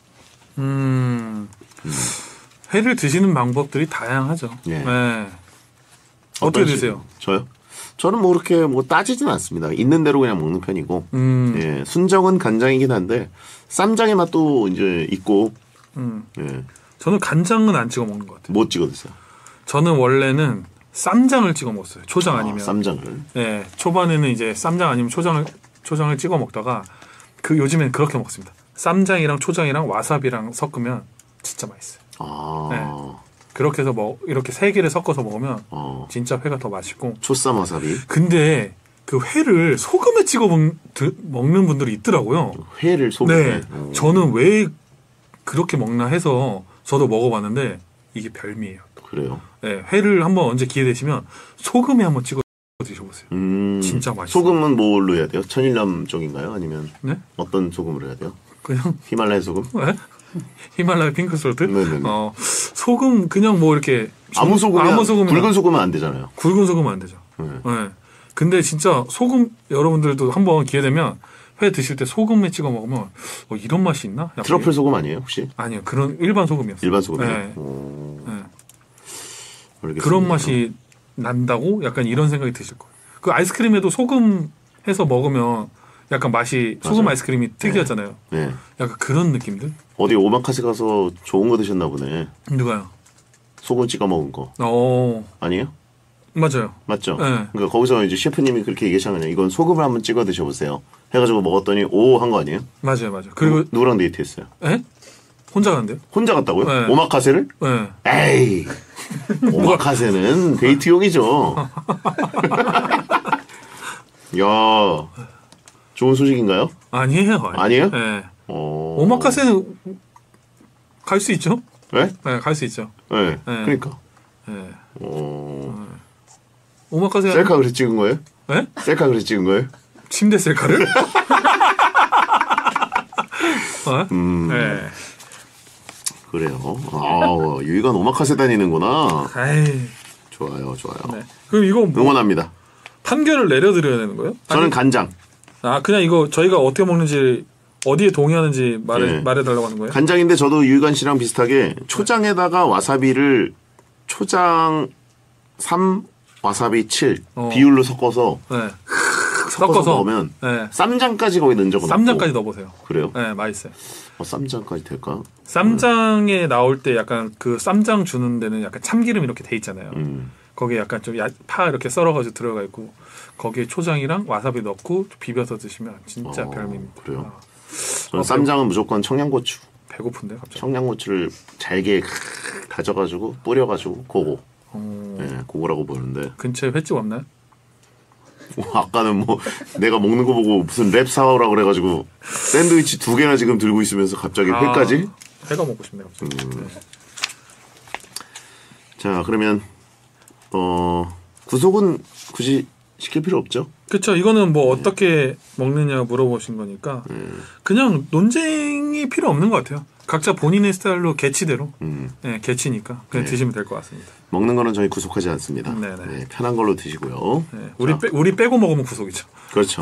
음. 회를 드시는 방법들이 다양하죠. 네. 네. 어떻게 어떤 드세요? 식- 저요? 저는 뭐 그렇게 뭐 따지진 않습니다. 있는 대로 그냥 먹는 편이고, 음. 예, 순정은 간장이긴 한데 쌈장의 맛도 이제 있고, 음. 예, 저는 간장은 안 찍어 먹는 것 같아요. 못 찍어 드세요. 저는 원래는 쌈장을 찍어 먹었어요. 초장 아, 아니면. 쌈장을. 네. 초반에는 이제 쌈장 아니면 초장을 초장을 찍어 먹다가 그 요즘엔 그렇게 먹습니다. 쌈장이랑 초장이랑 와사비랑 섞으면 진짜 맛있어요. 아, 네. 그렇게 해서 뭐 이렇게 세 개를 섞어서 먹으면 어, 진짜 회가 더 맛있고. 초쌈 와사비. 근데 그 회를 소금에 찍어 먹, 드, 먹는 분들이 있더라고요. 회를 소금에. 네. 어. 저는 왜 그렇게 먹나 해서 저도 먹어봤는데 이게 별미예요. 그래요. 네. 회를 한번 언제 기회 되시면 소금에 한번 찍어 드셔보세요. 음, 진짜 맛있어요. 소금은 뭘로 해야 돼요? 천일염 쪽인가요? 아니면 네? 어떤 소금으로 해야 돼요? 그냥 히말라야 소금? 네? 히말라야 핑크솔트? 네네네. 어, 소금 그냥 뭐 이렇게 아무 소금, 아무 소금 굵은 소금은 안 되잖아요. 굵은 소금은 안 되죠. 네. 네. 근데 진짜 소금 여러분들도 한번 기회 되면 회 드실 때 소금에 찍어 먹으면 어, 이런 맛이 있나? 약간 트러플 소금 아니에요, 혹시? 아니요. 그런 일반 소금이었어요. 일반 소금이요? 네. 오, 네. 알겠습니다. 그런 맛이 난다고 약간 이런 생각이 드실 거예요. 그 아이스크림에도 소금 해서 먹으면 약간 맛이 소금 맞아요. 아이스크림이 특이하잖아요. 네. 약간 그런 느낌들? 어디 오마카세 가서 좋은 거 드셨나 보네. 누가요? 소금 찍어 먹은 거. 어, 아니에요? 맞아요. 맞죠? 네. 그러니까 거기서 이제 셰프님이 그렇게 얘기하시면 이건 소금을 한번 찍어 드셔보세요. 해가지고 먹었더니 오 한 거 아니에요? 맞아요, 맞아요. 그리고, 누, 누구랑 데이트했어요? 에? 혼자 가는데요? 혼자 갔다고요? 네. 오마카세를? 네. 에이 오마카세는 데이트용이죠. 야, 좋은 소식인가요? 아니에요. 아니에요? 네. 어... 오마카세는 갈 수 있죠? 네? 네, 갈 수 있죠. 네. 네. 그러니까. 네. 어... 오마카세 셀카 그래 찍은 거예요? 네? 셀카 그래 찍은 거예요? 침대 셀카를? 어? 음. 네. 그래요. 아, 유이가 오마카세 다니는구나. 아이. 좋아요, 좋아요. 네. 그럼 이거 뭐 응원합니다. 판결을 내려드려야 되는 거예요? 저는 아니, 간장. 아 그냥 이거 저희가 어떻게 먹는지 어디에 동의하는지 말해 네. 말해달라고 하는 거예요? 간장인데 저도 유이관 씨랑 비슷하게 초장에다가 와사비를 초장 삼, 와사비 칠 어. 비율로 섞어서 네. 섞어서, 섞어서 먹으면 네. 쌈장까지 거기 넣은 적은 쌈장까지 없고. 넣어보세요. 그래요? 네, 맛있어요. 어, 쌈장까지 될까? 쌈장에 나올 때 약간 그 쌈장 주는 데는 약간 참기름 이렇게 돼 있잖아요. 음. 거기에 약간 좀 파 이렇게 썰어가지고 들어가 있고 거기에 초장이랑 와사비 넣고 비벼서 드시면 진짜 어, 별미입니다. 그래요? 아, 저는 어, 쌈장은 무조건 청양고추. 배고픈데 갑자기. 청양고추를 잘게 다져가지고 뿌려가지고 고거. 어, 네, 고거라고 보는데 근처에 횟집 없나요? 아까는 뭐 내가 먹는 거 보고 무슨 랩 사오라 그래가지고 샌드위치 두 개나 지금 들고 있으면서 갑자기 아, 회까지? 회가 먹고 싶네 갑자기. 음. 네. 자 그러면 어 구속은 굳이 시킬 필요 없죠? 그렇죠. 이거는 뭐 어떻게 먹느냐 물어보신 거니까 음. 그냥 논쟁이 필요 없는 것 같아요. 각자 본인의 스타일로 개치대로 음. 네, 개치니까 그냥 네. 드시면 될 것 같습니다. 먹는 거는 저희 구속하지 않습니다. 네네. 네, 편한 걸로 드시고요. 네, 우리 자, 빼, 우리 빼고 먹으면 구속이죠. 그렇죠.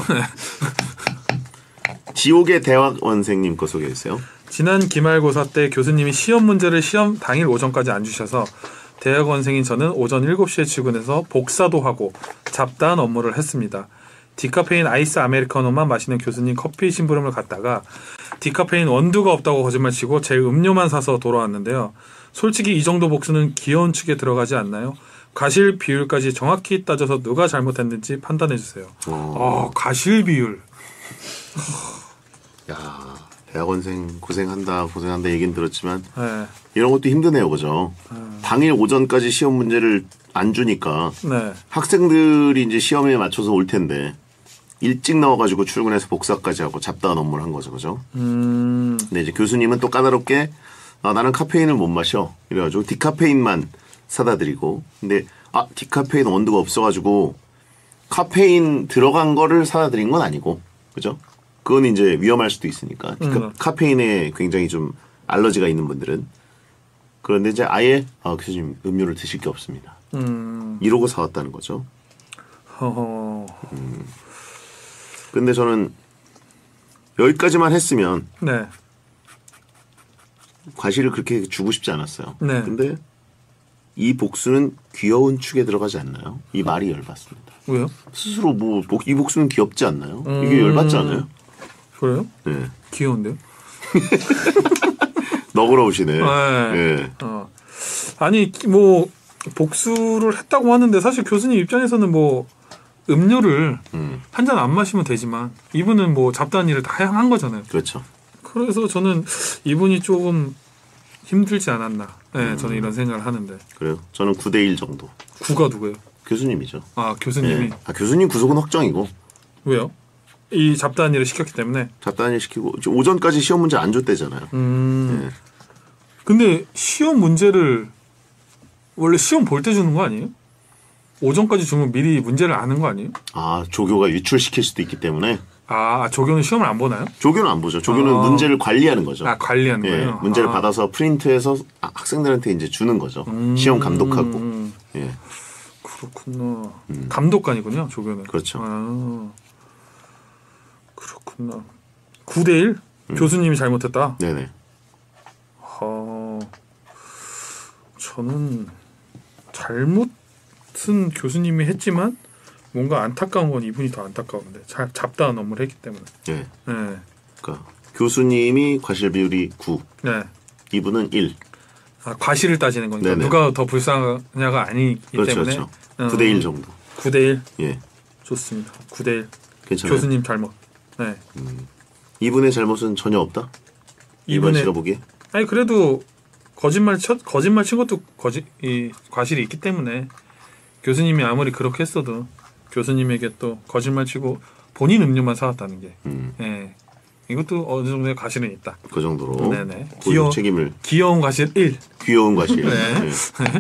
지옥의 대학원생님 거 소개해 주세요. 지난 기말고사 때 교수님이 시험 문제를 시험 당일 오전까지 안 주셔서 대학원생인 저는 오전 일곱 시에 출근해서 복사도 하고 잡다한 업무를 했습니다. 디카페인 아이스 아메리카노만 마시는 교수님 커피 심부름을 갔다가 디카페인 원두가 없다고 거짓말치고 제 음료만 사서 돌아왔는데요. 솔직히 이 정도 복수는 귀여운 축에 들어가지 않나요? 과실 비율까지 정확히 따져서 누가 잘못했는지 판단해주세요. 어. 아, 과실 비율. 야 대학원생 고생한다 고생한다 얘기는 들었지만 네. 이런 것도 힘드네요, 그죠? 당일 오전까지 시험 문제를 안 주니까 네. 학생들이 이제 시험에 맞춰서 올 텐데 일찍 나와가지고 출근해서 복사까지 하고 잡다한 업무를 한 거죠, 그죠? 음, 근데 이제 교수님은 또 까다롭게 아, 나는 카페인을 못 마셔 이래가지고 디카페인만 사다 드리고 근데 아 디카페인 원두가 없어가지고 카페인 들어간 거를 사다 드린 건 아니고 그죠? 그건 이제 위험할 수도 있으니까 디카, 음. 카페인에 굉장히 좀 알러지가 있는 분들은 그런데 이제 아예 아 교수님 음료를 드실 게 없습니다. 음, 이러고 사왔다는 거죠. 허허. 근데 저는 여기까지만 했으면 네. 과실을 그렇게 주고 싶지 않았어요. 네. 근데 이 복수는 귀여운 축에 들어가지 않나요? 이 말이 열받습니다. 왜요? 스스로 뭐 이 복수는 귀엽지 않나요? 음. 이게 열받지 않아요? 그래요? 네. 귀여운데요? 너그러우시네. 네. 네. 어. 아니 뭐 복수를 했다고 하는데 사실 교수님 입장에서는 뭐 음료를 음, 한 잔 안 마시면 되지만 이분은 뭐 잡다한 일을 다 한 거잖아요. 그렇죠. 그래서 저는 이분이 조금 힘들지 않았나. 네, 저는 이런 생각을 하는데. 그래요. 저는 구 대 일 정도. 구가 누구예요? 교수님이죠. 아 교수님이. 네. 아, 교수님 구속은 확정이고 왜요? 이 잡다한 일을 시켰기 때문에. 잡다한 일 시키고 지금 오전까지 시험 문제 안 줬대잖아요. 음. 네. 근데 시험 문제를 원래 시험 볼 때 주는 거 아니에요? 오전까지 주면 미리 문제를 아는 거 아니에요? 아 조교가 유출시킬 수도 있기 때문에 아 조교는 시험을 안 보나요? 조교는 안 보죠. 조교는 아. 문제를 관리하는 거죠. 아 관리하는 예, 거예요? 문제를 아. 받아서 프린트해서 아, 학생들한테 이제 주는 거죠. 음. 시험 감독하고. 음. 예, 그렇구나. 감독관이군요, 조교는. 그렇죠. 아, 그렇구나. 구 대 일? 교수님이 잘못했다? 네네. 아, 저는 잘못은 교수님이 했지만 뭔가 안타까운 건 이분이 더 안타까운데 자, 잡다한 업무를 했기 때문에. 예, 네. 그러니까 교수님이 과실 비율이 구, 네. 이분은 일. 아, 과실을 따지는 거니까 네네. 누가 더 불쌍하냐가 아니기 그렇죠, 때문에. 그렇죠. 어, 구 대 일 정도. 구 대 일. 예, 좋습니다. 구 대 일. 괜찮아요. 교수님 잘못. 네. 이분의 잘못은 전혀 없다. 이번 이분의 씨가 보기에. 아니 그래도 거짓말 쳤 거짓말 친 것도 거짓 이 과실이 있기 때문에 교수님이 아무리 그렇게 했어도 교수님에게 또 거짓말치고 본인 음료만 사왔다는 게, 음. 예, 이것도 어느 정도의 과실은 있다. 그 정도로 네네. 고유 귀여운 책임을 귀여운 과실 일. 귀여운 과실. 네. 네.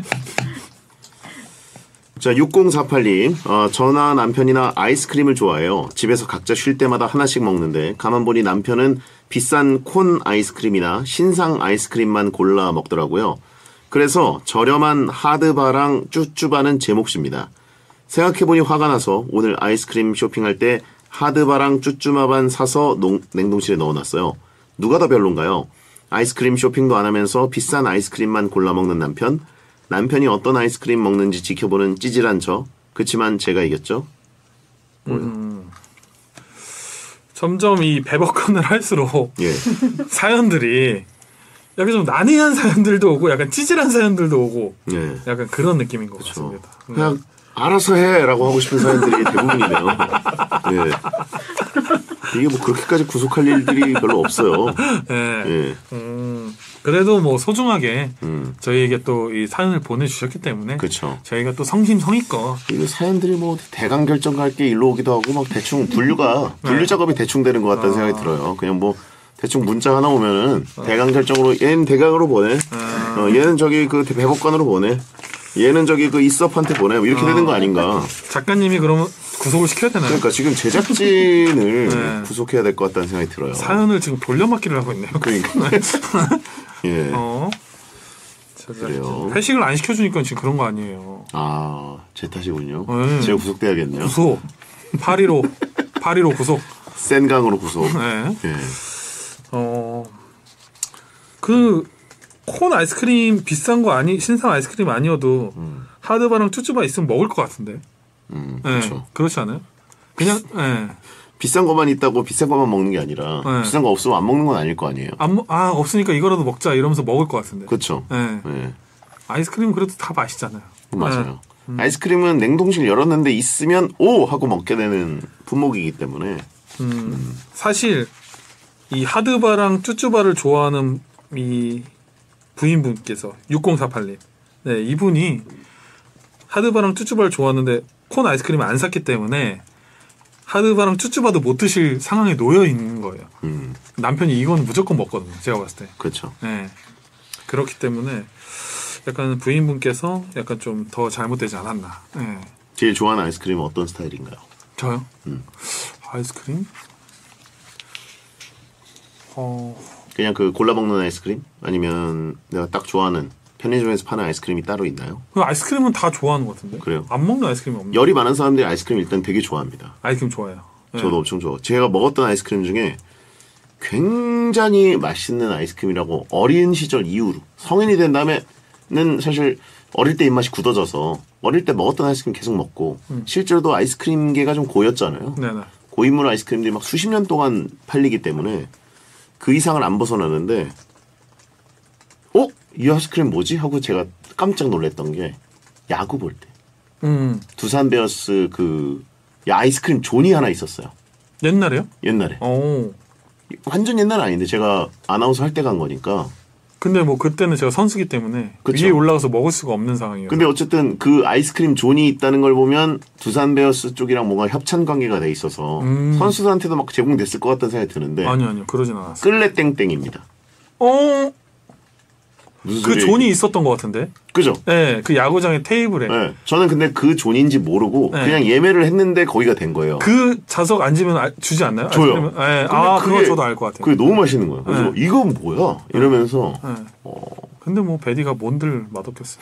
자, 육공사팔 님. 어, 저나 남편이나 아이스크림을 좋아해요. 집에서 각자 쉴 때마다 하나씩 먹는데 가만 보니 남편은 비싼 콘 아이스크림이나 신상 아이스크림만 골라 먹더라고요. 그래서 저렴한 하드바랑 쭈쭈바는 제 몫입니다. 생각해보니 화가 나서 오늘 아이스크림 쇼핑할 때 하드바랑 쭈쭈마반 사서 농, 냉동실에 넣어놨어요. 누가 더 별론가요? 아이스크림 쇼핑도 안 하면서 비싼 아이스크림만 골라 먹는 남편, 남편이 어떤 아이스크림 먹는지 지켜보는 찌질한 저. 그치만 제가 이겼죠? 음, 점점 이 배버건을 할수록 예. 사연들이 약간 좀 난해한 사연들도 오고 약간 찌질한 사연들도 오고 예. 약간 그런 느낌인 것 그쵸. 같습니다. 그냥 알아서 해라고 하고 싶은 사연들이 대부분이네요. 예. 이게 뭐 그렇게까지 구속할 일들이 별로 없어요. 예. 예. 음, 그래도 뭐 소중하게 음. 저희에게 또 이 사연을 보내주셨기 때문에 그렇죠. 저희가 또 성심성의껏 이게 사연들이 뭐 대강 결정할 게 일로 오기도 하고 막 대충 분류가 분류 작업이 대충 되는 것 같다는 생각이 들어요. 그냥 뭐 대충 문자 하나 오면은 대강 결정으로 얘는 대강으로 보내. 어, 얘는 저기 그 배복관으로 보내. 얘는 저기 그 이섭한테 보내. 뭐 이렇게 되는 거 아닌가. 작가님이 그러면 구속을 시켜야 되나요? 그러니까 지금 제작진을 네. 구속해야 될 것 같다는 생각이 들어요. 사연을 지금 돌려막기를 하고 있네요. 그러니까. 예. 어. 그래요. 회식을 안 시켜주니까 지금 그런 거 아니에요. 아, 제 탓이군요. 네. 제가 구속돼야겠네요. 구속. 팔일오. 팔일오 구속. 센 강으로 구속. 네. 예. 어. 그, 콘 아이스크림 비싼 거 아니, 신상 아이스크림 아니어도 음. 하드바랑 쭈쭈바 있으면 먹을 것 같은데. 음, 네. 그렇죠. 그렇지 않아요? 그냥, 예. 비싼 것만 있다고 비싼 것만 먹는 게 아니라 네. 비싼 거 없으면 안 먹는 건 아닐 거 아니에요. 안, 먹- 아, 없으니까 이거라도 먹자 이러면서 먹을 것 같은데. 그렇죠. 예. 예. 아이스크림은 그래도 다 맛있잖아요. 맞아요. 음. 아이스크림은 냉동실 열었는데 있으면 오 하고 먹게 되는 품목이기 때문에 음, 사실 이 하드바랑 쭈쭈바를 좋아하는 이 부인분께서 육공사팔 님, 네 이분이 하드바랑 쭈쭈바를 좋아하는데 콘 아이스크림을 안 샀기 때문에 하드바랑 쭈쭈바도 못 드실 상황에 놓여 있는 거예요. 음, 남편이 이건 무조건 먹거든요. 제가 봤을 때. 그렇죠. 네. 그렇기 때문에 약간 부인분께서 약간 좀 더 잘못되지 않았나. 네. 제일 좋아하는 아이스크림은 어떤 스타일인가요? 저요? 음. 아이스크림? 어, 그냥 그 골라 먹는 아이스크림? 아니면 내가 딱 좋아하는 편의점에서 파는 아이스크림이 따로 있나요? 그 아이스크림은 다 좋아하는 것 같은데. 그래요? 안 먹는 아이스크림이 없나? 열이 많은 사람들이 아이스크림 일단 되게 좋아합니다. 아이스크림 좋아해요. 네. 저도 엄청 좋아. 제가 먹었던 아이스크림 중에 굉장히 맛있는 아이스크림이라고 어린 시절 이후로 성인이 된 다음에는 사실 어릴 때 입맛이 굳어져서 어릴 때 먹었던 아이스크림 계속 먹고 음. 실제로도 아이스크림계가 좀 고였잖아요. 네네. 고인물 아이스크림들이 막 수십 년 동안 팔리기 때문에 그 이상을 안 벗어나는데 어? 이 아이스크림 뭐지? 하고 제가 깜짝 놀랐던 게 야구 볼 때 음. 두산 베어스 그 아이스크림 존이 하나 있었어요. 옛날에요? 옛날에. 어. 완전 옛날은 아닌데 제가 아나운서 할 때 간 거니까. 근데 뭐 그때는 제가 선수기 때문에 그쵸. 위에 올라가서 먹을 수가 없는 상황이에요. 근데 어쨌든 그 아이스크림 존이 있다는 걸 보면 두산 베어스 쪽이랑 뭔가 협찬 관계가 돼 있어서 음. 선수들한테도 막 제공됐을 것 같다는 생각이 드는데 아니요, 아니요. 그러진 않았어요. 끌레땡땡입니다. 어, 무슨 그 소리예요? 존이 있었던 것 같은데. 그죠? 네, 그 야구장의 테이블에. 네. 저는 근데 그 존인지 모르고 네. 그냥 예매를 했는데 거기가 된 거예요. 그 자석 앉으면 아- 주지 않나요? 줘요. 아이스크림은? 네. 근데 아, 그게- 그거 저도 알 것 같아요. 그게 너무 맛있는 거예요. 그래서 네. 이건 뭐야? 이러면서 네. 어, 근데 뭐 베디가 뭔들 맛없겠어요.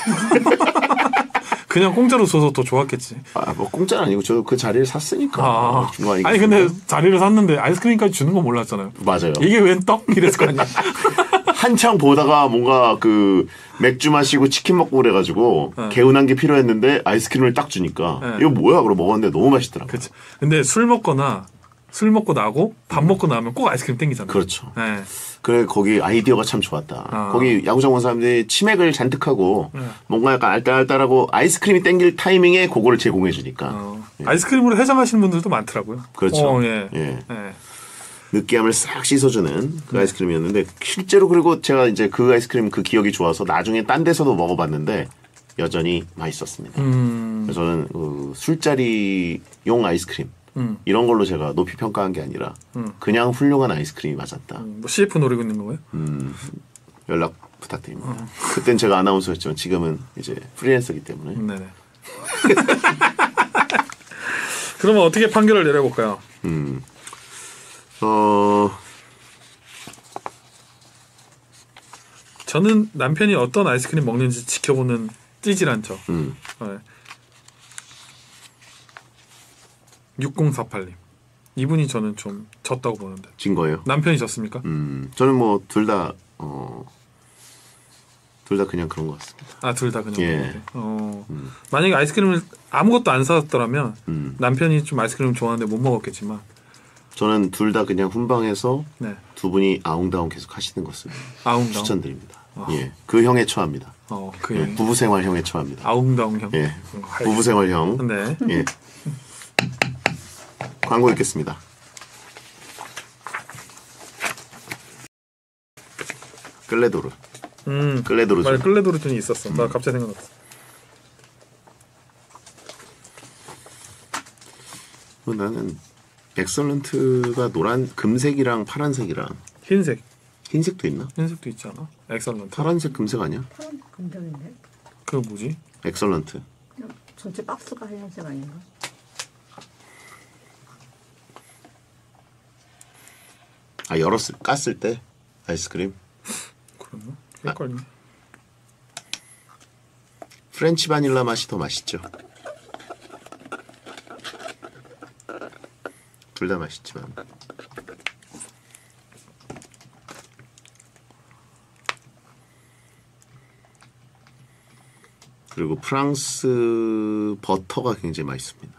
그냥 공짜로 줘서 더 좋았겠지. 아, 뭐 공짜는 아니고 저도 그 자리를 샀으니까. 아, 준거 아니겠습니까? 아니 근데 자리를 샀는데 아이스크림까지 주는 건 몰랐잖아요. 맞아요. 이게 웬 떡? 이랬을 거 아니야. 한창 보다가 뭔가 그 맥주 마시고 치킨 먹고 그래가지고 네. 개운한 게 필요했는데 아이스크림을 딱 주니까 네. 이거 뭐야? 그러고 먹었는데 너무 맛있더라고요. 그치. 근데 술 먹거나 술 먹고 나고 밥 먹고 나면 꼭 아이스크림 땡기잖아요. 음. 그렇죠. 네. 그래 거기 아이디어가 참 좋았다. 아. 거기 야구장 온 사람들이 치맥을 잔뜩 하고 네. 뭔가 약간 알딸알딸하고 아이스크림이 땡길 타이밍에 그거를 제공해 주니까 어. 아이스크림으로 해장하시는 분들도 많더라고요. 그렇죠. 어, 예. 예. 예. 느끼함을 싹 씻어주는 네. 그 아이스크림이었는데 실제로 그리고 제가 이제 그 아이스크림 그 기억이 좋아서 나중에 딴 데서도 먹어봤는데 여전히 맛있었습니다. 음, 그래서 저는 그 술자리용 아이스크림 음, 이런 걸로 제가 높이 평가한 게 아니라 음. 그냥 훌륭한 아이스크림이 맞았다. 뭐 씨에프 노리고 있는 거예요? 음, 연락 부탁드립니다. 그땐 제가 아나운서였지만 지금은 이제 프리랜서이기 때문에 네네. 그러면 어떻게 판결을 내려볼까요? 음, 어, 저는 남편이 어떤 아이스크림 먹는지 지켜보는 찌질한 척. 음, 네. 육공사팔 님. 이분이 저는 좀 졌다고 보는데. 진 거예요. 남편이 졌습니까? 음, 저는 뭐 둘 다 어, 둘 다 그냥 그런 것 같습니다. 아, 둘 다 그냥. 예. 먹는데. 어, 음. 만약에 아이스크림을 아무것도 안 사왔더라면 음, 남편이 좀 아이스크림을 좋아하는데 못 먹었겠지만. 저는 둘 다 그냥 훈방해서 네. 두 분이 아웅다웅 계속 하시는 것을 아웅다웅. 추천드립니다. 아. 예, 그 형에 처합니다. 어, 그 예, 형. 부부 생활 형에 처합니다. 아웅다웅 형. 예, 음, 부부 생활 형. 네. 예. 광고 있겠습니다. 끌레도르. 음. 끌레도르죠. 맞아, 끌레도르존이 있었어. 음. 나 갑자기 생각났어. 나는 엑설런트가 노란 금색이랑 파란색이랑 흰색. 흰색도 있나? 흰색도 있지 않아? 엑설런트. 파란색 금색 아니야? 파란 금색인데? 그거 뭐지? 엑설런트. 그냥 전체 박스가 하얀색 아닌가? 아 열었을 깠을 때 아이스크림. 그랬나? 헷갈리네. 프렌치 바닐라 맛이 더 맛있죠. 둘 다 맛있지만 그리고 프랑스 버터가 굉장히 맛있습니다.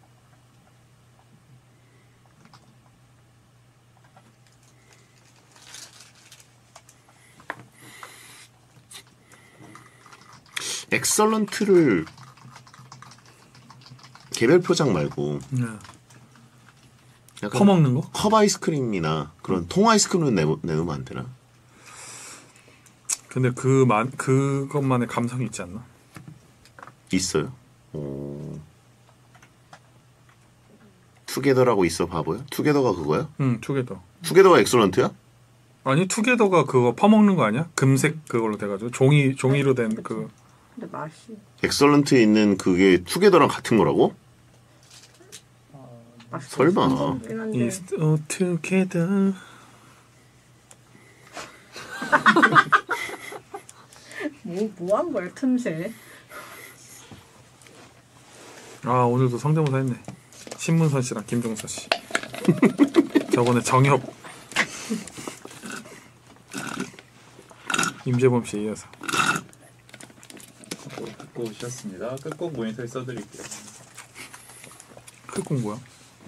엑설런트를 개별 포장 말고 네. 약간 퍼먹는 거? 컵 아이스크림이나 그런 통 아이스크림을 내, 내놓으면 안 되나? 근데 그만 그것만의 감성이 있지 않나? 있어요. 오. 투게더라고 있어 바보야? 투게더가 그거야? 응, 투게더. 투게더가 엑설런트야? 아니 투게더가 그거 퍼먹는 거 아니야? 금색 그걸로 돼가지고 종이 종이로 된 그. 근데 맛이 엑설런트에 있는 그게 투게더랑 같은 거라고? 맛이 설마. 없긴 한데 Is all together. 뭐 뭐 한 거야 틈새? 아 오늘도 성대모사 했네. 신문선 씨랑 김종서 씨. 저번에 정협. 임재범 씨에 이어서. 듣고 오셨습니다. 끝곡 모니터에 써드릴게요. 끝곡 뭐야?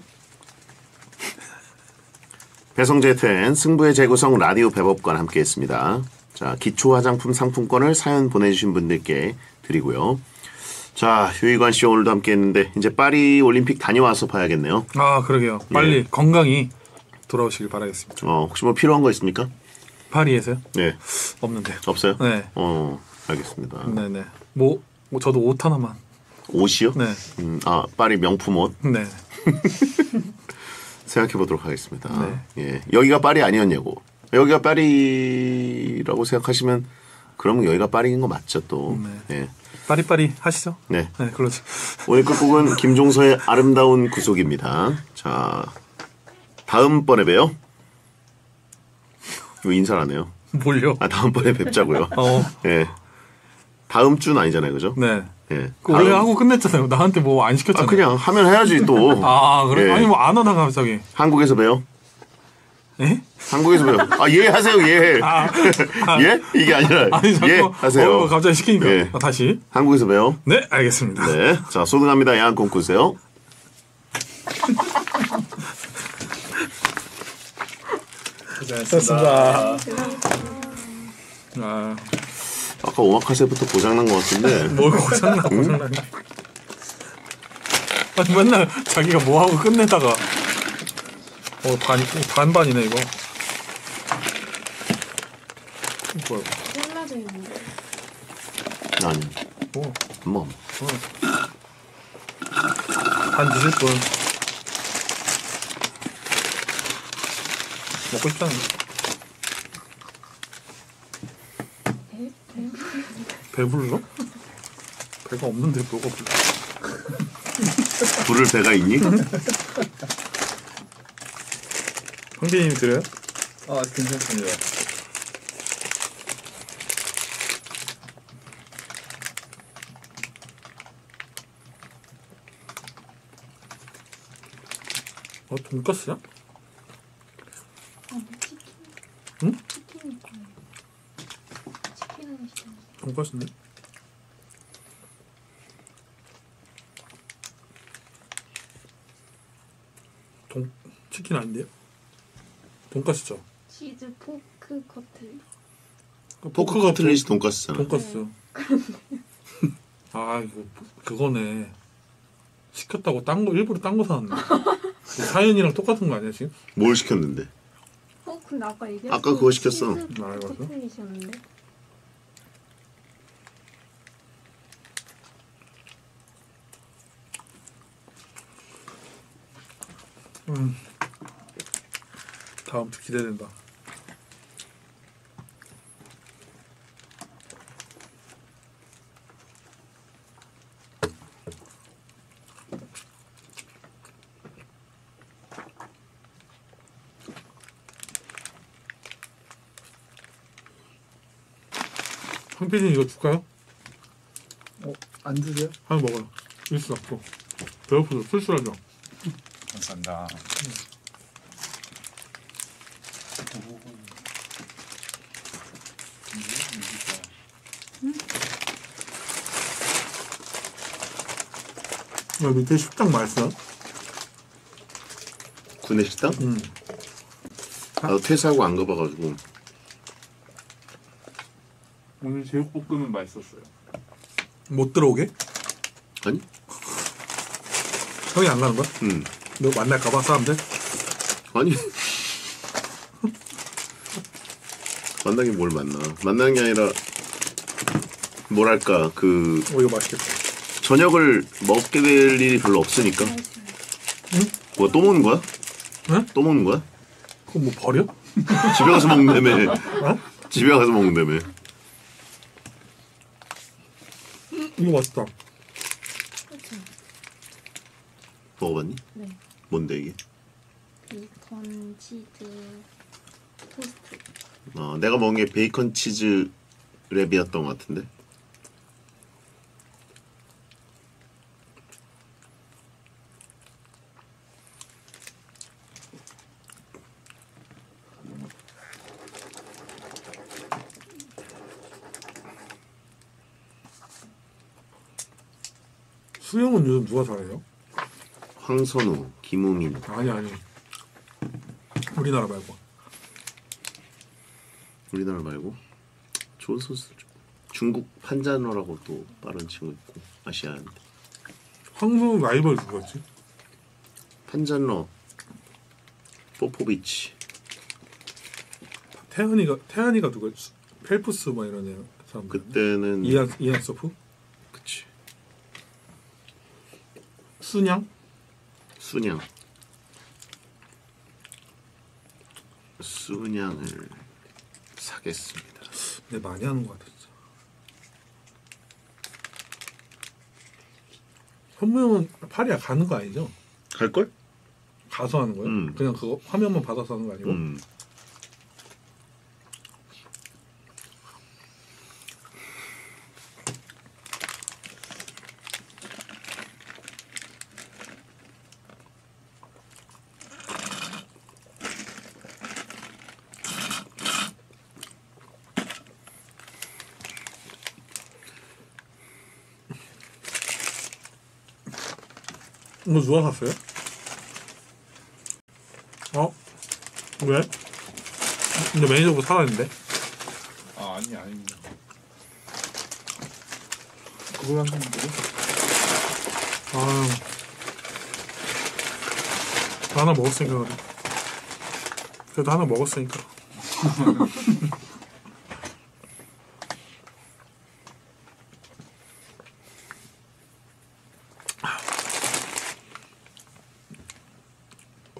배성재 텐 승부의 재구성 라디오 배법관 함께했습니다. 자 기초 화장품 상품권을 사연 보내주신 분들께 드리고요. 자 유희관 씨 오늘도 함께했는데 이제 파리 올림픽 다녀와서 봐야겠네요. 아 그러게요. 빨리 예. 건강히 돌아오시길 바라겠습니다. 어 혹시 뭐 필요한 거 있습니까? 파리에서요? 네 없는데. 없어요? 네. 어 알겠습니다. 네네. 뭐, 뭐 저도 옷 하나만. 옷이요? 네. 음, 아 파리 명품 옷 네. 생각해 보도록 하겠습니다. 네. 예 여기가 파리 아니었냐고. 여기가 파리라고 생각하시면 그러면 여기가 파리인 거 맞죠 또. 네. 예. 빠리빠리 하시죠. 네. 네, 그렇지. 오늘 끝곡은 김종서의 아름다운 구속입니다. 자, 다음번에 봬요. 이거 인사를 안 해요. 뭘요? 아, 다음번에 뵙자고요. 어, 예. 다음 주는 아니잖아요, 그죠? 네. 예. 그 원래 다음- 하고 끝냈잖아요. 나한테 뭐 안 아, 시켰잖아요. 그냥 하면 해야지 또. 아, 그래? 예. 아니 뭐 안 하다가 갑자기. 한국에서 봬요. 예? 한국에서 봬요. 아, 예 하세요, 예. 아, 아, 예? 이게 아니라 아니 자꾸 예 하세요. 어, 갑자기 시키니까. 예. 아, 다시. 한국에서 봬요. 네, 알겠습니다. 네. 자, 소등합니다. 야한 콩쿠르세요. 됐습니다. 아, 아까 오마카세부터 고장난 것 같은데. 뭘 고장나 고장나. 아니 맨날 자기가 뭐 하고 끝내다가 어 반, 반반이네 이거. 뭐야? 잘라져 있는데. 아니. 어, 뭐 어. 반 드실 분 먹고 싶다는 배? 배? 배불러? 배가 없는데 뭐가 불러? 부를 배가 있니? 황빈님 드려요? 아 괜찮습니다. 어 돈까스야? 아니 치킨. 응? 치킨일 거예요. 치킨을 하시잖아요. 돈까스네. 돈 치킨 아닌데요? 돈까스죠. 치즈 포크 커틀. 포크 커틀릿이 돈가스잖아. 돈까스. 아 이거 그거네. 시켰다고 딴 거 일부러 딴 거 사왔네. 사연이랑 똑같은 거 아니야 지금? 뭘 시켰는데? 어 근데 아까 얘기했 아까 그거 시켰어. 치즈 아, 포크 맞아? 커틀릿이었는데. 음. 다음 주 기대된다. 황피디 이거 줄까요? 어, 안 드세요? 하나 먹어요. 일수 없고 배고프죠. 술술하죠. 감사합니다. 야, 밑에 식당 맛있어. 구내식당? 음. 나도 퇴사하고 안 가봐가지고. 오늘 제육볶음은 맛있었어요. 못 들어오게? 아니? 형이 안 가는 거야? 응. 너 만날까봐 사람들? 아니. 만나긴 뭘 만나. 만나는 게 아니라 뭐랄까 그 어 이거 맛있겠다. 저녁을 먹게 될 일이 별로 없으니까. 뭐 또 먹는 거야? 응? 또 먹는 거야? 그거 뭐 버려? 집에 가서 먹는다며. 어? 집에 가서 먹는다며. 이거 맛있다. 그렇죠. 먹어봤니? 네. 뭔데 이게? 베이컨 치즈 토스트. 어, 내가 먹은 게 베이컨 치즈 랩이었던 것 같은데. 수영은 요즘 누가 잘해요? 황선우, 김우민. 아니 아니. 우리나라 말고. 우리나라 말고 좋은 선수죠. 중국 판자너라고 또 빠른 친구 있고 아시아인데. 황선우 라이벌 누구였지? 판자너, 포포비치. 태연이가 태연이가 누구였지? 펠프스 뭐 이런 애 사람. 그때는 이안 이안 서프? 그치. 순양? 순양. 순양을 사겠습니다. 네 많이 하는 것 같아 진짜. 현무형은 파리야 가는 거 아니죠? 갈걸? 가서 하는 거예요? 음. 그냥 그거 화면만 받아서 하는 거 아니고? 음. 이거 누가 샀어요? 어? 왜? 근데 매니저분 살아있는데? 아 아니 아닙니다. 그걸 한 사람들이 아 하나 먹었으니까 그래. 그래도 하나 먹었으니까.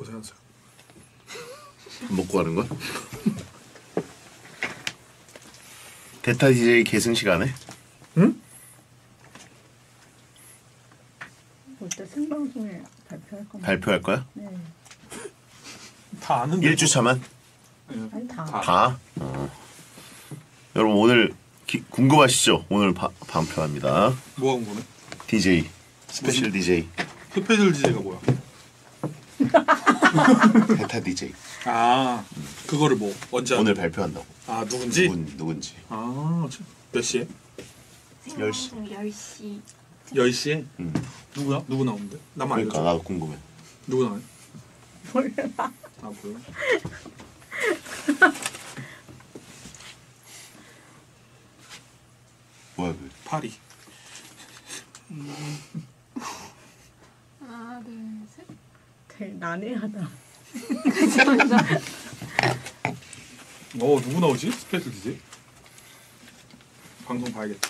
고생하세요. 먹고 가는 거야? 대타 디제이 계승 시간에? 응? 그때 생방송에 발표할 겁니다. 발표할 거야? 네. 다 아는데. 일 주 차만? 아니 다. 다. 다? 어. 여러분 오늘 기, 궁금하시죠? 오늘 바, 발표합니다. 뭐 한 거네? 디제이 스페셜 디제이 스페셜 디제이가 뭐야? 대타 디제이 아 그거를 뭐 언제 오늘 하는 발표한다고. 거야? 아 누군지? 누군, 누군지. 아 참. 몇 시에? 열 시. 생방송 열 시. 열 시에? 음. 누구야? 누구 나오는데? 나만 그러니까 알려줘. 나도 궁금해. 누구 나와요? 몰라. 아 뭐야? 뭐야 그? 파리. 하나 둘 셋. 되게 난해하다. 어 누구 나오지? 스페셜 디제이? 방송 봐야겠다.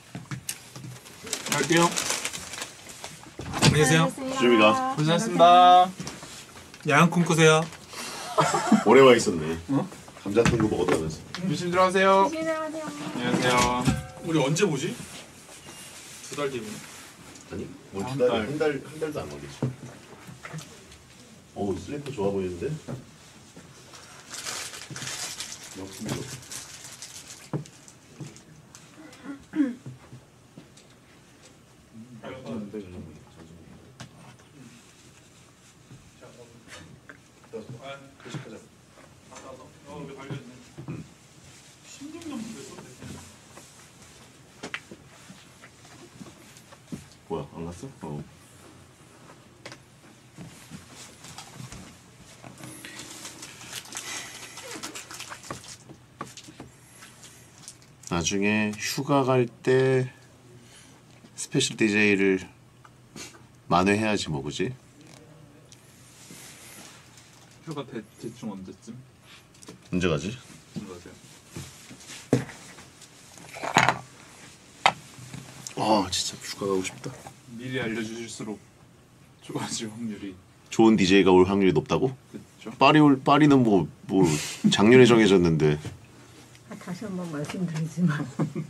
갈게요. 안녕히 계세요. 주미가. 고생하셨습니다. 야영 꿈꾸세요. 오래 와 있었네. 어? 감자탕도 먹었다면서. 조심 들어가세요. 조심히 들어가세요. 안녕하세요. 우리 언제 보지? 두 달 뒤면. 아니? 한 뭐두 달, 달. 한 달, 한 달도 안 걸리지. 어우 슬리퍼 좋아 보이는데? 맞습니다. 뭐야 안 갔어? 어. 나중에 휴가 갈 때 스페셜 디제이를 만회해야지 뭐 그지? 휴가 대, 대충 언제쯤? 언제 가지? 들어가세요. 아 진짜 휴가 가고 싶다. 미리 알려주실수록 좋아질 확률이 좋은 디제이가 올 확률이 높다고? 그렇죠. 파리 올 파리는 뭐 뭐 작년에 정해졌는데 아, 다시 한번 말씀드리지만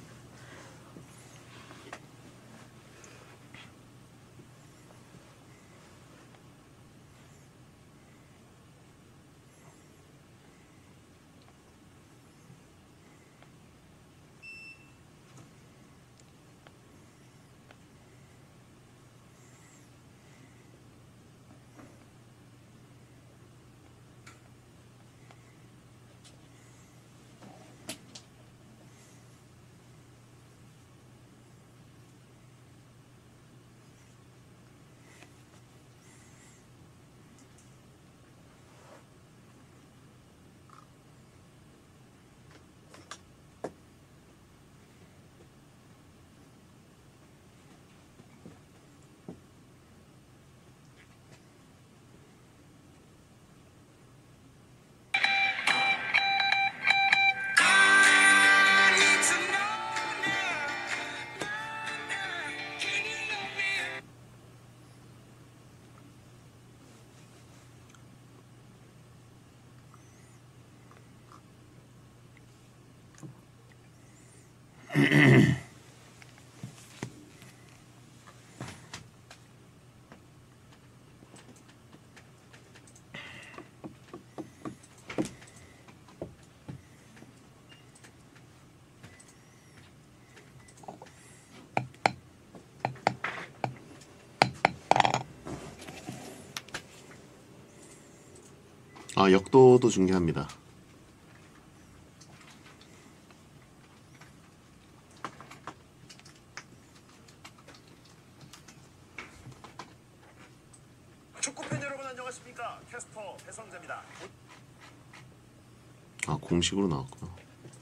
아 역도도 중요합니다. 축구팬 여러분 안녕하십니까? 캐스터 배성재입니다. 아 공식으로 나왔구나.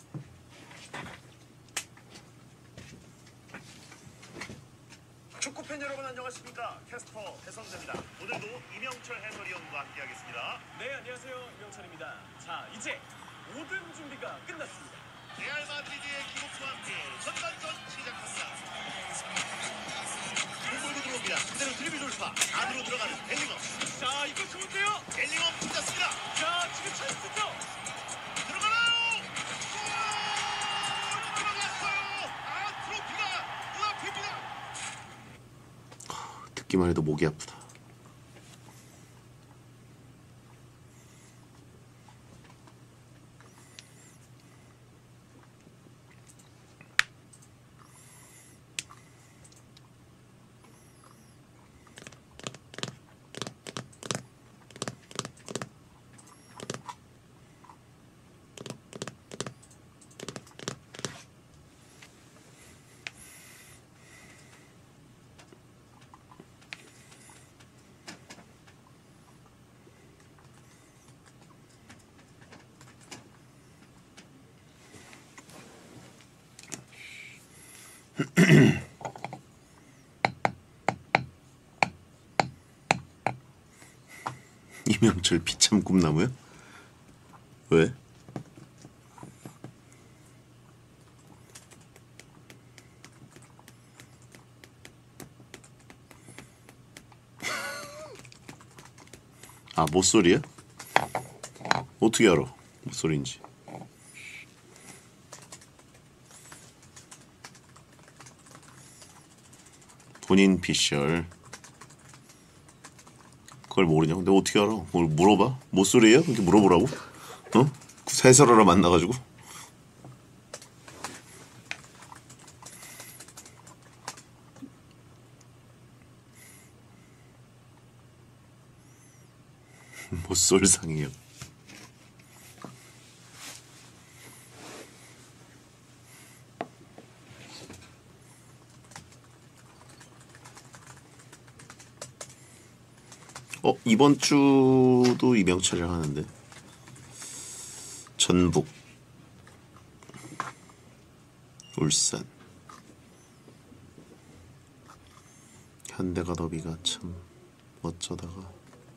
축구팬 여러분 안녕하십니까? 캐스터 배성재입니다. 오늘도 이명철 해설위원과 함께하겠습니다. 네, 안녕하세요. 이명철입니다. 자, 이제 모든 준비가 끝났습니다. 레알 마드리드의 기록과 함께 전반전 시작합니다. 공골도 들어옵니다. 그대로 드리블 돌파. 돌파. 안으로 들어가는 벨링엄. 자, 이거 좋은데요? 벨링엄 붙였습니다. 자, 지금 찬스죠? 들어가나요? 골! 들어갔어요. 아, 트로피가 눈앞입니다. 듣기만 해도 목이 아프다. 이명철 비참 꿈나무요? 왜? 아, 못소리야? 어떻게 알아? 못소리인지. 본인 피셜. 그걸 모르냐? 근데 어떻게 알아? 뭘 물어봐? 못소리예요? 이렇게 물어보라고? 어? 해설하러 만나가지고? 못쏠상이요. 어, 이번 주도 이명철이랑 하는데. 전북, 울산, 현대가 더비가 참 어쩌다가.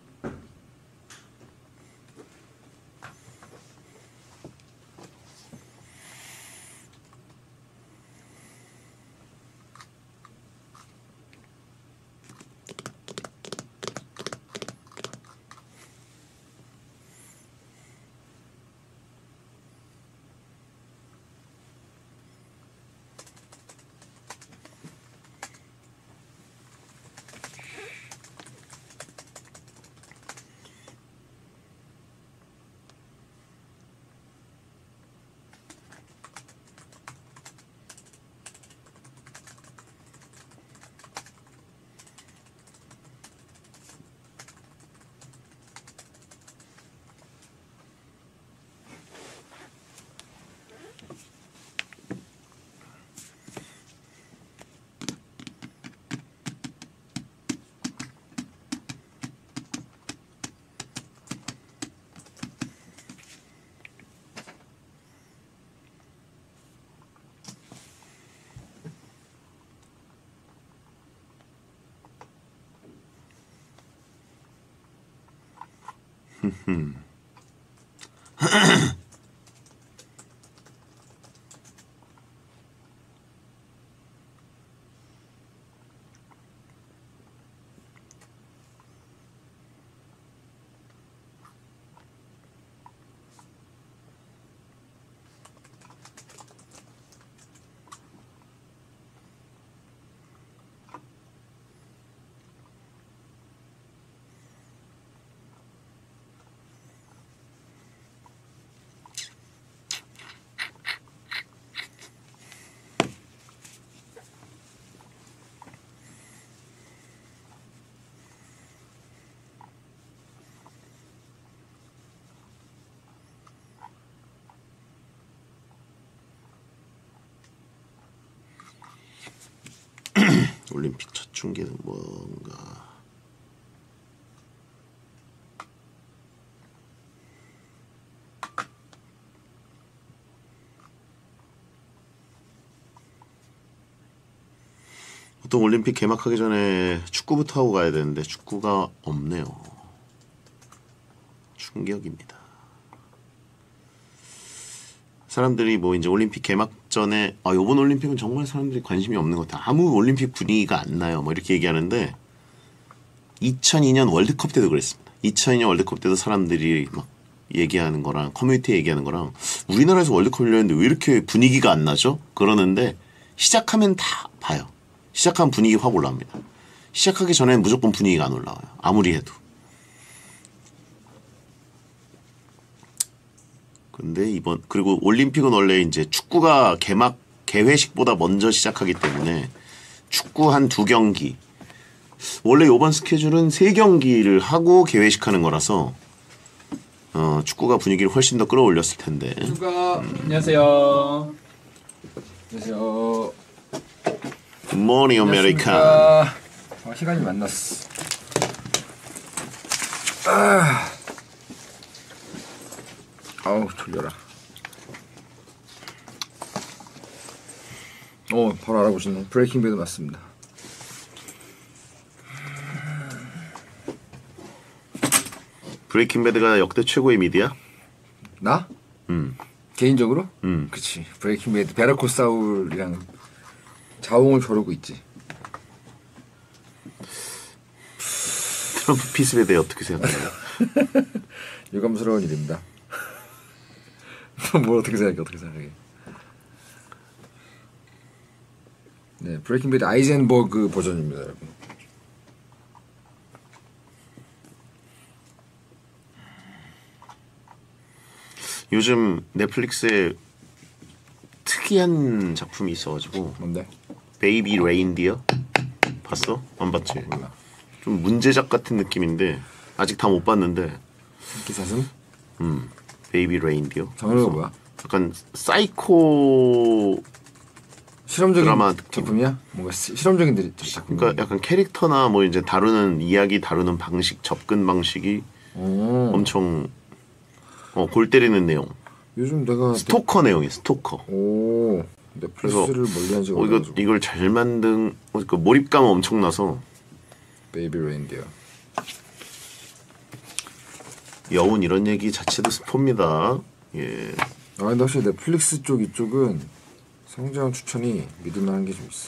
올림픽 첫 중계는 뭔가. 보통 올림픽 개막하기 전에 축구부터 하고 가야 되는데 축구가 없네요. 충격입니다. 사람들이 뭐 이제 올림픽 개막 전에 아 요번 올림픽은 정말 사람들이 관심이 없는 것 같아. 아무 올림픽 분위기가 안 나요. 뭐 이렇게 얘기하는데 이천이 년 월드컵 때도 그랬습니다. 이천이 년 월드컵 때도 사람들이 막 얘기하는 거랑 커뮤니티 얘기하는 거랑 우리나라에서 월드컵 열렸는데 왜 이렇게 분위기가 안 나죠? 그러는데 시작하면 다 봐요. 시작하면 분위기 확 올라옵니다. 시작하기 전에는 무조건 분위기가 안 올라와요. 아무리 해도. 근데 이번 그리고 올림픽은 원래 이제 축구가 개막 개회식보다 먼저 시작하기 때문에 축구 한 두 경기 원래 이번 스케줄은 세 경기를 하고 개회식하는 거라서 어, 축구가 분위기를 훨씬 더 끌어올렸을 텐데. 축가 음. 안녕하세요. 안녕하세요. 굿모닝 아메리칸. 아, 시간이 만났어. 아, 아우 졸려라. 어, 바로 알아보시네. 브레이킹 배드 맞습니다. 브레이킹 배드가 역대 최고의 미디야? 나? 음. 개인적으로? 음. 그치. 브레이킹 배드 베라콜 사울이랑 자웅을 겨루고 있지. 트럼프 피스에 대해 어떻게 생각해요? 유감스러운 일입니다. 뭘 어떻게 생각해? 어떻게 생각해? 네, 브레이킹 배드 아이젠버그 버전입니다, 여러분. 요즘 넷플릭스에 특이한 작품이 있어가지고. 뭔데? 베이비 레인디어? 봤어? 안 봤지? 몰라. 좀 문제작 같은 느낌인데 아직 다 못 봤는데. 기사슴? 음, 베이비 레인디어. 장르가 뭐야? 약간 사이코 실험적인 드라마 작품이야? 뭔가 시, 실험적인 들- 작품. 그러니까 약간 캐릭터나 뭐 이제 다루는 이야기 다루는 방식 접근 방식이 오. 엄청 어, 골 때리는 내용. 요즘 내가 스토커 내용이 스토커. 오. 그래서 넷플릭스를 멀리한 지가 어, 이거 오래가지고. 이걸 잘 만든 어, 그 몰입감은 엄청나서 베이비 레인디어. 여운 이런 얘기 자체도 스포입니다. 예. 아 근데 확실히 넷플릭스 쪽 이쪽은 성재원 추천이 믿을만한 게 좀 있어.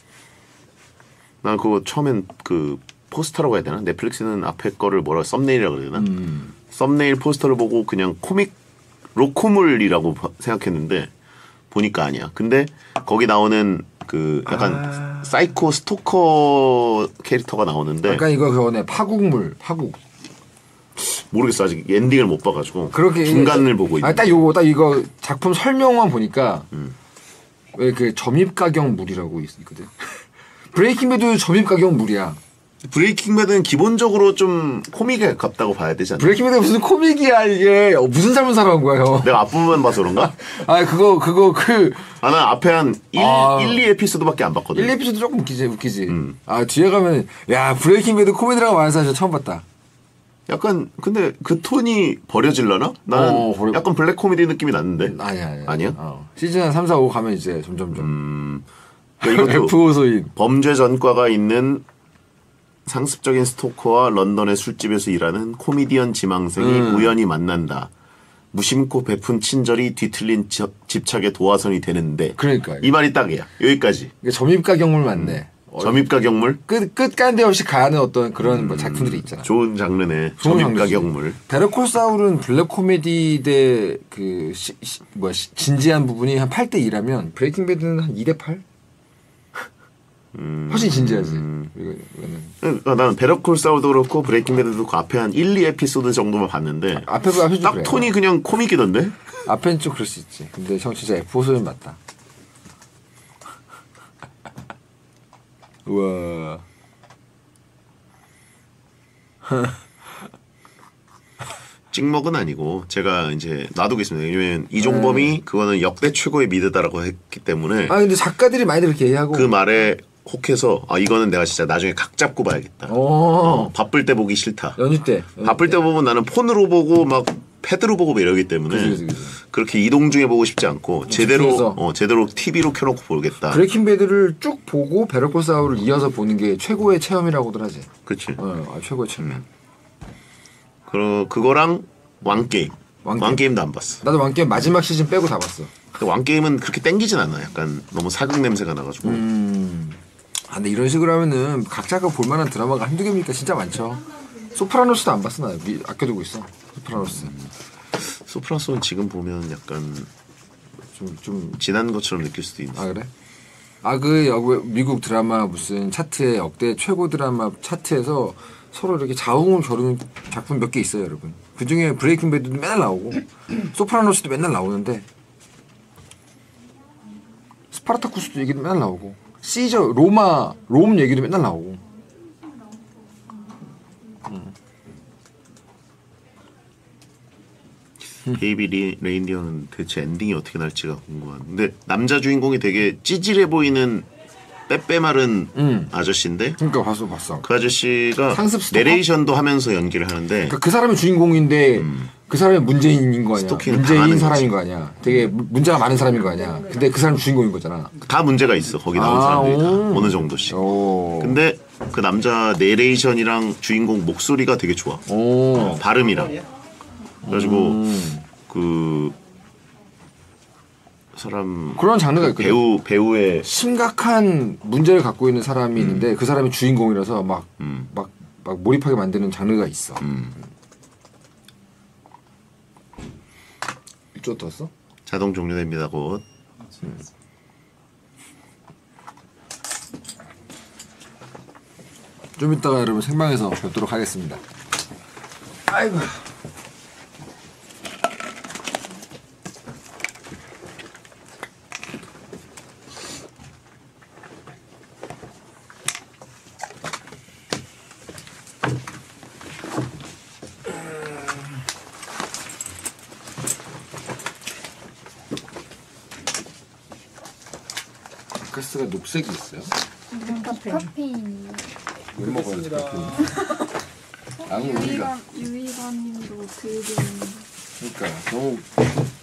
난 그거 처음엔 그 포스터라고 해야 되나? 넷플릭스는 앞에 거를 뭐라 썸네일이라고 해야 되나? 음. 썸네일 포스터를 보고 그냥 코믹 로코물이라고 봐- 생각했는데 보니까 아니야. 근데 거기 나오는 그 약간 아. 사이코 스토커 캐릭터가 나오는데 약간 이거 그거네 파국물 파국. 모르겠어. 아직 엔딩을 못 봐가지고 그렇게 중간을 보고 있는. 아니 딱 요거 딱 이거 작품 설명만 보니까 음. 왜 그 점입 가격 물이라고 있, 있거든. 브레이킹 배드 점입 가격 물이야. 브레이킹 배드는 기본적으로 좀 코믹에 가깝다고 봐야 되지 않나? 브레이킹 배드 무슨 코믹이야 이게. 어, 무슨 삶을 살아온 거야 형. 내가 앞부분만 봐서 그런가? 아 그거 그거 그 아, 난 앞에 한 일, 아. 일, 이 에피소드밖에 안 봤거든. 일 에피소드 조금 웃기지 웃기지. 음. 아 뒤에 가면 야 브레이킹 배드 코미디라고 말하는 사람 진짜 처음 봤다. 약간 근데 그 톤이 버려질라나? 나는 어, 버려- 약간 블랙 코미디 느낌이 났는데. 아니야 아니야. 아니야? 어. 시즌 한 삼, 사, 오 가면 이제 점점점. 음. 그러니까 이것도 에프오 소인. 범죄 전과가 있는 상습적인 스토커와 런던의 술집에서 일하는 코미디언 지망생이 음. 우연히 만난다. 무심코 베푼 친절이 뒤틀린 지- 집착의 도화선이 되는데. 그러니까 이 말이 딱이야. 여기까지. 이게 점입 가격물 맞네. 어, 점입가 경물? 끝 끝간데 없이 가는 어떤 그런 뭐 작품들이 있잖아. 좋은 장르네. 좋은 점입가 장르지. 경물. 베러콜 사울은 블랙 코미디 대 그 뭐야 시- 진지한 부분이 한 팔 대 이라면 브레이킹 배드는 한 이 대 팔? 음. 훨씬 진지하지. 이거, 이거는 그러니까 나는 베러콜 사우도 그렇고 브레이킹 배드도 그 앞에 한 일, 이 에피소드 정도만 봤는데 앞에 앞에 좀 딱 그래. 톤이 그냥 코믹이던데? 앞에는 좀 그럴 수 있지. 근데 형 진짜 에프오 소인 맞다. 우와. 찍먹은 아니고 제가 이제 놔두겠습니다. 왜냐면 이종범이 그거는 역대 최고의 미드다라고 했기 때문에 아 근데 작가들이 많이들 그렇게 얘기하고. 그 말에 혹해서 아 이거는 내가 진짜 나중에 각 잡고 봐야겠다. 어. 어, 바쁠 때 보기 싫다. 연휴 때. 연휴 바쁠 때 보면 나는 폰으로 보고 막 패드로 보고 이러기 때문에 그치, 그치, 그치. 그렇게 이동 중에 보고 싶지 않고 제대로 집중해서. 어, 제대로 티비로 켜놓고 보겠다. 브레이킹 배드를 쭉 보고 베러콜 사울을 이어서 보는 게 최고의 체험이라고들 하지. 그렇지. 어, 아, 최고의 체험. 그 그거랑 왕게임. 왕게임. 왕게임도 안 봤어. 나도 왕게임 마지막 시즌 빼고 다 봤어. 근데 왕게임은 그렇게 땡기진 않아. 약간 너무 사극 냄새가 나가지고. 음. 아, 근데 이런 식으로 하면은 각자가 볼만한 드라마가 한두 개입니까? 진짜 많죠. 소프라노스도 안 봤어, 나. 미, 아껴두고 있어. 소프라노스. 소프라노스는 지금 보면 약간 좀, 좀. 지난 것처럼 느낄 수도 있는. 아, 그래? 아, 그, 여기 미국 드라마 무슨 차트에 역대 최고 드라마 차트에서 서로 이렇게 자웅을 겨루는 작품 몇 개 있어요, 여러분. 그 중에 브레이킹 배드도 맨날 나오고, 소프라노스도 맨날 나오는데, 스파르타쿠스도 얘기도 맨날 나오고, 시저, 로마, 롬 얘기도 맨날 나오고. 음. 베이비 리, 레인디어는 대체 엔딩이 어떻게 날지가 궁금한. 근데 남자 주인공이 되게 찌질해 보이는 빼빼마른 음. 아저씨인데. 그러니까 봤어, 봤어. 그 아저씨가 상습 스토커? 내레이션도 하면서 연기를 하는데. 그러니까 그 사람이 주인공인데 음. 그 사람이 문재인인 거 아니야. 스토킹을 문재인 당하는 사람인 거지. 거 아니야. 되게 무- 문제가 많은 사람인 거 아니야. 근데 그 사람이 주인공인 거잖아. 다 문제가 있어. 거기 나온 아, 사람들이 다 오. 어느 정도씩. 오. 근데 그 남자 내레이션이랑 주인공 목소리가 되게 좋아. 오. 발음이랑. 그래가지고 음. 그 사람 그런 장르가 있거든. 배우 배우의 심각한 문제를 갖고 있는 사람이 있는데 그 사람이 주인공이라서 막 음. 막, 막 몰입하게 만드는 장르가 있어. 음. 이쪽 떴어? 자동 종료됩니다 곧. 좀 이따가 여러분 생방에서 뵙도록 하겠습니다. 아이고. 가스가 녹색이 있어요? 카페인. 카페인. 왜 먹어야 돼? 아무 우리가 유희관 유희관님도 들은. 그러니까 너무